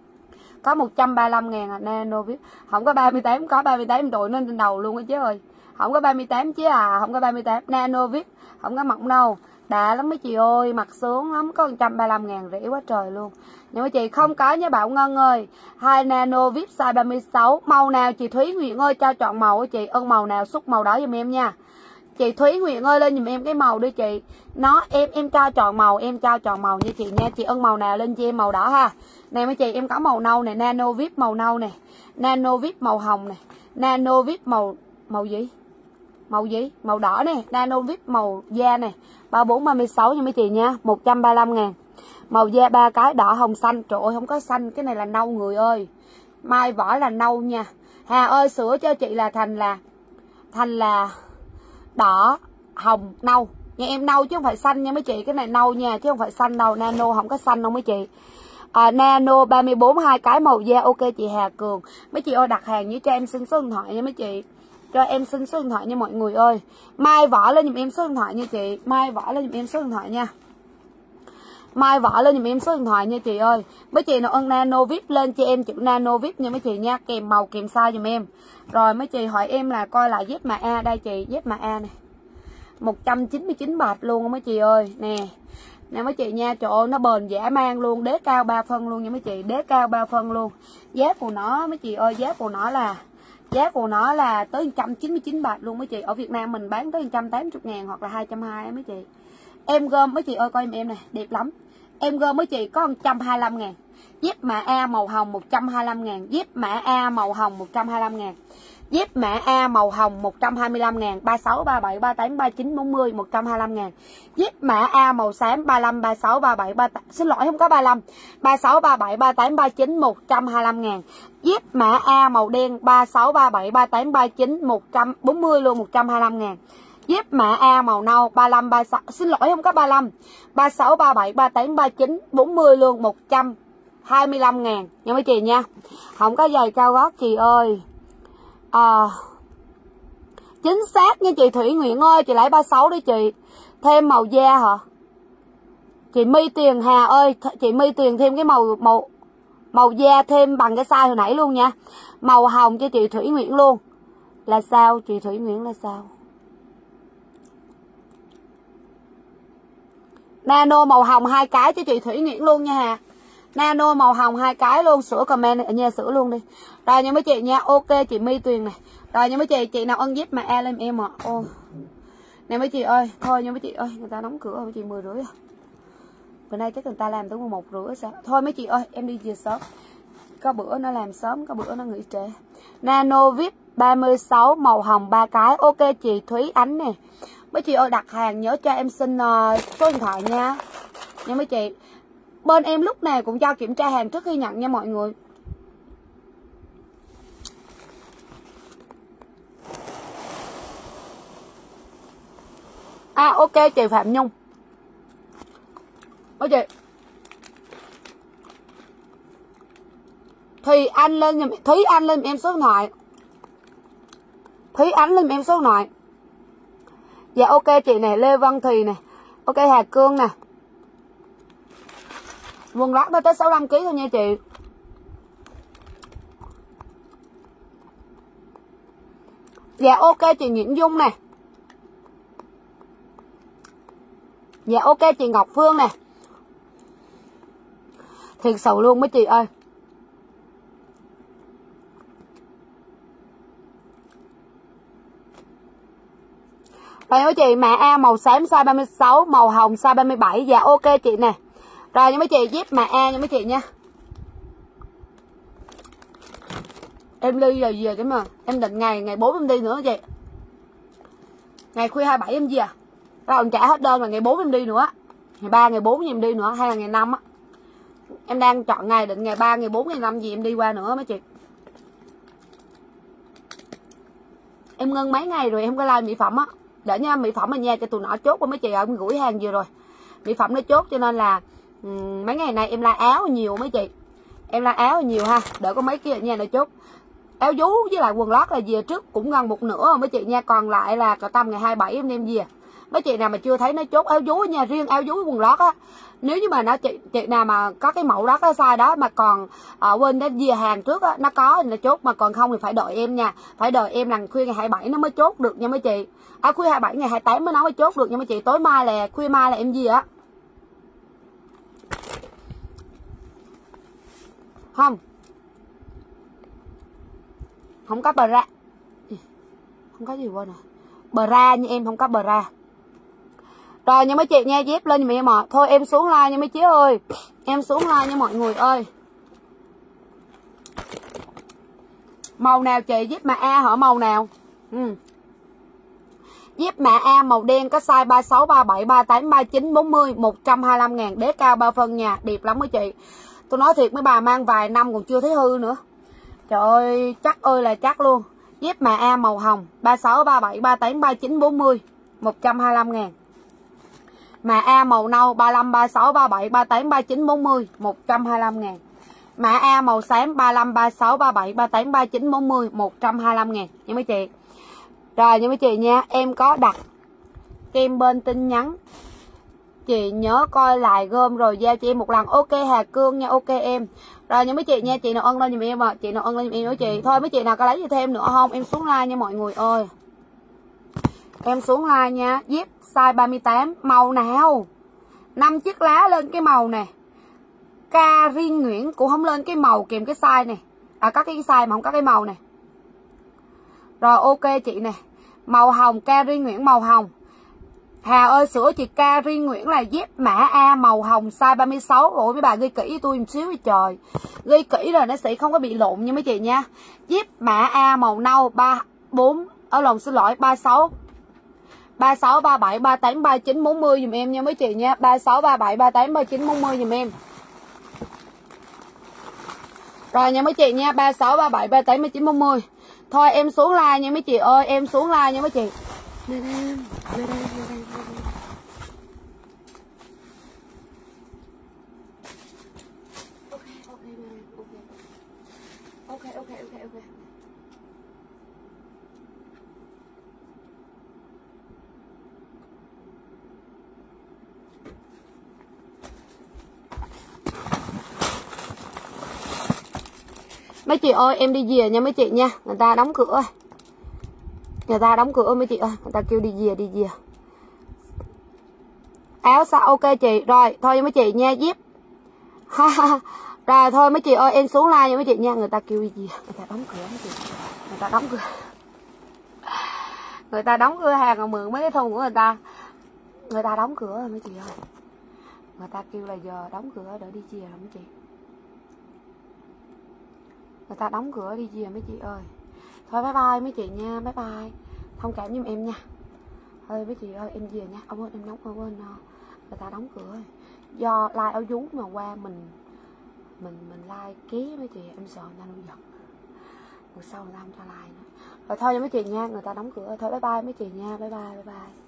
Có 135 ngàn à, Nano VIP. Không có 38, có 38 đội nó lên đầu luôn á chứ ơi. Không có 38 chứ à, không có 38. Nano VIP, không có mỏng đâu. Đã lắm mấy chị ơi, mặt sướng lắm, có 135.000 rẻ quá trời luôn. Nhưng mấy chị không có nha Bảo Ngân ơi. 2 Nano VIP size 36. Màu nào chị Thúy Nguyễn ơi, cho chọn màu của chị. Ân màu nào xúc màu đó giùm em nha. Chị Thúy Nguyễn ơi lên giùm em cái màu đi chị. Nó em cho chọn màu, em cho chọn màu nha chị nha. Chị ân màu nào lên cho em màu đỏ ha. Nè mấy chị, em có màu nâu này, Nano VIP màu nâu này, Nano VIP màu hồng này, Nano VIP màu gì? Màu gì? Màu đỏ này, Nano VIP màu da này. 34 36 nha mấy chị nha, 135.000. Màu da 3 cái đỏ hồng xanh. Trời ơi không có xanh, cái này là nâu người ơi. Mai vỏ là nâu nha. Hà ơi sửa cho chị là thành là đỏ hồng nâu nha em, nâu chứ không phải xanh nha mấy chị. Cái này nâu nha chứ không phải xanh đâu. Nano không có xanh đâu mấy chị. Nano 34 2 cái màu da. Ok chị Hà Cường. Mấy chị ơi đặt hàng với cho em xin số điện thoại nha mấy chị. Cho em xin số điện thoại nha mọi người ơi. Mai vỏ lên giùm em số điện thoại nha chị. Mai vỏ lên giùm em số điện thoại nha. Mai vỏ lên giùm em số điện thoại nha chị ơi. Mấy chị nào ơn Nano VIP lên cho em chữ Nano VIP nha mấy chị nha, kèm màu kèm size giùm em. Rồi mấy chị hỏi em là coi lại dép mà A đây chị, dép mà A này. 199 bạc luôn mấy chị ơi. Nè. Nè mấy chị nha, trời ơi nó bền dã man luôn, đế cao 3 phân luôn nha mấy chị, đế cao 3 phân luôn. Giá của nó mấy chị ơi, giá của nó là tới 199 bạc luôn mấy chị. Ở Việt Nam mình bán tới 180.000 hoặc là 220 mấy chị. Em gom mấy chị ơi coi em này, đẹp lắm. Em gom mấy chị có 125.000. Dép mã A màu hồng 125.000, dép mã A màu hồng 125.000. Dép mã A màu hồng 125.000, 36 37 38 39 40 125.000. Dép mã A màu xám 35 36 37 38, xin lỗi không có 35. 36 37 38 39 125.000. Dép mã A màu đen 36 37 38 39 140 luôn 125.000. Dép mã A màu nâu 35 36, xin lỗi không có 35. 36 37 38 39 40 luôn 125.000 nha mấy chị nha. Không có giày cao gót chị ơi. Chính xác nha chị Thủy Nguyễn ơi, chị lấy 36 đi chị. Thêm màu da hả? Chị My Tuyền Hà ơi, chị My Tuyền thêm cái màu da thêm bằng cái size hồi nãy luôn nha. Màu hồng cho chị Thủy Nguyễn luôn. Là sao chị Thủy Nguyễn là sao? Nano màu hồng 2 cái cho chị Thủy Nguyễn luôn nha Hà. Nano màu hồng 2 cái luôn, sửa comment ở nhà sửa luôn đi. Rồi nha mấy chị nha, ok chị My Tuyền này. Rồi nha mấy chị nào ân dép mà A lên em ạ. Ô. Nè mấy chị ơi, thôi nha mấy chị ơi, người ta đóng cửa rồi mấy chị 10 rưỡi à. Bữa nay chắc người ta làm tới 11 rưỡi sao. Thôi mấy chị ơi, em đi về sớm. Có bữa nó làm sớm, có bữa nó nghỉ trễ. Nano VIP 36 màu hồng 3 cái. Ok chị Thúy Ánh nè. Mấy chị ơi đặt hàng nhớ cho em xin số điện thoại nha. Nha mấy chị. Bên em lúc nào cũng cho kiểm tra hàng trước khi nhận nha mọi người. Ok chị Phạm Nhung. Mấy chị. Thùy Anh lên Thúy Anh lên em số điện thoại. Thúy Ánh lên em số điện thoại. Dạ ok chị này, Lê Văn Thùy nè. Ok Hà Cương nè. Quần lót nó tới 65 kg thôi nha chị. Dạ ok chị Nguyễn Dung nè. Dạ ok chị Ngọc Phương nè. Thiệt sự luôn mấy chị ơi. Rồi mấy chị mã A màu xám size 36, màu hồng size 37. Dạ ok chị nè. Rồi nha mấy chị, dép mã A nha mấy chị nha. Em đi rồi về cái mà em định ngày 4 em đi nữa chị. Ngày khuya 27 em gì à? Rồi em trả hết đơn là ngày 4 em đi nữa. Ngày 3, ngày 4 em đi nữa, hay là ngày 5 á. Em đang chọn ngày định ngày 3, ngày 4, ngày 5 gì em đi qua nữa mấy chị. Em ngưng mấy ngày rồi em có like mỹ phẩm á. Để nha, mỹ phẩm ở nhà cho tụi nó chốt qua mấy chị ơi, em gửi hàng vừa rồi. Mỹ phẩm nó chốt cho nên là mấy ngày nay em like áo nhiều mấy chị. Em like áo nhiều ha, đỡ có mấy cái ở nhà nó chốt. Áo vú với lại quần lót là về trước cũng gần một nửa rồi mấy chị nha, còn lại là cả tầm ngày 27 em đem về. Mấy chị nào mà chưa thấy nó chốt áo dúi nha, riêng áo dúi quần lót á, nếu như mà nó chị nào mà có cái mẫu đó, cái size đó mà còn quên đến dìa hàng trước á, nó có thì nó chốt, mà còn không thì phải đợi em nha, phải đợi em là khuya ngày 27 nó mới chốt được nha mấy chị. Khuya 27 ngày 28 mới nó mới chốt được nha mấy chị. Tối mai là khuya mai là em gì á không có bra, không có gì quên rồi, bra như em không có bra. Rồi nha mấy chị nha, dép lên giùm em ạ. Thôi em xuống like nha mấy chị ơi, em xuống like nha mọi người ơi. Màu nào chị? Dép mã A hả? Màu nào? Dép mã A màu đen có size 36, 37, 38, 39, 40, 125.000, đế cao 3 phân nha, đẹp lắm mấy chị. Tôi nói thiệt mấy bà mang vài năm còn chưa thấy hư nữa. Trời ơi, chắc ơi là chắc luôn. Dép mã A màu hồng 36, 37, 38, 39, 40, 125.000. Mã A màu nâu 35, 36, 37, 38, 39, 40, 125.000. Mã A màu xám 35, 36, 37, 38, 39, 40, 125.000 nha mấy chị. Rồi nha mấy chị nha, em có đặt kem bên tin nhắn. Chị nhớ coi lại gom rồi giao cho em một lần. Ok Hà Cương nha, ok em. Rồi nha mấy chị nha, chị nào ân lên giùm em chị nào ân lên giùm em đó chị. Thôi mấy chị nào có lấy gì thêm nữa không? Em xuống like nha mọi người ơi. Em xuống like nha. Dép size 38 màu nào? 5 chiếc lá lên cái màu nè. Ca Riêng Nguyễn cũng không lên cái màu kèm cái size này. Có cái size mà không có cái màu này. Rồi ok chị nè. Màu hồng, Ca Riêng Nguyễn màu hồng. Hà ơi sửa chị Ca Riêng Nguyễn là dép mã A màu hồng size 36. Ủa mấy bà ghi kỹ với tôi một xíu đi trời. Ghi kỹ rồi nó sẽ không có bị lộn nha mấy chị nha. Dép mã A màu nâu 34 xin lỗi 36 36, 37, 38, 39, 40 dùm em nha mấy chị nha. 36, 37, 38, 39, 40 dùm em. Rồi nha mấy chị nha, 36, 37, 38, 39, 40. Thôi em xuống like nha mấy chị ơi, em xuống like nha mấy chị. Đây đây, đây đây, đây đây. Ok. Mấy chị ơi em đi về nha mấy chị nha. Người ta đóng cửa. Người ta đóng cửa mấy chị ơi. Người ta kêu đi về. Áo sao ok chị. Rồi thôi mấy chị nha. Dép. Rồi thôi mấy chị ơi em xuống like nha mấy chị nha. Người ta kêu đi về. Người ta đóng cửa mấy chị. Người ta đóng cửa. Người ta đóng cửa hàng rồi mượn mấy cái thùng của người ta. Người ta đóng cửa rồi mấy chị ơi. Người ta kêu là giờ đóng cửa để đi về rồi mấy chị. Người ta đóng cửa đi về mấy chị ơi. Thôi bye bye mấy chị nha, bye bye. Thông cảm giùm em nha. Thôi mấy chị ơi em về nha. Ông ơi em đóng quên người ta đóng cửa. Do like áo vú mà qua mình like ké mấy chị, em sợ người ta nổi giận. Rồi sau người ta không cho like nữa. Rồi thôi cho mấy chị nha, người ta đóng cửa. Thôi bye bye mấy chị nha, bye bye.